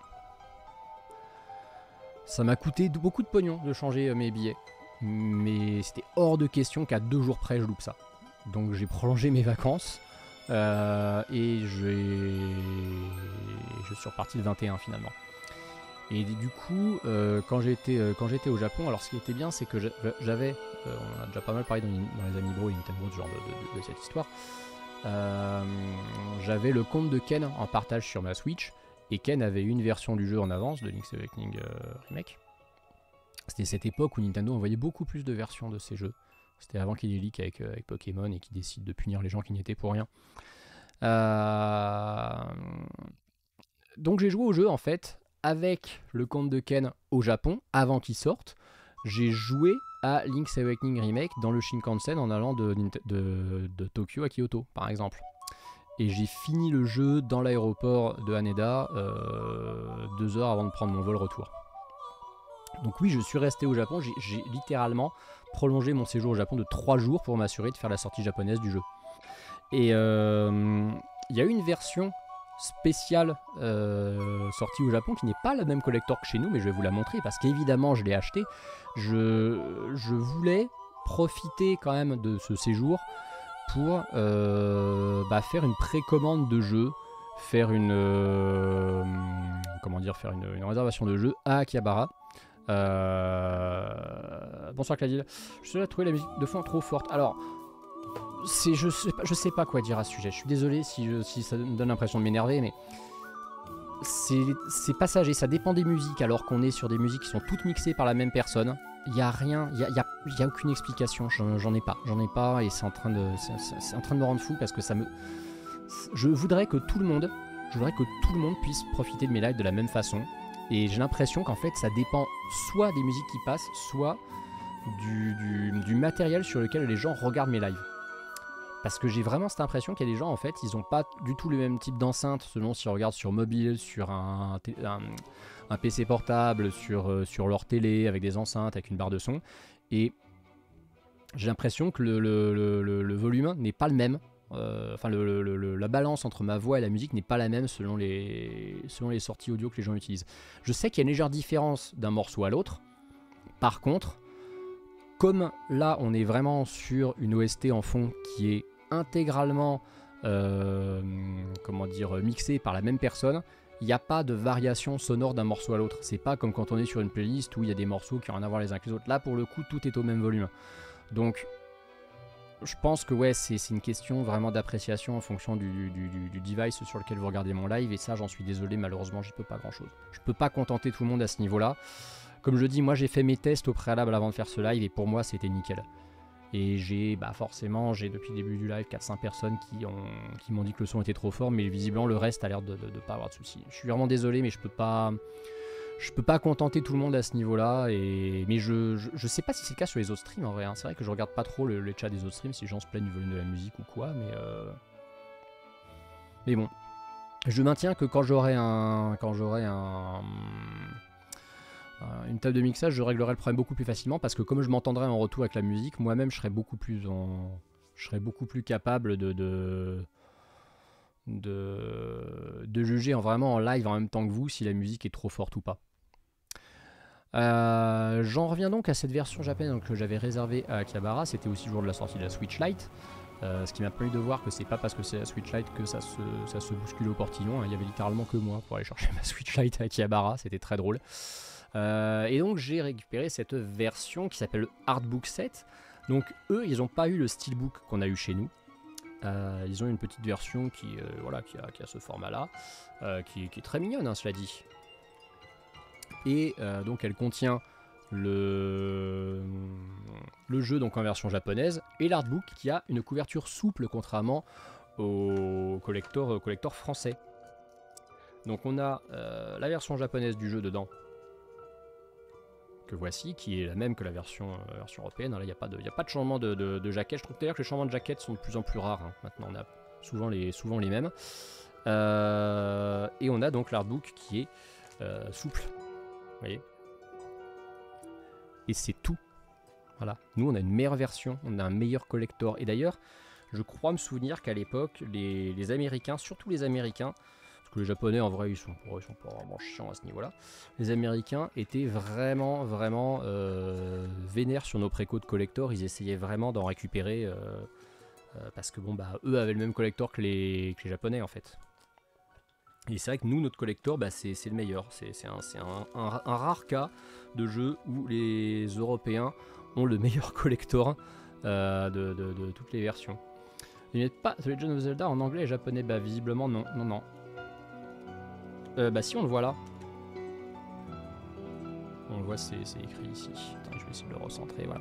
Ça m'a coûté beaucoup de pognon de changer mes billets, mais c'était hors de question qu'à 2 jours près je loupe ça. Donc j'ai prolongé mes vacances et je suis reparti le 21 finalement. Et du coup, quand j'étais au Japon, alors ce qui était bien, c'est que j'avais, on a déjà pas mal parlé dans les Amiibo et Nintendo, ce genre de cette histoire, j'avais le compte de Ken en partage sur ma Switch, et Ken avait une version du jeu en avance de Link's Awakening Remake. C'était cette époque où Nintendo envoyait beaucoup plus de versions de ces jeux. C'était avant qu'il y ait leak avec Pokémon et qu'ils décident de punir les gens qui n'y étaient pour rien. Donc j'ai joué au jeu en fait avec le compte de Ken au Japon avant qu'il sorte. J'ai joué à Link's Awakening Remake dans le Shinkansen en allant de Tokyo à Kyoto par exemple. Et j'ai fini le jeu dans l'aéroport de Haneda 2 heures avant de prendre mon vol retour. Donc oui, je suis resté au Japon, j'ai littéralement prolongé mon séjour au Japon de 3 jours pour m'assurer de faire la sortie japonaise du jeu. Et il y a une version spéciale sortie au Japon qui n'est pas la même collector que chez nous, mais je vais vous la montrer parce qu'évidemment je l'ai acheté. Je voulais profiter quand même de ce séjour pour faire une précommande de jeu, faire une réservation de jeu à Akihabara. Bonsoir Cladil. Je suis là à trouver la musique de fond trop forte. Alors, je sais pas quoi dire à ce sujet. Je suis désolé si ça me donne l'impression de m'énerver, mais c'est passager. Ça dépend des musiques, alors qu'on est sur des musiques qui sont toutes mixées par la même personne. Il y a rien, il y a aucune explication. J'en ai pas, et c'est en train de me rendre fou parce que je voudrais que tout le monde puisse profiter de mes lives de la même façon. Et j'ai l'impression qu'en fait ça dépend soit des musiques qui passent, soit du matériel sur lequel les gens regardent mes lives. Parce que j'ai vraiment cette impression qu'il y a des gens en fait, ils n'ont pas du tout le même type d'enceinte selon s'ils regardent sur mobile, sur un PC portable, sur leur télé avec des enceintes, avec une barre de son. Et j'ai l'impression que le volume n'est pas le même. Enfin, la balance entre ma voix et la musique n'est pas la même selon les sorties audio que les gens utilisent. Je sais qu'il y a une légère différence d'un morceau à l'autre. Par contre, comme là, on est vraiment sur une OST en fond qui est intégralement mixée par la même personne, il n'y a pas de variation sonore d'un morceau à l'autre. C'est pas comme quand on est sur une playlist où il y a des morceaux qui n'ont rien à voir les uns avec les autres. Là, pour le coup, tout est au même volume. Donc, je pense que ouais, c'est une question vraiment d'appréciation en fonction du device sur lequel vous regardez mon live. Et ça, j'en suis désolé, malheureusement, j'y peux pas grand-chose. Je peux pas contenter tout le monde à ce niveau-là. Comme je dis, moi, j'ai fait mes tests au préalable avant de faire ce live et pour moi, c'était nickel. Et j'ai depuis le début du live 4-5 personnes qui m'ont dit que le son était trop fort, mais visiblement le reste a l'air de pas avoir de soucis. Je suis vraiment désolé, mais je peux pas contenter tout le monde à ce niveau-là. Mais je sais pas si c'est le cas sur les autres streams en vrai. Hein. C'est vrai que je regarde pas trop le chat des autres streams si les gens se plaignent du volume de la musique ou quoi, mais bon. Je maintiens que quand j'aurai une table de mixage, je réglerai le problème beaucoup plus facilement parce que comme je m'entendrai en retour avec la musique, moi-même je serai beaucoup plus capable de juger vraiment en live en même temps que vous si la musique est trop forte ou pas. J'en reviens donc à cette version japonaise que j'avais réservée à Akihabara. C'était aussi le jour de la sortie de la Switch Lite. Ce qui m'a permis de voir que c'est pas parce que c'est la Switch Lite que ça se bouscule au portillon. Il y avait littéralement que moi pour aller chercher ma Switch Lite à Akihabara. C'était très drôle. Et donc j'ai récupéré cette version qui s'appelle Artbook 7. Donc eux, ils n'ont pas eu le Steelbook qu'on a eu chez nous. Ils ont une petite version qui a ce format-là, qui est très mignonne, hein, cela dit. Et donc elle contient le jeu donc en version japonaise et l'artbook qui a une couverture souple contrairement au collector français. Donc on a la version japonaise du jeu dedans, que voici, qui est la même que la version européenne. Là, il n'y a pas de changement de jaquette. Je trouve d'ailleurs que les changements de jaquette sont de plus en plus rares. Hein. Maintenant, on a souvent les mêmes. Et on a donc l'artbook qui est souple. Vous voyez ? Et c'est tout. Voilà. Nous, on a une meilleure version, on a un meilleur collector. Et d'ailleurs, je crois me souvenir qu'à l'époque, les Américains, surtout les Américains, parce que les Japonais, en vrai, ils sont pas vraiment chiants à ce niveau-là. Les Américains étaient vraiment vénères sur nos précos de collector. Ils essayaient vraiment d'en récupérer parce que eux avaient le même collector que les Japonais, en fait. Et c'est vrai que nous, notre collector, c'est le meilleur. C'est un rare cas de jeu où les Européens ont le meilleur collector de toutes les versions. Ils mettent pas The Legend of Zelda en anglais et japonais. Visiblement, non. Si, on le voit là. On le voit, c'est écrit ici. Attends, je vais essayer de le recentrer, voilà.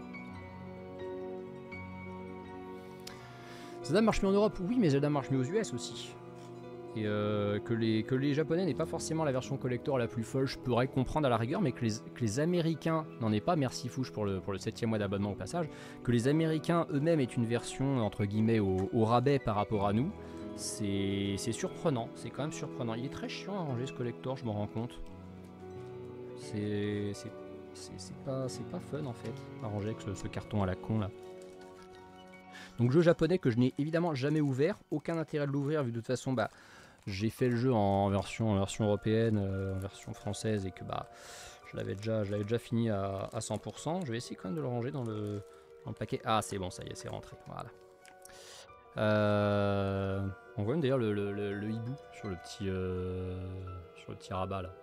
Zelda marche mieux en Europe, oui, mais Zelda marche mieux aux US aussi. Et que les Japonais n'aient pas forcément la version collector la plus folle, je pourrais comprendre à la rigueur, mais que les Américains n'en aient pas, merci Fouche pour le 7e mois d'abonnement au passage, que les Américains eux-mêmes aient une version entre guillemets au rabais par rapport à nous, c'est surprenant, c'est quand même surprenant. Il est très chiant à ranger ce collector, je m'en rends compte. C'est pas fun en fait, à ranger avec ce carton à la con là. Donc jeu japonais que je n'ai évidemment jamais ouvert, aucun intérêt de l'ouvrir vu de toute façon j'ai fait le jeu en version européenne, en version française et que je l'avais déjà fini à 100%. Je vais essayer quand même de le ranger dans le paquet. Ah c'est bon, ça y est, c'est rentré, voilà. On voit même d'ailleurs le hibou sur le petit rabat là.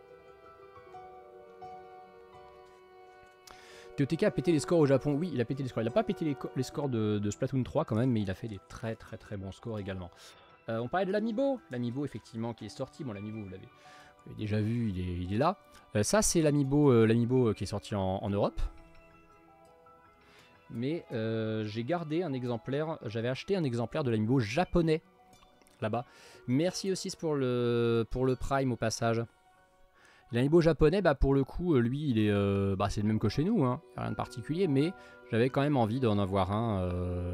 TOTK a pété les scores au Japon. Oui, il a pété les scores. Il n'a pas pété les scores de Splatoon 3 quand même, mais il a fait des très bons scores également. On parlait de l'Amiibo. L'Amiibo, effectivement, qui est sorti. Bon, l'Amiibo, vous l'avez déjà vu, il est là. Ça, c'est l'Amiibo qui est sorti en Europe. Mais j'ai gardé un exemplaire. J'avais acheté un exemplaire de l'Amiibo japonais là-bas. Merci aussi pour le Prime au passage. L'Amiibo japonais, pour le coup, lui, il est, c'est le même que chez nous, hein, rien de particulier, mais j'avais quand même envie d'en avoir un,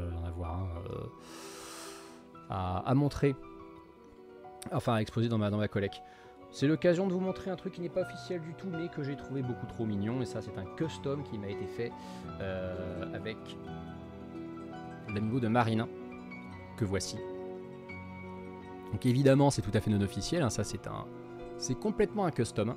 à montrer, enfin à exposer dans ma collecte. C'est l'occasion de vous montrer un truc qui n'est pas officiel du tout, mais que j'ai trouvé beaucoup trop mignon, et ça c'est un custom qui m'a été fait avec l'amiibo de Marine, que voici. Donc évidemment, c'est tout à fait non officiel, hein, ça c'est complètement un custom.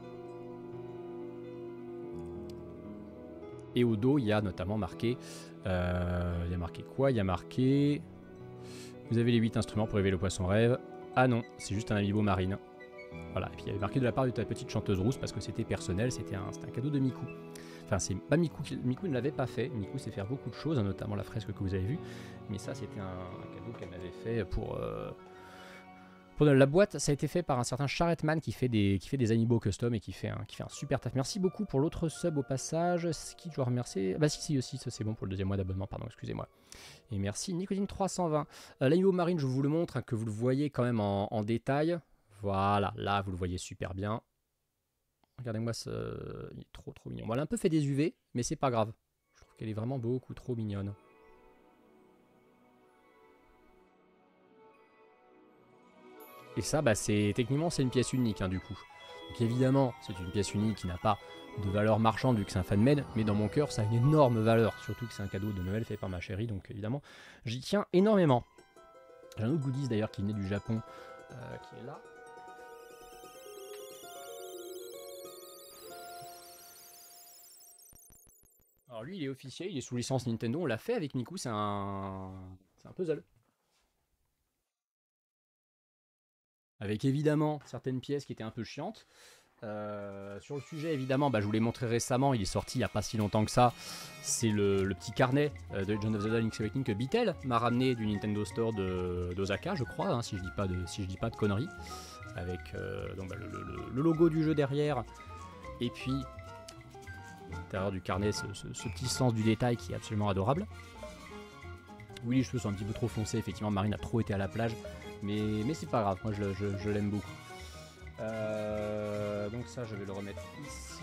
Et au dos, il y a notamment marqué... il y a marqué quoi? Il y a marqué... Vous avez les 8 instruments pour élever le poisson rêve. Ah non, c'est juste un amiibo Marine. Voilà, et puis il y avait marqué de la part de ta petite chanteuse rousse parce que c'était personnel, c'était un cadeau de Miku. Enfin, c'est pas Miku, Miku ne l'avait pas fait. Miku sait faire beaucoup de choses, hein, notamment la fresque que vous avez vue. Mais ça, c'était un cadeau qu'elle m'avait fait pour la boîte. Ça a été fait par un certain Charretman qui fait des amiibo custom et qui fait un super taf. Merci beaucoup pour l'autre sub au passage. Qui je dois remercier? Bah si aussi, ça c'est bon pour le deuxième mois d'abonnement, pardon, excusez-moi. Et merci Nicodine 320. L'amiibo Marine, je vous le montre, hein, que vous le voyez quand même en détail. Voilà, là vous le voyez super bien. Regardez-moi, il est trop mignon. Bon, elle a un peu fait des UV, mais c'est pas grave. Je trouve qu'elle est vraiment beaucoup trop mignonne. Et ça, bah, techniquement, c'est une pièce unique, hein, du coup. Donc évidemment, c'est une pièce unique qui n'a pas de valeur marchande vu que c'est un fan-made, mais dans mon cœur, ça a une énorme valeur, surtout que c'est un cadeau de Noël fait par ma chérie, donc évidemment, j'y tiens énormément. J'ai un autre goodies d'ailleurs qui venait du Japon, qui est là. Alors lui, il est officiel, il est sous licence Nintendo, on l'a fait avec Miku, c'est un puzzle. Avec évidemment certaines pièces qui étaient un peu chiantes. Sur le sujet, évidemment, bah, je vous l'ai montré récemment, il est sorti il n'y a pas si longtemps que ça. C'est le petit carnet de Legend of Zelda Link's Awakening que Beatle m'a ramené du Nintendo Store d'Osaka, je crois, hein, si je dis pas de conneries. Avec donc, bah, le logo du jeu derrière. Et puis, à l'intérieur du carnet, ce petit sens du détail qui est absolument adorable. Oui, les cheveux sont un petit peu trop foncés, effectivement, Marine a trop été à la plage. Mais c'est pas grave, moi je l'aime beaucoup. Donc ça, je vais le remettre ici.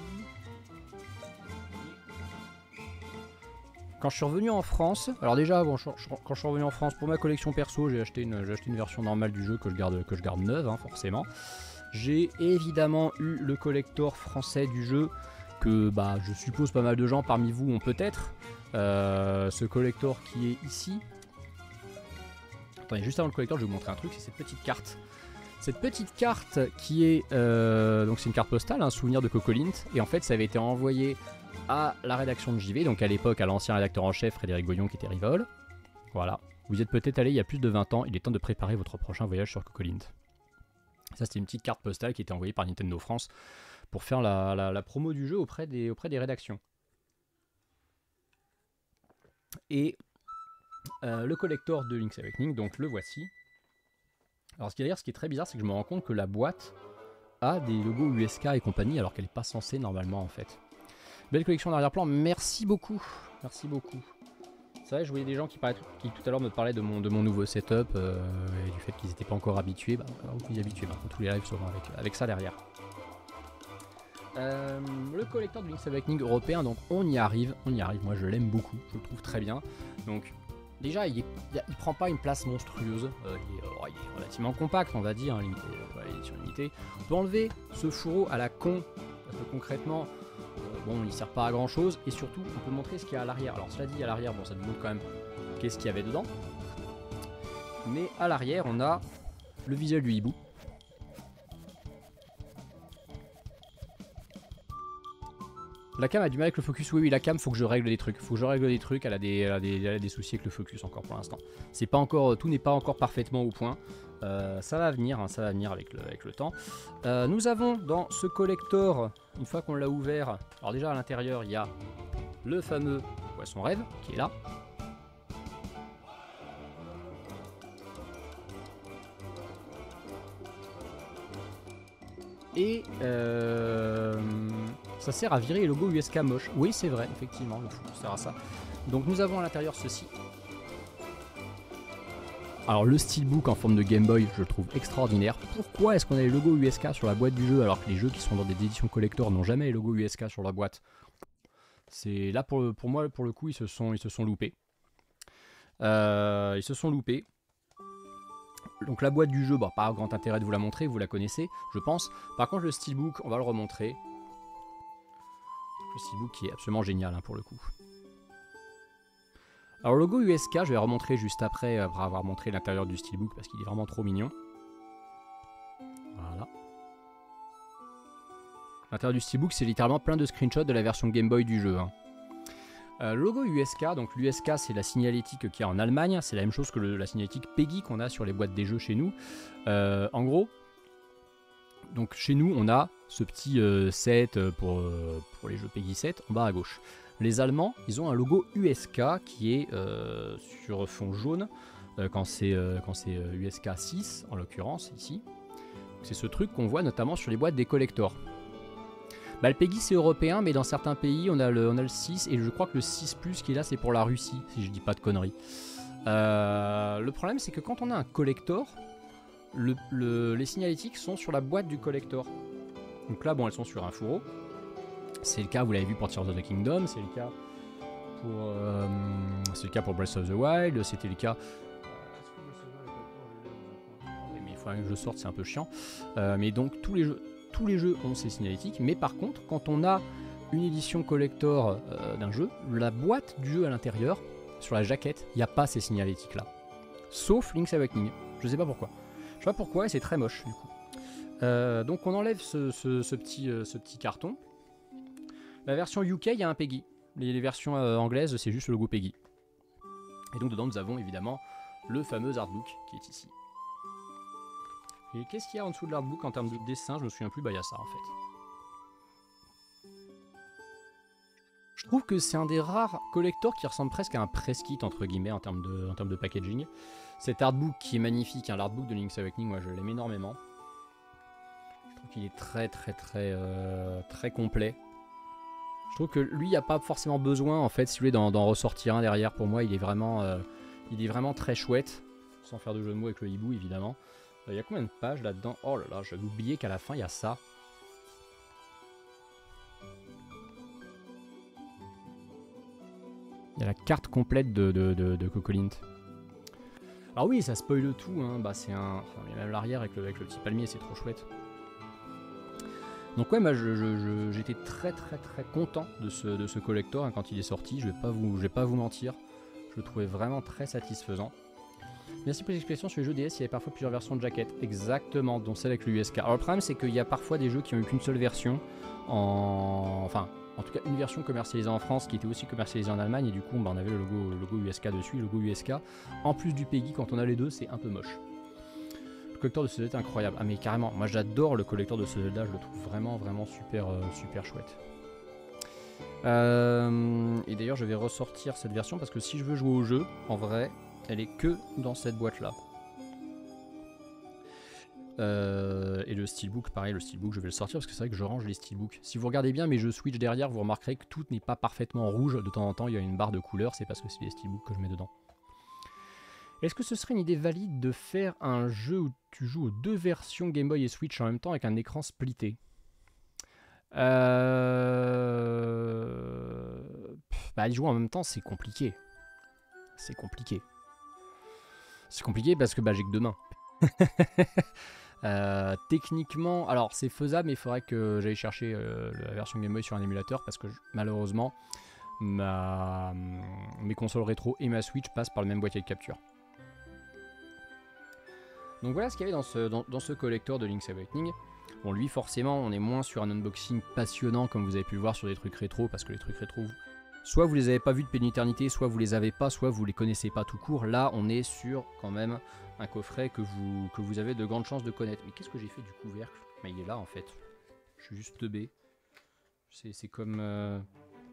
Quand je suis revenu en France, alors déjà, bon, quand je suis revenu en France, pour ma collection perso, j'ai acheté une version normale du jeu que je garde neuve, hein, forcément. J'ai évidemment eu le collector français du jeu, que bah, je suppose pas mal de gens parmi vous ont peut-être. Ce collector qui est ici. Attendez, juste avant le collector, je vais vous montrer un truc, c'est cette petite carte. Cette petite carte qui est... donc c'est une carte postale, un souvenir de Cocolint. Et en fait, ça avait été envoyé à la rédaction de JV, donc à l'époque à l'ancien rédacteur en chef, Frédéric Goyon, qui était Rivol. Voilà. Vous y êtes peut-être allé il y a plus de 20 ans, il est temps de préparer votre prochain voyage sur Cocolint. Ça, c'était une petite carte postale qui était envoyée par Nintendo France pour faire la promo du jeu auprès des rédactions. Et... le collector de Link's Awakening, donc le voici. Alors ce qui est très bizarre, c'est que je me rends compte que la boîte a des logos USK et compagnie, alors qu'elle n'est pas censée normalement en fait. Belle collection d'arrière-plan, merci beaucoup. Merci beaucoup. C'est vrai, je voyais des gens qui tout à l'heure me parlaient de mon nouveau setup et du fait qu'ils n'étaient pas encore habitués. Bah, vous y habituez, maintenant tous les lives seront avec ça derrière. Le collector de Link's Awakening européen, donc on y arrive, moi je l'aime beaucoup, je le trouve très bien. Donc déjà il prend pas une place monstrueuse, il est relativement compact on va dire, hein, limité, édition limitée. On peut enlever ce fourreau à la con, parce que concrètement, bon il sert pas à grand chose, et surtout on peut montrer ce qu'il y a à l'arrière. Alors cela dit, à l'arrière, bon ça nous montre quand même qu'est-ce qu'il y avait dedans. Mais à l'arrière on a le visuel du hibou. La cam a du mal avec le focus, oui, la cam, faut que je règle des trucs. Elle a des soucis avec le focus encore pour l'instant. C'est pas encore, tout n'est pas encore parfaitement au point. Ça va venir, hein, ça va venir avec le temps. Nous avons dans ce collector, une fois qu'on l'a ouvert, alors déjà à l'intérieur, il y a le fameux poisson rêve qui est là. Et ça sert à virer les logos USK moches. Oui, c'est vrai, effectivement, le fou sert à ça. Donc nous avons à l'intérieur ceci. Alors le steelbook en forme de Game Boy, je le trouve extraordinaire. Pourquoi est-ce qu'on a les logos USK sur la boîte du jeu alors que les jeux qui sont dans des éditions collector n'ont jamais les logos USK sur la boîte? C'est là pour moi, pour le coup, ils se sont loupés. Donc la boîte du jeu, bah, pas grand intérêt de vous la montrer, vous la connaissez, je pense. Par contre le steelbook, on va le remontrer. Le steelbook qui est absolument génial, hein, pour le coup. Alors le logo USK, je vais remontrer juste après avoir montré l'intérieur du steelbook parce qu'il est vraiment trop mignon. Voilà. L'intérieur du steelbook, c'est littéralement plein de screenshots de la version Game Boy du jeu. Hein. Le logo USK, donc l'USK c'est la signalétique qu'il y a en Allemagne, c'est la même chose que la signalétique PEGI qu'on a sur les boîtes des jeux chez nous. En gros, donc chez nous on a ce petit 7 pour les jeux PEGI 7 en bas à gauche. Les Allemands, ils ont un logo USK qui est sur fond jaune quand c'est USK 6 en l'occurrence ici. C'est ce truc qu'on voit notamment sur les boîtes des collectors. Bah, le PEGI c'est européen, mais dans certains pays on a le 6 et je crois que le 6 Plus qui est là c'est pour la Russie, si je dis pas de conneries. Le problème c'est que quand on a un collector, les signalétiques sont sur la boîte du collector. Donc là bon elles sont sur un fourreau. C'est le cas, vous l'avez vu pour Tears of the Kingdom, c'est le cas pour Breath of the Wild, c'était le cas. Mais il faudrait que je sorte, c'est un peu chiant. Mais donc tous les jeux ont ces signalétiques, mais par contre, quand on a une édition collector d'un jeu, la boîte du jeu à l'intérieur, sur la jaquette, il n'y a pas ces signalétiques-là. Sauf Link's Awakening. Je sais pas pourquoi. Je sais pas pourquoi et c'est très moche du coup. Donc on enlève ce petit carton. La version UK, il y a un PEGI. Les versions anglaises, c'est juste le logo PEGI. Et donc dedans, nous avons évidemment le fameux artbook qui est ici. Et qu'est-ce qu'il y a en dessous de l'artbook en termes de dessin? Je me souviens plus, bah il y a ça en fait. Je trouve que c'est un des rares collectors qui ressemble presque à un press kit entre guillemets en termes de packaging. Cet artbook qui est magnifique, hein, l'artbook de Link's Awakening, moi je l'aime énormément. Je trouve qu'il est très complet. Je trouve que lui, il n'y a pas forcément besoin, en fait, si vous voulez, d'en ressortir un derrière. Pour moi, il est vraiment très chouette, sans faire de jeu de mots avec le hibou, évidemment. Il y a combien de pages là-dedans? Oh là là, j'avais oublié qu'à la fin, il y a ça. Il y a la carte complète de Cocolint. Alors oui, ça spoil tout, hein. Bah, c'est un... Enfin, il y a même l'arrière avec le petit palmier, c'est trop chouette. Donc ouais, moi j'étais très content de ce collector hein, quand il est sorti, je vais pas vous mentir, je le trouvais vraiment très satisfaisant. Merci pour l'explication sur les jeux DS, il y avait parfois plusieurs versions de jaquettes, exactement, dont celle avec le USK. Alors le problème c'est qu'il y a parfois des jeux qui ont eu qu'une seule version, enfin en tout cas une version commercialisée en France qui était aussi commercialisée en Allemagne et du coup bah, on avait le logo USK dessus, le logo USK. En plus du PEGI, quand on a les deux, c'est un peu moche. Le collector de ce Zelda est incroyable. Ah mais carrément, moi j'adore le collector de ce Zelda, je le trouve vraiment super chouette. Et d'ailleurs je vais ressortir cette version parce que si je veux jouer au jeu, en vrai, elle est que dans cette boîte là. Et le steelbook, pareil, le steelbook je vais le sortir parce que c'est vrai que je range les steelbooks. Si vous regardez bien mes jeux Switch derrière, vous remarquerez que tout n'est pas parfaitement rouge. De temps en temps il y a une barre de couleur, c'est parce que c'est les steelbooks que je mets dedans. Est-ce que ce serait une idée valide de faire un jeu où tu joues aux deux versions Game Boy et Switch en même temps avec un écran splitté? Bah, y jouer en même temps, c'est compliqué. C'est compliqué. C'est compliqué parce que bah, j'ai que deux mains. Techniquement, alors c'est faisable, mais il faudrait que j'aille chercher la version Game Boy sur un émulateur parce que malheureusement, mes consoles rétro et ma Switch passent par le même boîtier de capture. Donc voilà ce qu'il y avait dans ce collector de Link's Awakening. Bon, lui, forcément, on est moins sur un unboxing passionnant comme vous avez pu le voir sur des trucs rétro, parce que les trucs rétro, soit vous les avez pas vus depuis une éternité, soit vous les avez pas, soit vous les connaissez pas tout court. Là, on est sur quand même un coffret que vous avez de grandes chances de connaître. Mais qu'est-ce que j'ai fait du couvercle? Mais il est là en fait. Je suis juste teubé. C'est comme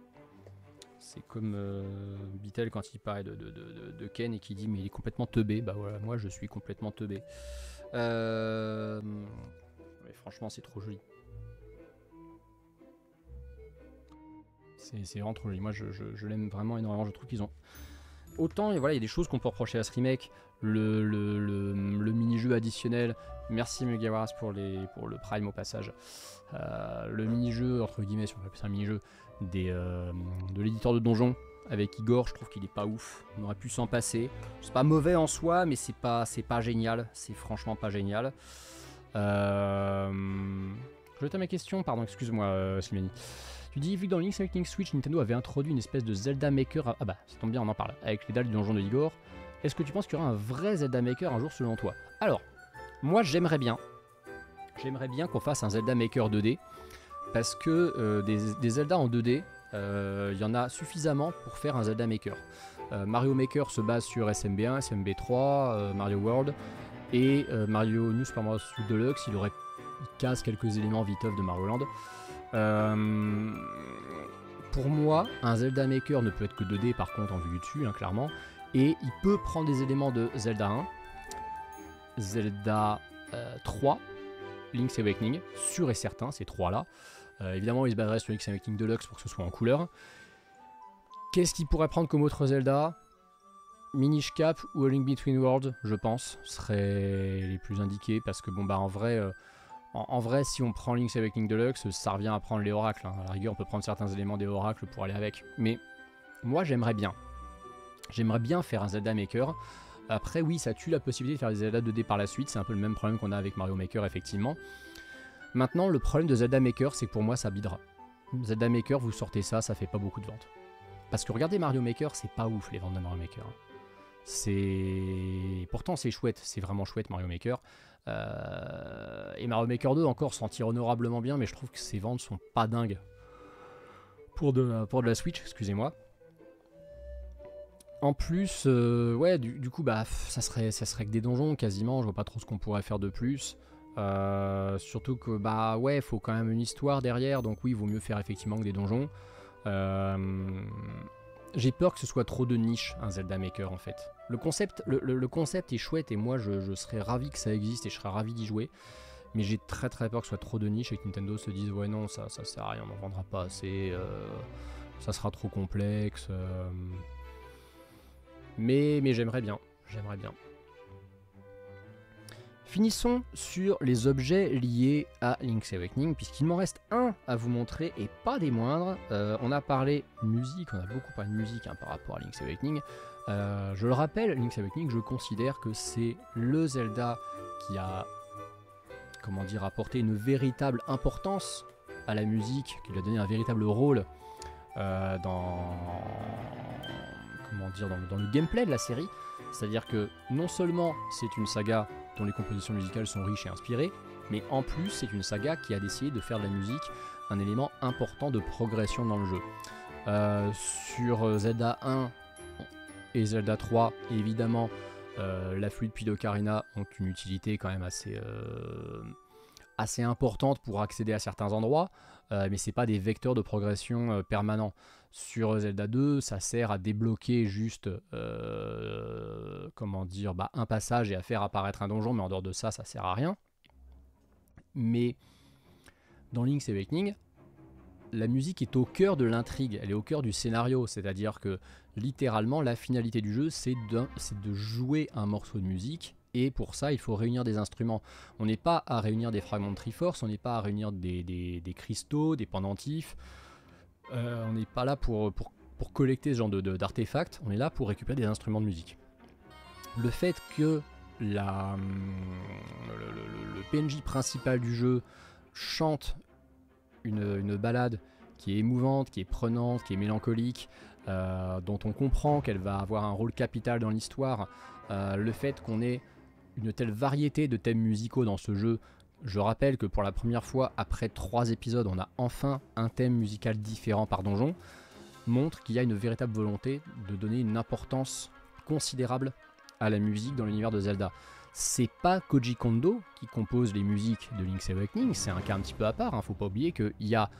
Beatle quand il parlait de Ken et qui dit mais il est complètement teubé. Bah voilà, moi je suis complètement teubé. Mais franchement c'est trop joli. C'est vraiment trop joli. Moi je l'aime vraiment énormément. Je trouve qu'ils ont... Autant voilà, il y a des choses qu'on peut reprocher à ce remake. Le mini-jeu additionnel. Merci Mugawaras pour le Prime au passage. Le mini-jeu, entre guillemets, si on peut appeler ça un mini-jeu, de l'éditeur de donjon avec Igor, je trouve qu'il est pas ouf. On aurait pu s'en passer. C'est pas mauvais en soi, mais c'est pas génial. C'est franchement pas génial. Je vais à ma question, pardon, excuse-moi Slimani. Tu dis, vu que dans Link's Awakening Switch, Nintendo avait introduit une espèce de Zelda Maker, ah bah ça tombe bien, on en parle, avec les dalles du donjon de Igor, est-ce que tu penses qu'il y aura un vrai Zelda Maker un jour selon toi? Alors, moi j'aimerais bien qu'on fasse un Zelda Maker 2D, parce que des Zelda en 2D, il y en a suffisamment pour faire un Zelda Maker. Mario Maker se base sur SMB1, SMB3, Mario World, et Mario New Super Mario Deluxe, il casse quelques éléments viteuf de Mario Land. Pour moi, un Zelda Maker ne peut être que 2D par contre en vue du dessus, hein, clairement, et il peut prendre des éléments de Zelda 1, Zelda 3, Link's Awakening, sûr et certain, ces trois-là. Évidemment, il se baserait sur Link's Awakening Deluxe pour que ce soit en couleur. Qu'est-ce qu'il pourrait prendre comme autre Zelda? Minish Cap ou A Link Between Worlds, je pense, seraient les plus indiqués, parce que bon bah en vrai, si on prend Link's Awakening Deluxe, ça revient à prendre les oracles, hein. À la rigueur on peut prendre certains éléments des oracles pour aller avec, mais moi j'aimerais bien faire un Zelda Maker. Après oui, ça tue la possibilité de faire des Zelda 2D par la suite, c'est un peu le même problème qu'on a avec Mario Maker effectivement. Maintenant le problème de Zelda Maker, c'est que pour moi ça bidera. Zelda Maker, vous sortez ça fait pas beaucoup de ventes. Parce que regardez Mario Maker, c'est pas ouf les ventes de Mario Maker. Pourtant c'est chouette, c'est vraiment chouette Mario Maker. Et Mario Maker 2 encore s'en tire honorablement bien, mais je trouve que ses ventes sont pas dingues pour de la Switch, excusez-moi. En plus, ouais, du coup, bah, ça serait que des donjons quasiment. Je vois pas trop ce qu'on pourrait faire de plus. Surtout que, bah, ouais, faut quand même une histoire derrière. Donc oui, il vaut mieux faire effectivement que des donjons. J'ai peur que ce soit trop de niche, un Zelda Maker en fait. Le concept est chouette et moi je serais ravi que ça existe et je serais ravi d'y jouer. Mais j'ai très peur que ce soit trop de niche et que Nintendo se dise ouais non, ça sert à rien, on n'en vendra pas assez, ça sera trop complexe. Mais j'aimerais bien. Finissons sur les objets liés à Link's Awakening, puisqu'il m'en reste un à vous montrer, et pas des moindres. On a parlé musique, on a beaucoup parlé de musique hein, par rapport à Link's Awakening. Je le rappelle, Link's Awakening, je considère que c'est le Zelda qui a, comment dire, apporté une véritable importance à la musique, qui lui a donné un véritable rôle dans le gameplay de la série. C'est-à-dire que non seulement c'est une saga dont les compositions musicales sont riches et inspirées, mais en plus c'est une saga qui a décidé de faire de la musique un élément important de progression dans le jeu. Sur Zelda 1 et Zelda 3, évidemment, la flûte puis l'ocarina ont une utilité quand même assez importante pour accéder à certains endroits, mais c'est pas des vecteurs de progression permanents. Sur Zelda 2, ça sert à débloquer juste un passage et à faire apparaître un donjon, mais en dehors de ça, ça sert à rien. Mais dans Link's Awakening, la musique est au cœur de l'intrigue, elle est au cœur du scénario, c'est-à-dire que littéralement la finalité du jeu c'est de jouer un morceau de musique. Et pour ça, il faut réunir des instruments. On n'est pas à réunir des fragments de Triforce, on n'est pas à réunir des cristaux, des pendentifs. On n'est pas là pour collecter ce genre d'artefacts, on est là pour récupérer des instruments de musique. Le fait que le PNJ principal du jeu chante une ballade qui est émouvante, qui est prenante, qui est mélancolique, dont on comprend qu'elle va avoir un rôle capital dans l'histoire, le fait qu'on ait une telle variété de thèmes musicaux dans ce jeu. Je rappelle que pour la première fois, après 3 épisodes, on a enfin un thème musical différent par donjon, montre qu'il y a une véritable volonté de donner une importance considérable à la musique dans l'univers de Zelda. C'est pas Koji Kondo qui compose les musiques de Link's Awakening, c'est un cas un petit peu à part, hein. Faut pas oublier qu'il y a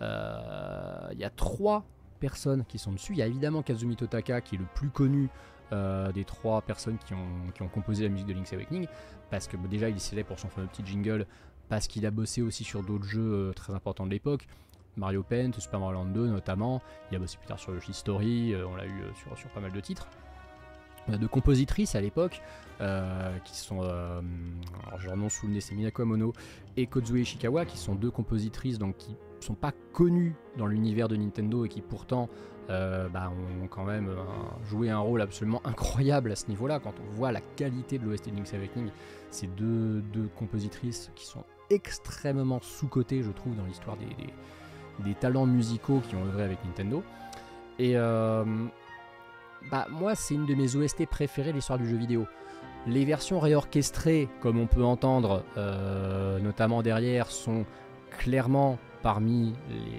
3 personnes qui sont dessus. Il y a évidemment Kazumi Totaka qui est le plus connu des 3 personnes qui ont composé la musique de Link's Awakening, parce que déjà il est célèbre pour son fameux petit jingle, parce qu'il a bossé aussi sur d'autres jeux très importants de l'époque, Mario Paint, Super Mario Land 2 notamment, il a bossé plus tard sur Yoshi Story, on l'a eu sur pas mal de titres. On a 2 compositrices à l'époque qui sont, alors j'ai leur nom sous le nez, c'est Minako Amono et Kozue Ishikawa, qui sont 2 compositrices donc qui sont pas connues dans l'univers de Nintendo et qui pourtant ont quand même joué un rôle absolument incroyable à ce niveau-là. Quand on voit la qualité de l'OST de Link's Awakening, c'est deux compositrices qui sont extrêmement sous-cotées, je trouve, dans l'histoire des talents musicaux qui ont œuvré avec Nintendo. Et moi, c'est une de mes OST préférées de l'histoire du jeu vidéo. Les versions réorchestrées, comme on peut entendre, notamment derrière, sont clairement parmi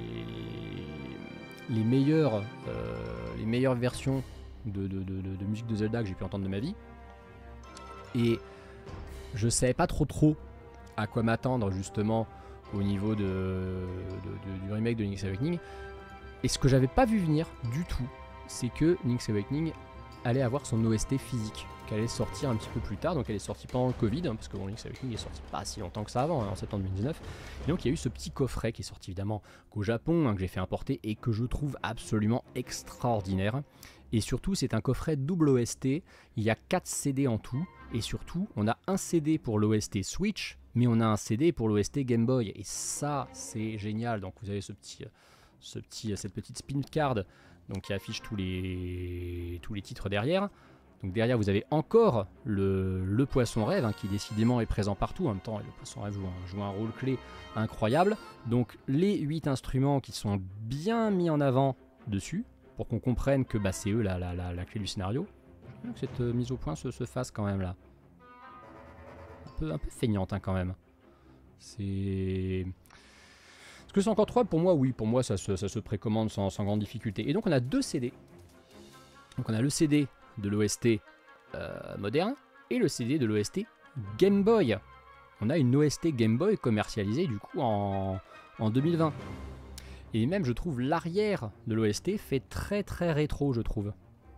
les meilleures versions de musique de Zelda que j'ai pu entendre de ma vie. Et je savais pas trop à quoi m'attendre justement au niveau du remake de Link's Awakening. Et ce que j'avais pas vu venir du tout, c'est que Link's Awakening allait avoir son OST physique, qu'elle allait sortir un petit peu plus tard. Donc elle est sortie pendant le Covid, parce que Link's Awakening est sorti pas si longtemps que ça avant, en septembre 2019. Et donc il y a eu ce petit coffret qui est sorti évidemment qu'au Japon, que j'ai fait importer et que je trouve absolument extraordinaire. Et surtout, c'est un coffret double OST. Il y a 4 CD en tout. Et surtout, on a un CD pour l'OST Switch, mais on a un CD pour l'OST Game Boy. Et ça, c'est génial. Donc vous avez cette petite spin card donc, qui affiche tous les titres derrière. Donc derrière, vous avez encore le Poisson Rêve, qui décidément est présent partout. En même temps, le Poisson Rêve joue un rôle clé incroyable. Donc les 8 instruments qui sont bien mis en avant dessus, pour qu'on comprenne que c'est eux la clé du scénario. Je veux que cette mise au point se fasse quand même là. Un peu feignante quand même. Est-ce que c'est encore trop pour moi? Oui, pour moi ça se précommande sans grande difficulté. Et donc on a 2 CD. Donc on a le CD de l'OST moderne et le CD de l'OST Game Boy. On a une OST Game Boy commercialisée du coup en 2020. Et même, je trouve, l'arrière de l'OST fait très rétro, je trouve.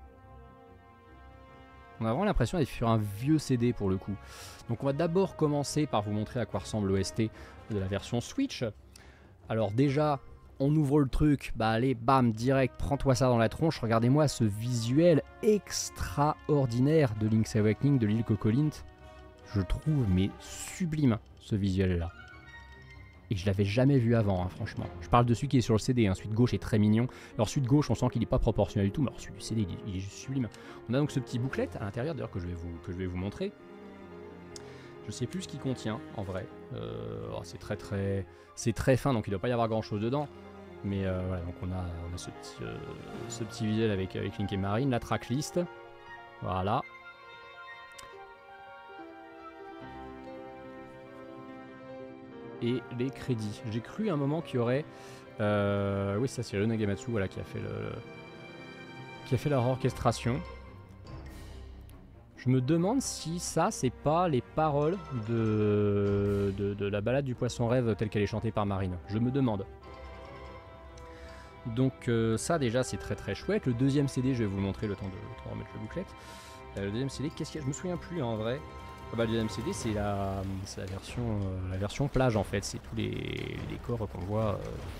On a vraiment l'impression d'être sur un vieux CD pour le coup. Donc on va d'abord commencer par vous montrer à quoi ressemble l'OST de la version Switch. Alors déjà, on ouvre le truc, allez, bam, direct, prends-toi ça dans la tronche. Regardez-moi ce visuel extraordinaire de Link's Awakening, de l'île Cocolint. Je trouve, mais sublime, ce visuel-là. Et je l'avais jamais vu avant, franchement. Je parle de celui qui est sur le CD, celui de gauche est très mignon. Alors celui de gauche, on sent qu'il n'est pas proportionnel du tout, mais alors celui du CD, il est juste sublime. On a donc ce petit booklet à l'intérieur, d'ailleurs, que je vais vous montrer. Je sais plus ce qu'il contient, en vrai. C'est très fin, donc il ne doit pas y avoir grand-chose dedans. Mais voilà, donc on a ce petit visuel avec Link et Marine, la tracklist. Voilà. Et les crédits. J'ai cru à un moment qu'il y aurait... oui, ça c'est le Nagamatsu voilà, qui a fait leur orchestration. Je me demande si ça, c'est pas les paroles de la balade du Poisson Rêve telle qu'elle est chantée par Marine. Je me demande. Donc ça déjà c'est très chouette. Le deuxième CD, je vais vous le montrer le temps de remettre le booklet. Le deuxième CD, qu'est-ce qu'il y a? Je me souviens plus en vrai. Le deuxième CD, c'est la version plage en fait. C'est tous les décors qu'on voit.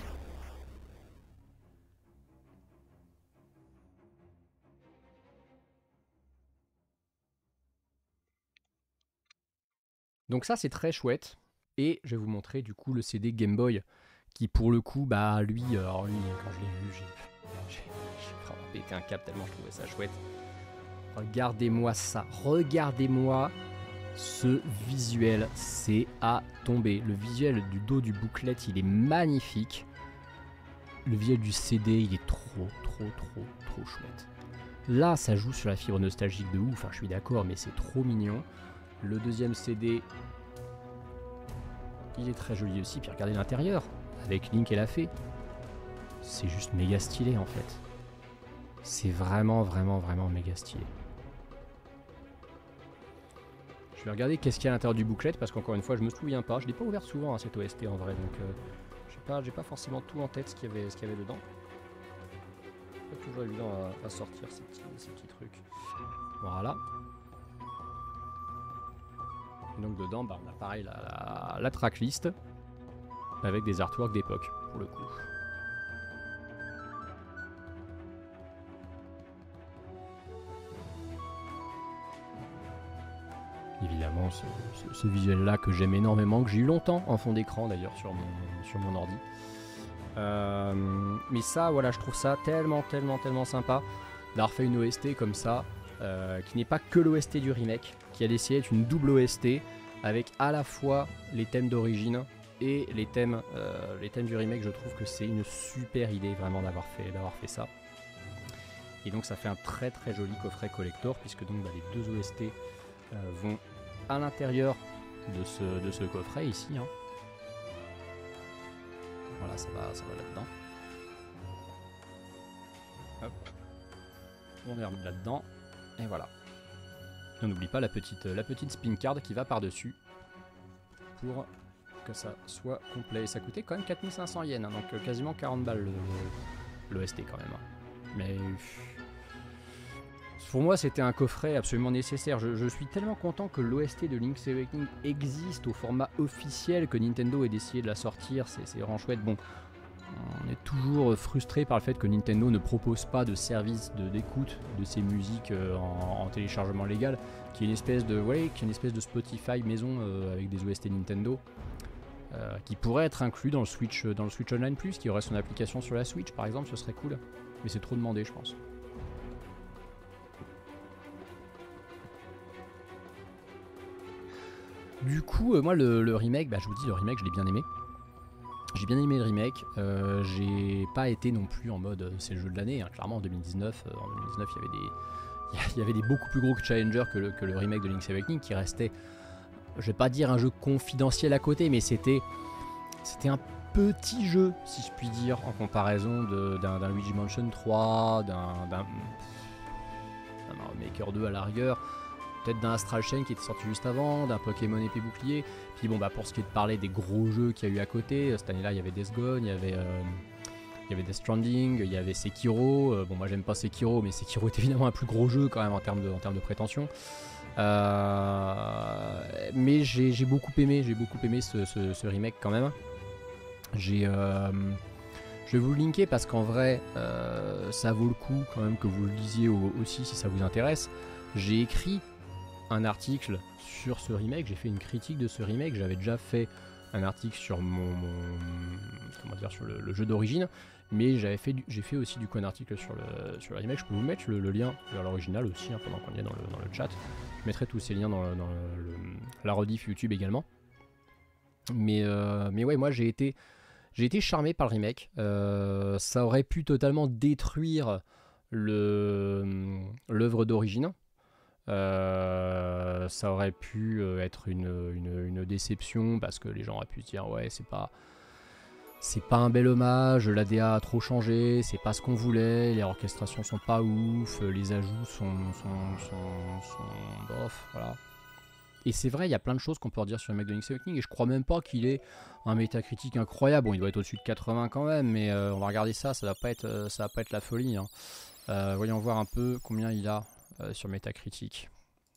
Donc ça c'est très chouette. Et je vais vous montrer du coup le CD Game Boy qui pour le coup, lui, quand je l'ai vu, j'ai vraiment pété un câble tellement je trouvais ça chouette. Regardez-moi ça, regardez-moi ce visuel, c'est à tomber. Le visuel du dos du booklet, il est magnifique. Le visuel du CD, il est trop chouette. Là, ça joue sur la fibre nostalgique de ouf, je suis d'accord, mais c'est trop mignon. Le deuxième CD, il est très joli aussi. Puis regardez l'intérieur, avec Link et la fée. C'est juste méga stylé en fait. C'est vraiment méga stylé. Je vais regarder qu'est-ce qu'il y a à l'intérieur du booklet, parce qu'encore une fois, je me souviens pas. Je l'ai pas ouvert souvent cette OST en vrai, donc j'ai pas forcément tout en tête ce qu'il y avait dedans. C'est pas toujours évident à sortir ces petits trucs. Voilà. Et donc dedans, on a pareil la tracklist avec des artworks d'époque pour le coup. Évidemment, ce visuel-là que j'aime énormément, que j'ai eu longtemps en fond d'écran d'ailleurs sur mon ordi. Mais ça, voilà, je trouve ça tellement sympa d'avoir fait une OST comme ça, qui n'est pas que l'OST du remake, qui a décidé d'être une double OST avec à la fois les thèmes d'origine et les thèmes du remake, je trouve que c'est une super idée vraiment d'avoir fait ça. Et donc ça fait un très très joli coffret collector, puisque donc les deux OST vont à l'intérieur de ce coffret ici. Hein. Voilà, ça va là-dedans. Hop. On est remis là-dedans. Et voilà. Et on n'oublie pas la petite spin card qui va par-dessus pour que ça soit complet. Et ça coûtait quand même 4500 yens, hein, donc quasiment 40 balles l'OST quand même. Hein. Mais pour moi, c'était un coffret absolument nécessaire. Je suis tellement content que l'OST de Link's Awakening existe au format officiel, que Nintendo ait décidé de la sortir. C'est vraiment chouette. Bon, on est toujours frustré par le fait que Nintendo ne propose pas de service d'écoute de ses musiques en téléchargement légal, qui est une espèce de Spotify maison avec des OST Nintendo, qui pourrait être inclus dans le Switch Online Plus, qui aurait son application sur la Switch par exemple, ce serait cool. Mais c'est trop demandé, je pense. Du coup, moi le remake, je vous dis, le remake je l'ai bien aimé. J'ai bien aimé le remake, j'ai pas été non plus en mode c'est le jeu de l'année, hein. Clairement en 2019, il y avait des beaucoup plus gros challengers que le remake de Link's Awakening, qui restait, je vais pas dire un jeu confidentiel à côté, mais c'était un petit jeu, si je puis dire, en comparaison d'un Luigi Mansion 3, d'un Mario Maker 2 à la rigueur, peut-être d'un Astral Chain qui était sorti juste avant, d'un Pokémon épée bouclier. Puis bon, pour ce qui est de parler des gros jeux qu'il y a eu à côté, cette année-là il y avait Days Gone, il y avait Death Stranding, il y avait Sekiro. Bon, moi j'aime pas Sekiro, mais Sekiro est évidemment un plus gros jeu quand même en termes de prétention. Mais j'ai beaucoup aimé ce remake quand même. Je vais vous le linker parce qu'en vrai, ça vaut le coup quand même que vous le lisiez aussi si ça vous intéresse. J'ai écrit un article sur ce remake, j'ai fait une critique de ce remake, j'avais déjà fait un article sur sur le jeu d'origine, mais j'ai fait aussi du coup un article sur le remake. Je peux vous mettre le lien vers l'original aussi, hein, pendant qu'on y est dans le chat. Je mettrai tous ces liens dans la rediff YouTube également. Mais ouais, moi j'ai été charmé par le remake. Ça aurait pu totalement détruire l'œuvre d'origine. Ça aurait pu être une déception, parce que les gens auraient pu se dire ouais, c'est pas un bel hommage, l'ADA a trop changé, c'est pas ce qu'on voulait, les orchestrations sont pas ouf, les ajouts sont bof, voilà. Et c'est vrai, il y a plein de choses qu'on peut redire sur le mec de Link's Awakening, et je crois même pas qu'il ait un métacritique incroyable. Bon, il doit être au-dessus de 80 quand même, mais on va regarder ça, ça va pas être la folie, hein. Voyons voir un peu combien il a sur Metacritic.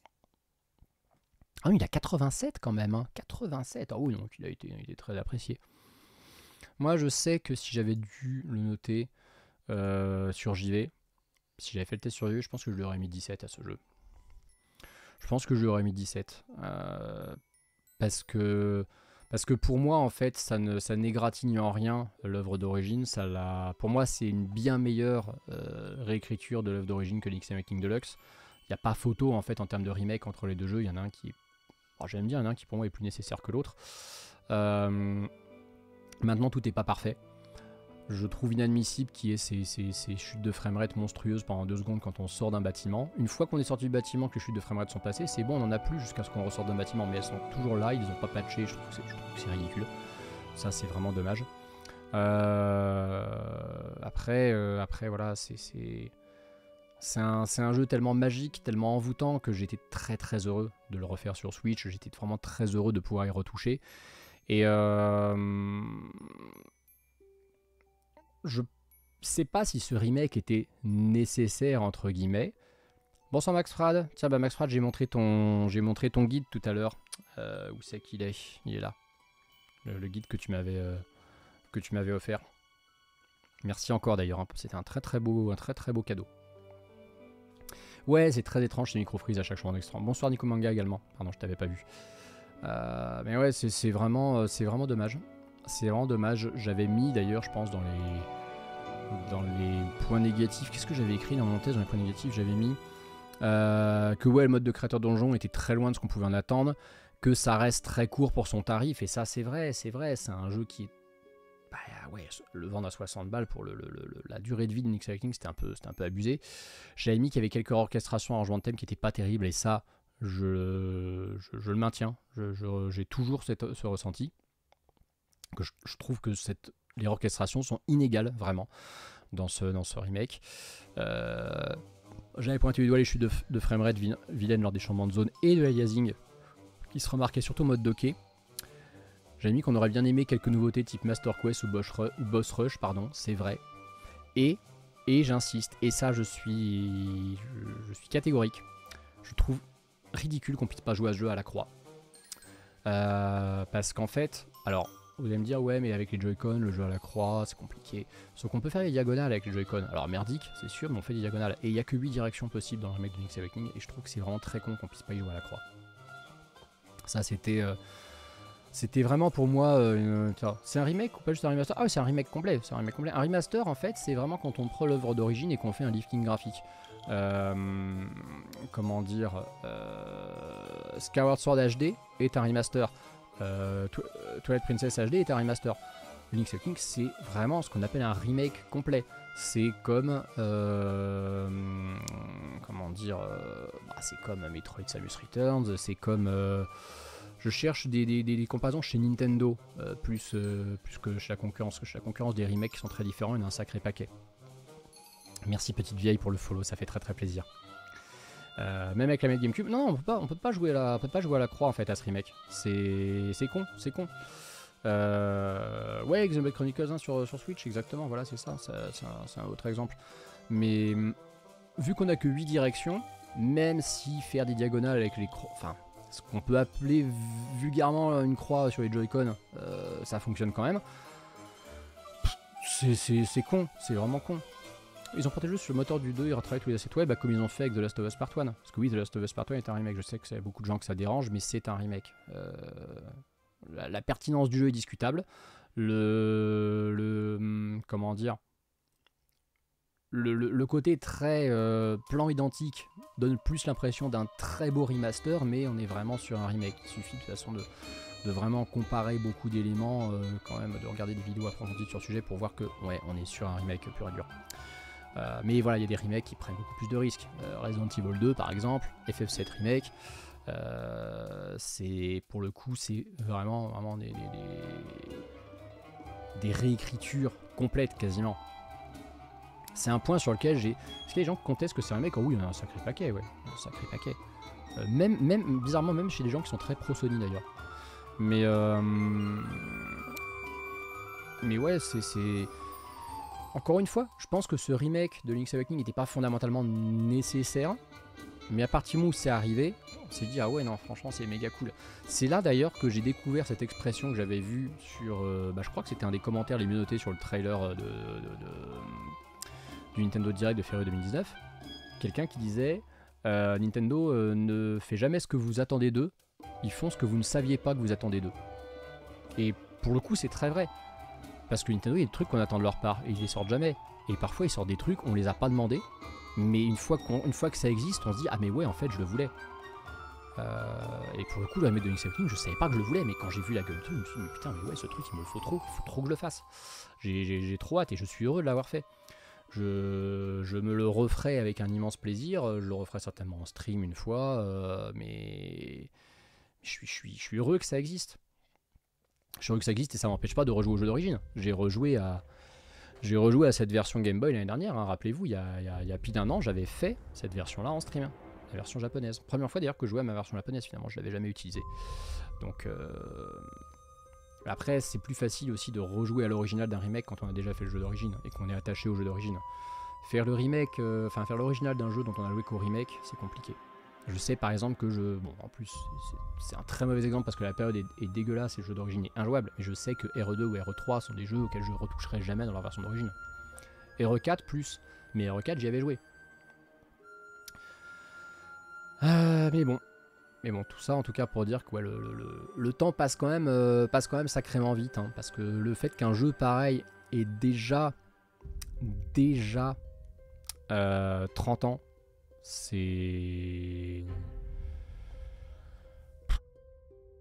Ah oui, il a 87 quand même, hein. 87, ah oui, donc il est très apprécié. Moi je sais que si j'avais dû le noter sur JV, si j'avais fait le test sur JV, je pense que je lui aurais mis 17 à ce jeu. Je pense que je lui aurais mis 17. Parce que pour moi, en fait, ça n'égratigne en rien l'œuvre d'origine. Pour moi, c'est une bien meilleure réécriture de l'œuvre d'origine que Link's Awakening Deluxe. Il n'y a pas photo, en fait, en termes de remake entre les deux jeux. Il y en a un qui... j'aime bien, il y en a un qui, pour moi, est plus nécessaire que l'autre. Maintenant, tout n'est pas parfait. Je trouve inadmissible qu'il y ait ces chutes de framerate monstrueuses pendant 2 secondes quand on sort d'un bâtiment. Une fois qu'on est sorti du bâtiment, que les chutes de framerate sont passées, c'est bon, on n'en a plus jusqu'à ce qu'on ressorte d'un bâtiment, mais elles sont toujours là, ils n'ont pas patché, je trouve que c'est ridicule. Ça, c'est vraiment dommage. Après, voilà, c'est un jeu tellement magique, tellement envoûtant, que j'étais très très heureux de le refaire sur Switch. J'étais vraiment très heureux de pouvoir y retoucher. Et je sais pas si ce remake était nécessaire entre guillemets. Bonsoir Max Frad. Tiens, Max Frad, j'ai montré ton guide tout à l'heure. Où c'est qu'il est? Il est là. Le guide que tu m'avais offert. Merci encore d'ailleurs, hein. C'était un très très beau cadeau. Ouais, c'est très étrange ces micro-freeze à chaque changement d'extrême. Bonsoir Nico Manga également. Pardon, je t'avais pas vu. Mais ouais, c'est vraiment dommage. C'est vraiment dommage. J'avais mis d'ailleurs, je pense, dans les points négatifs. Qu'est-ce que j'avais écrit dans mon test dans les points négatifs? J'avais mis que ouais, le mode de créateur donjon était très loin de ce qu'on pouvait en attendre. que ça reste très court pour son tarif, et ça c'est vrai, c'est un jeu qui est... Bah ouais, le vendre à 60 balles pour la durée de vie de Link's Awakening, c'était un peu abusé. J'avais mis qu'il y avait quelques orchestrations, arrangements de thème qui n'étaient pas terribles, et ça, je le maintiens. J'ai toujours ce ressenti, que je trouve que les orchestrations sont inégales, vraiment, dans ce remake. J'avais pointé du doigt les chutes de framerate vilaines lors des changements de zone et de l'aliasing, qui se remarquaient surtout au mode docké. J'avais mis qu'on aurait bien aimé quelques nouveautés type Master Quest ou Boss Rush, pardon, c'est vrai. Et j'insiste, et ça je suis catégorique, je trouve ridicule qu'on puisse pas jouer à ce jeu à la croix. Parce qu'en fait, alors vous allez me dire ouais mais avec les Joy-Con, le jeu à la croix c'est compliqué. Sauf qu'on peut faire les diagonales avec les Joy-Con. Alors merdique c'est sûr, mais on fait des diagonales. Et il n'y a que 8 directions possibles dans le remake de Link's Awakening, et je trouve que c'est vraiment très con qu'on puisse pas y jouer à la croix. Ça c'était vraiment pour moi c'est un remake ou pas juste un remaster? Ah oui, c'est un remake complet, Un remaster en fait c'est vraiment quand on prend l'œuvre d'origine et qu'on fait un lifting graphique. Comment dire, Skyward Sword HD est un remaster, Twilight Princess HD est un remaster. Link's Awakening c'est vraiment ce qu'on appelle un remake complet. C'est comme comment dire, c'est comme Metroid Samus Returns, c'est comme je cherche des comparaisons chez Nintendo, plus que chez la concurrence. Parce que chez la concurrence, des remakes qui sont très différents, il y en a un sacré paquet. Merci petite vieille pour le follow, ça fait très très plaisir. Même avec la manette GameCube, non, on peut pas jouer à la croix en fait à ce remake. C'est con. Ouais, Xenoblade Chronicles 1 sur Switch, exactement, voilà, c'est ça, c'est un autre exemple. Mais vu qu'on a que 8 directions, même si faire des diagonales avec les croix, enfin, ce qu'on peut appeler vulgairement une croix sur les Joy-Con, ça fonctionne quand même. C'est con, c'est vraiment con. Ils ont protégé sur le moteur du 2 et retravaillé tous les assets web, comme ils ont fait avec The Last of Us Part 1. Parce que oui, The Last of Us Part 1 est un remake, je sais que c'est beaucoup de gens que ça dérange, mais c'est un remake. La pertinence du jeu est discutable. Comment dire, le côté très plan identique donne plus l'impression d'un très beau remaster, mais on est vraiment sur un remake. Il suffit de toute façon de vraiment comparer beaucoup d'éléments, quand même, de regarder des vidéos approfondies sur le sujet pour voir que ouais, on est sur un remake pur et dur. Mais voilà, il y a des remakes qui prennent beaucoup plus de risques. Resident Evil 2 par exemple, FF7 remake, c'est pour le coup c'est vraiment des réécritures complètes quasiment. C'est un point sur lequel j'ai... Parce que les gens contestent que c'est un remake, oh oui, il y en a un sacré paquet, ouais, un sacré paquet. Même bizarrement, même chez des gens qui sont très pro Sony d'ailleurs. Mais ouais, c'est... Encore une fois, je pense que ce remake de Link's Awakening n'était pas fondamentalement nécessaire, mais à partir du moment où c'est arrivé, on s'est dit ah ouais non franchement c'est méga cool. C'est là d'ailleurs que j'ai découvert cette expression que j'avais vue sur, je crois que c'était un des commentaires les mieux notés sur le trailer du Nintendo Direct de février 2019. Quelqu'un qui disait Nintendo ne fait jamais ce que vous attendez d'eux, ils font ce que vous ne saviez pas que vous attendez d'eux. Et pour le coup c'est très vrai. Parce que Nintendo, il y a des trucs qu'on attend de leur part et ils les sortent jamais. Et parfois, ils sortent des trucs, on les a pas demandé. Mais une fois que ça existe, on se dit ah mais ouais, en fait, je le voulais. Et pour le coup, le remake de Link's Awakening, je savais pas que je le voulais, mais quand j'ai vu la gueule, je me suis dit mais putain, mais ouais, ce truc, il me le faut trop que je le fasse. J'ai trop hâte et je suis heureux de l'avoir fait. Je me le referai avec un immense plaisir. Je le referai certainement en stream une fois, mais je suis heureux que ça existe. Je suis heureux que ça existe et ça m'empêche pas de rejouer au jeu d'origine. J'ai rejoué à cette version Game Boy l'année dernière, hein. Rappelez-vous, il y a plus d'un an, j'avais fait cette version-là en stream, la version japonaise. Première fois d'ailleurs que je jouais à ma version japonaise, finalement, je l'avais jamais utilisée. Donc après, c'est plus facile aussi de rejouer à l'original d'un remake quand on a déjà fait le jeu d'origine et qu'on est attaché au jeu d'origine. Faire le remake, faire l'original d'un jeu dont on a joué qu'au remake, c'est compliqué. Je sais par exemple que bon en plus c'est un très mauvais exemple parce que la période est dégueulasse et le jeu d'origine est injouable, mais je sais que RE2 ou RE3 sont des jeux auxquels je ne retoucherai jamais dans leur version d'origine. RE4 plus, mais RE4 j'y avais joué. Mais bon, tout ça en tout cas pour dire que ouais, le temps passe quand même sacrément vite, hein, parce que le fait qu'un jeu pareil ait déjà 30 ans, c'est...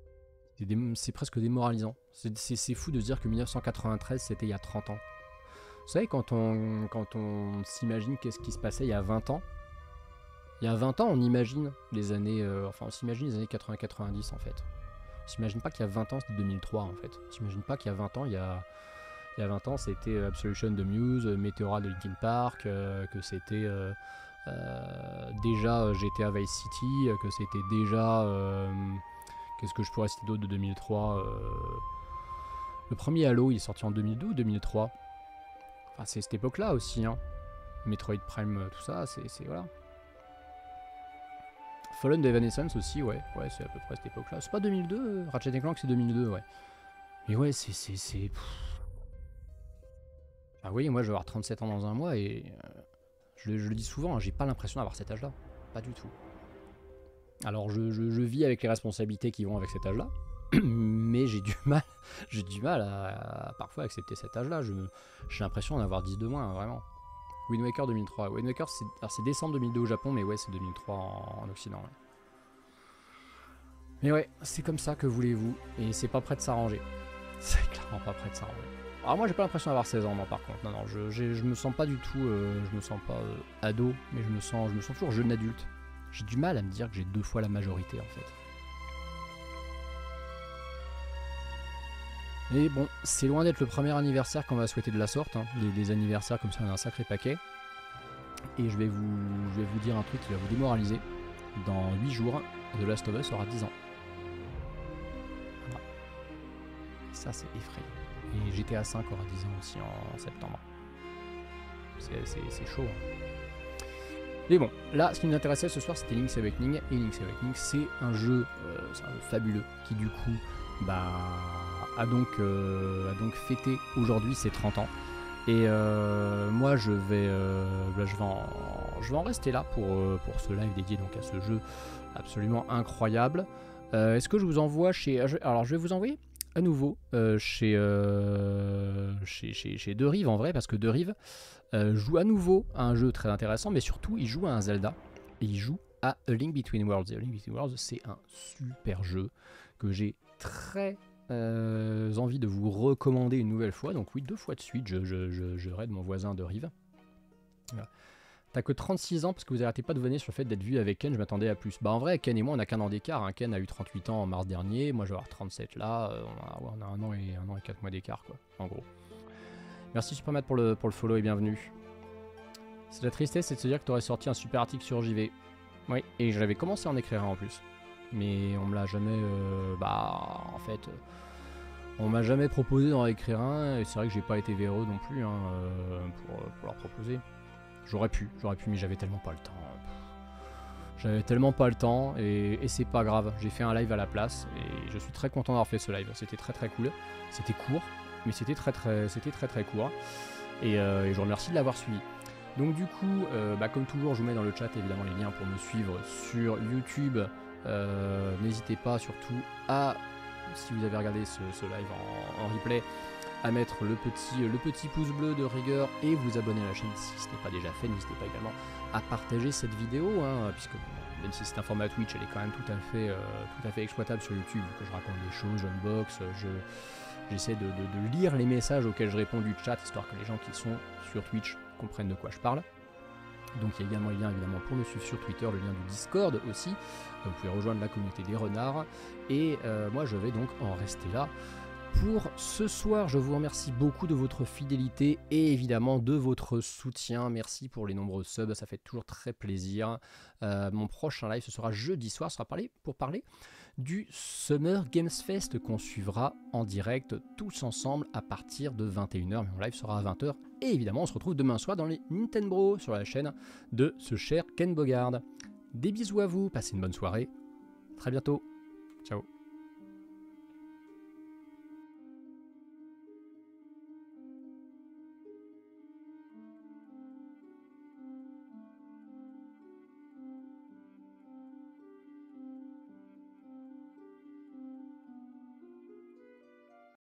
C'est presque démoralisant. C'est fou de se dire que 1993, c'était il y a 30 ans. Vous savez, quand on s'imagine qu'est-ce qui se passait il y a 20 ans, il y a 20 ans, on imagine les années... on s'imagine les années 80-90, en fait. On s'imagine pas qu'il y a 20 ans, c'était 2003, en fait. On s'imagine pas qu'il y a 20 ans, il y a 20 ans, c'était Absolution de Muse, Meteora de Linkin Park, que c'était déjà GTA Vice City, que c'était déjà... qu'est-ce que je pourrais citer d'autre de 2003 Le premier Halo, il est sorti en 2002 ou 2003. Enfin, c'est cette époque-là aussi, hein. Metroid Prime, tout ça, c'est voilà. Fallen de Evanescence aussi, ouais, c'est à peu près cette époque-là. C'est pas 2002, Ratchet & Clank c'est 2002, ouais. Mais ouais, c'est... Ah oui, moi je vais avoir 37 ans dans un mois et... je le dis souvent, hein, j'ai pas l'impression d'avoir cet âge-là. Pas du tout. Alors je vis avec les responsabilités qui vont avec cet âge-là, mais j'ai du mal à parfois accepter cet âge-là. J'ai l'impression d'en avoir 10 de moins, hein, vraiment. Wind Waker 2003. Wind Waker, c'est décembre 2002 au Japon, mais ouais, c'est 2003 en Occident. Ouais. Mais ouais, c'est comme ça, que voulez-vous. Et c'est pas prêt de s'arranger. C'est clairement pas prêt de s'arranger. Alors moi, j'ai pas l'impression d'avoir 16 ans, non, par contre. Non, je me sens pas du tout... je me sens pas ado, mais je me sens toujours jeune adulte. J'ai du mal à me dire que j'ai 2 fois la majorité, en fait. Mais bon, c'est loin d'être le premier anniversaire qu'on va souhaiter de la sorte. Hein. Les anniversaires comme ça, on a un sacré paquet. Et je vais vous dire un truc qui va vous démoraliser. Dans 8 jours, The Last of Us aura 10 ans. Voilà. Ça, c'est effrayant. Et GTA 5 aura 10 ans aussi en septembre. C'est chaud. Hein. Mais bon, là, ce qui nous intéressait ce soir, c'était Link's Awakening. Et Link's Awakening, c'est un jeu fabuleux qui, du coup, a donc fêté aujourd'hui ses 30 ans. Et moi, je vais en rester là pour ce live dédié donc à ce jeu absolument incroyable. Est-ce que je vous envoie chez... Alors, je vais vous envoyer à nouveau chez De Rive, en vrai, parce que De Rive joue à nouveau à un jeu très intéressant, mais surtout, il joue à un Zelda. Et il joue à A Link Between Worlds. Et A Link Between Worlds, c'est un super jeu que j'ai très envie de vous recommander une nouvelle fois. Donc oui, 2 fois de suite, je raide mon voisin De Rive. Voilà. T'as que 36 ans parce que vous arrêtez pas de venir sur le fait d'être vu avec Ken, je m'attendais à plus. Bah en vrai, Ken et moi on a qu'un an d'écart, hein. Ken a eu 38 ans en mars dernier, moi je vais avoir 37 là, on a un an et 4 mois d'écart quoi, en gros. Merci Supermat pour le follow et bienvenue. C'est la tristesse, c'est de se dire que tu aurais sorti un super article sur JV. Oui, et j'avais commencé à en écrire un en plus. Mais on me l'a jamais... on m'a jamais proposé d'en écrire un, et c'est vrai que j'ai pas été véreux non plus hein, pour leur proposer. J'aurais pu, mais j'avais tellement pas le temps. J'avais tellement pas le temps, et c'est pas grave. J'ai fait un live à la place, et je suis très content d'avoir fait ce live. C'était très très cool. C'était court, mais c'était très très court. Et je vous remercie de l'avoir suivi. Donc du coup, comme toujours, je vous mets dans le chat évidemment les liens pour me suivre sur YouTube. N'hésitez pas surtout à, si vous avez regardé ce live en replay, à mettre le petit pouce bleu de rigueur et vous abonner à la chaîne si ce n'est pas déjà fait. N'hésitez pas également à partager cette vidéo, hein, puisque même si c'est un format Twitch, elle est quand même tout à fait exploitable sur YouTube, que je raconte des choses, j'unbox, j'essaie de lire les messages auxquels je réponds du chat, histoire que les gens qui sont sur Twitch comprennent de quoi je parle. Donc il y a également les liens évidemment pour me suivre sur Twitter, le lien du Discord aussi, vous pouvez rejoindre la communauté des renards, et moi je vais donc en rester là pour ce soir. Je vous remercie beaucoup de votre fidélité et évidemment de votre soutien. Merci pour les nombreux subs, ça fait toujours très plaisir. Mon prochain live ce sera jeudi soir, ce sera pour parler du Summer Games Fest qu'on suivra en direct tous ensemble à partir de 21h, mais mon live sera à 20h. Et évidemment on se retrouve demain soir dans les Nintendo sur la chaîne de ce cher Ken Bogard. Des bisous à vous, passez une bonne soirée, très bientôt, ciao.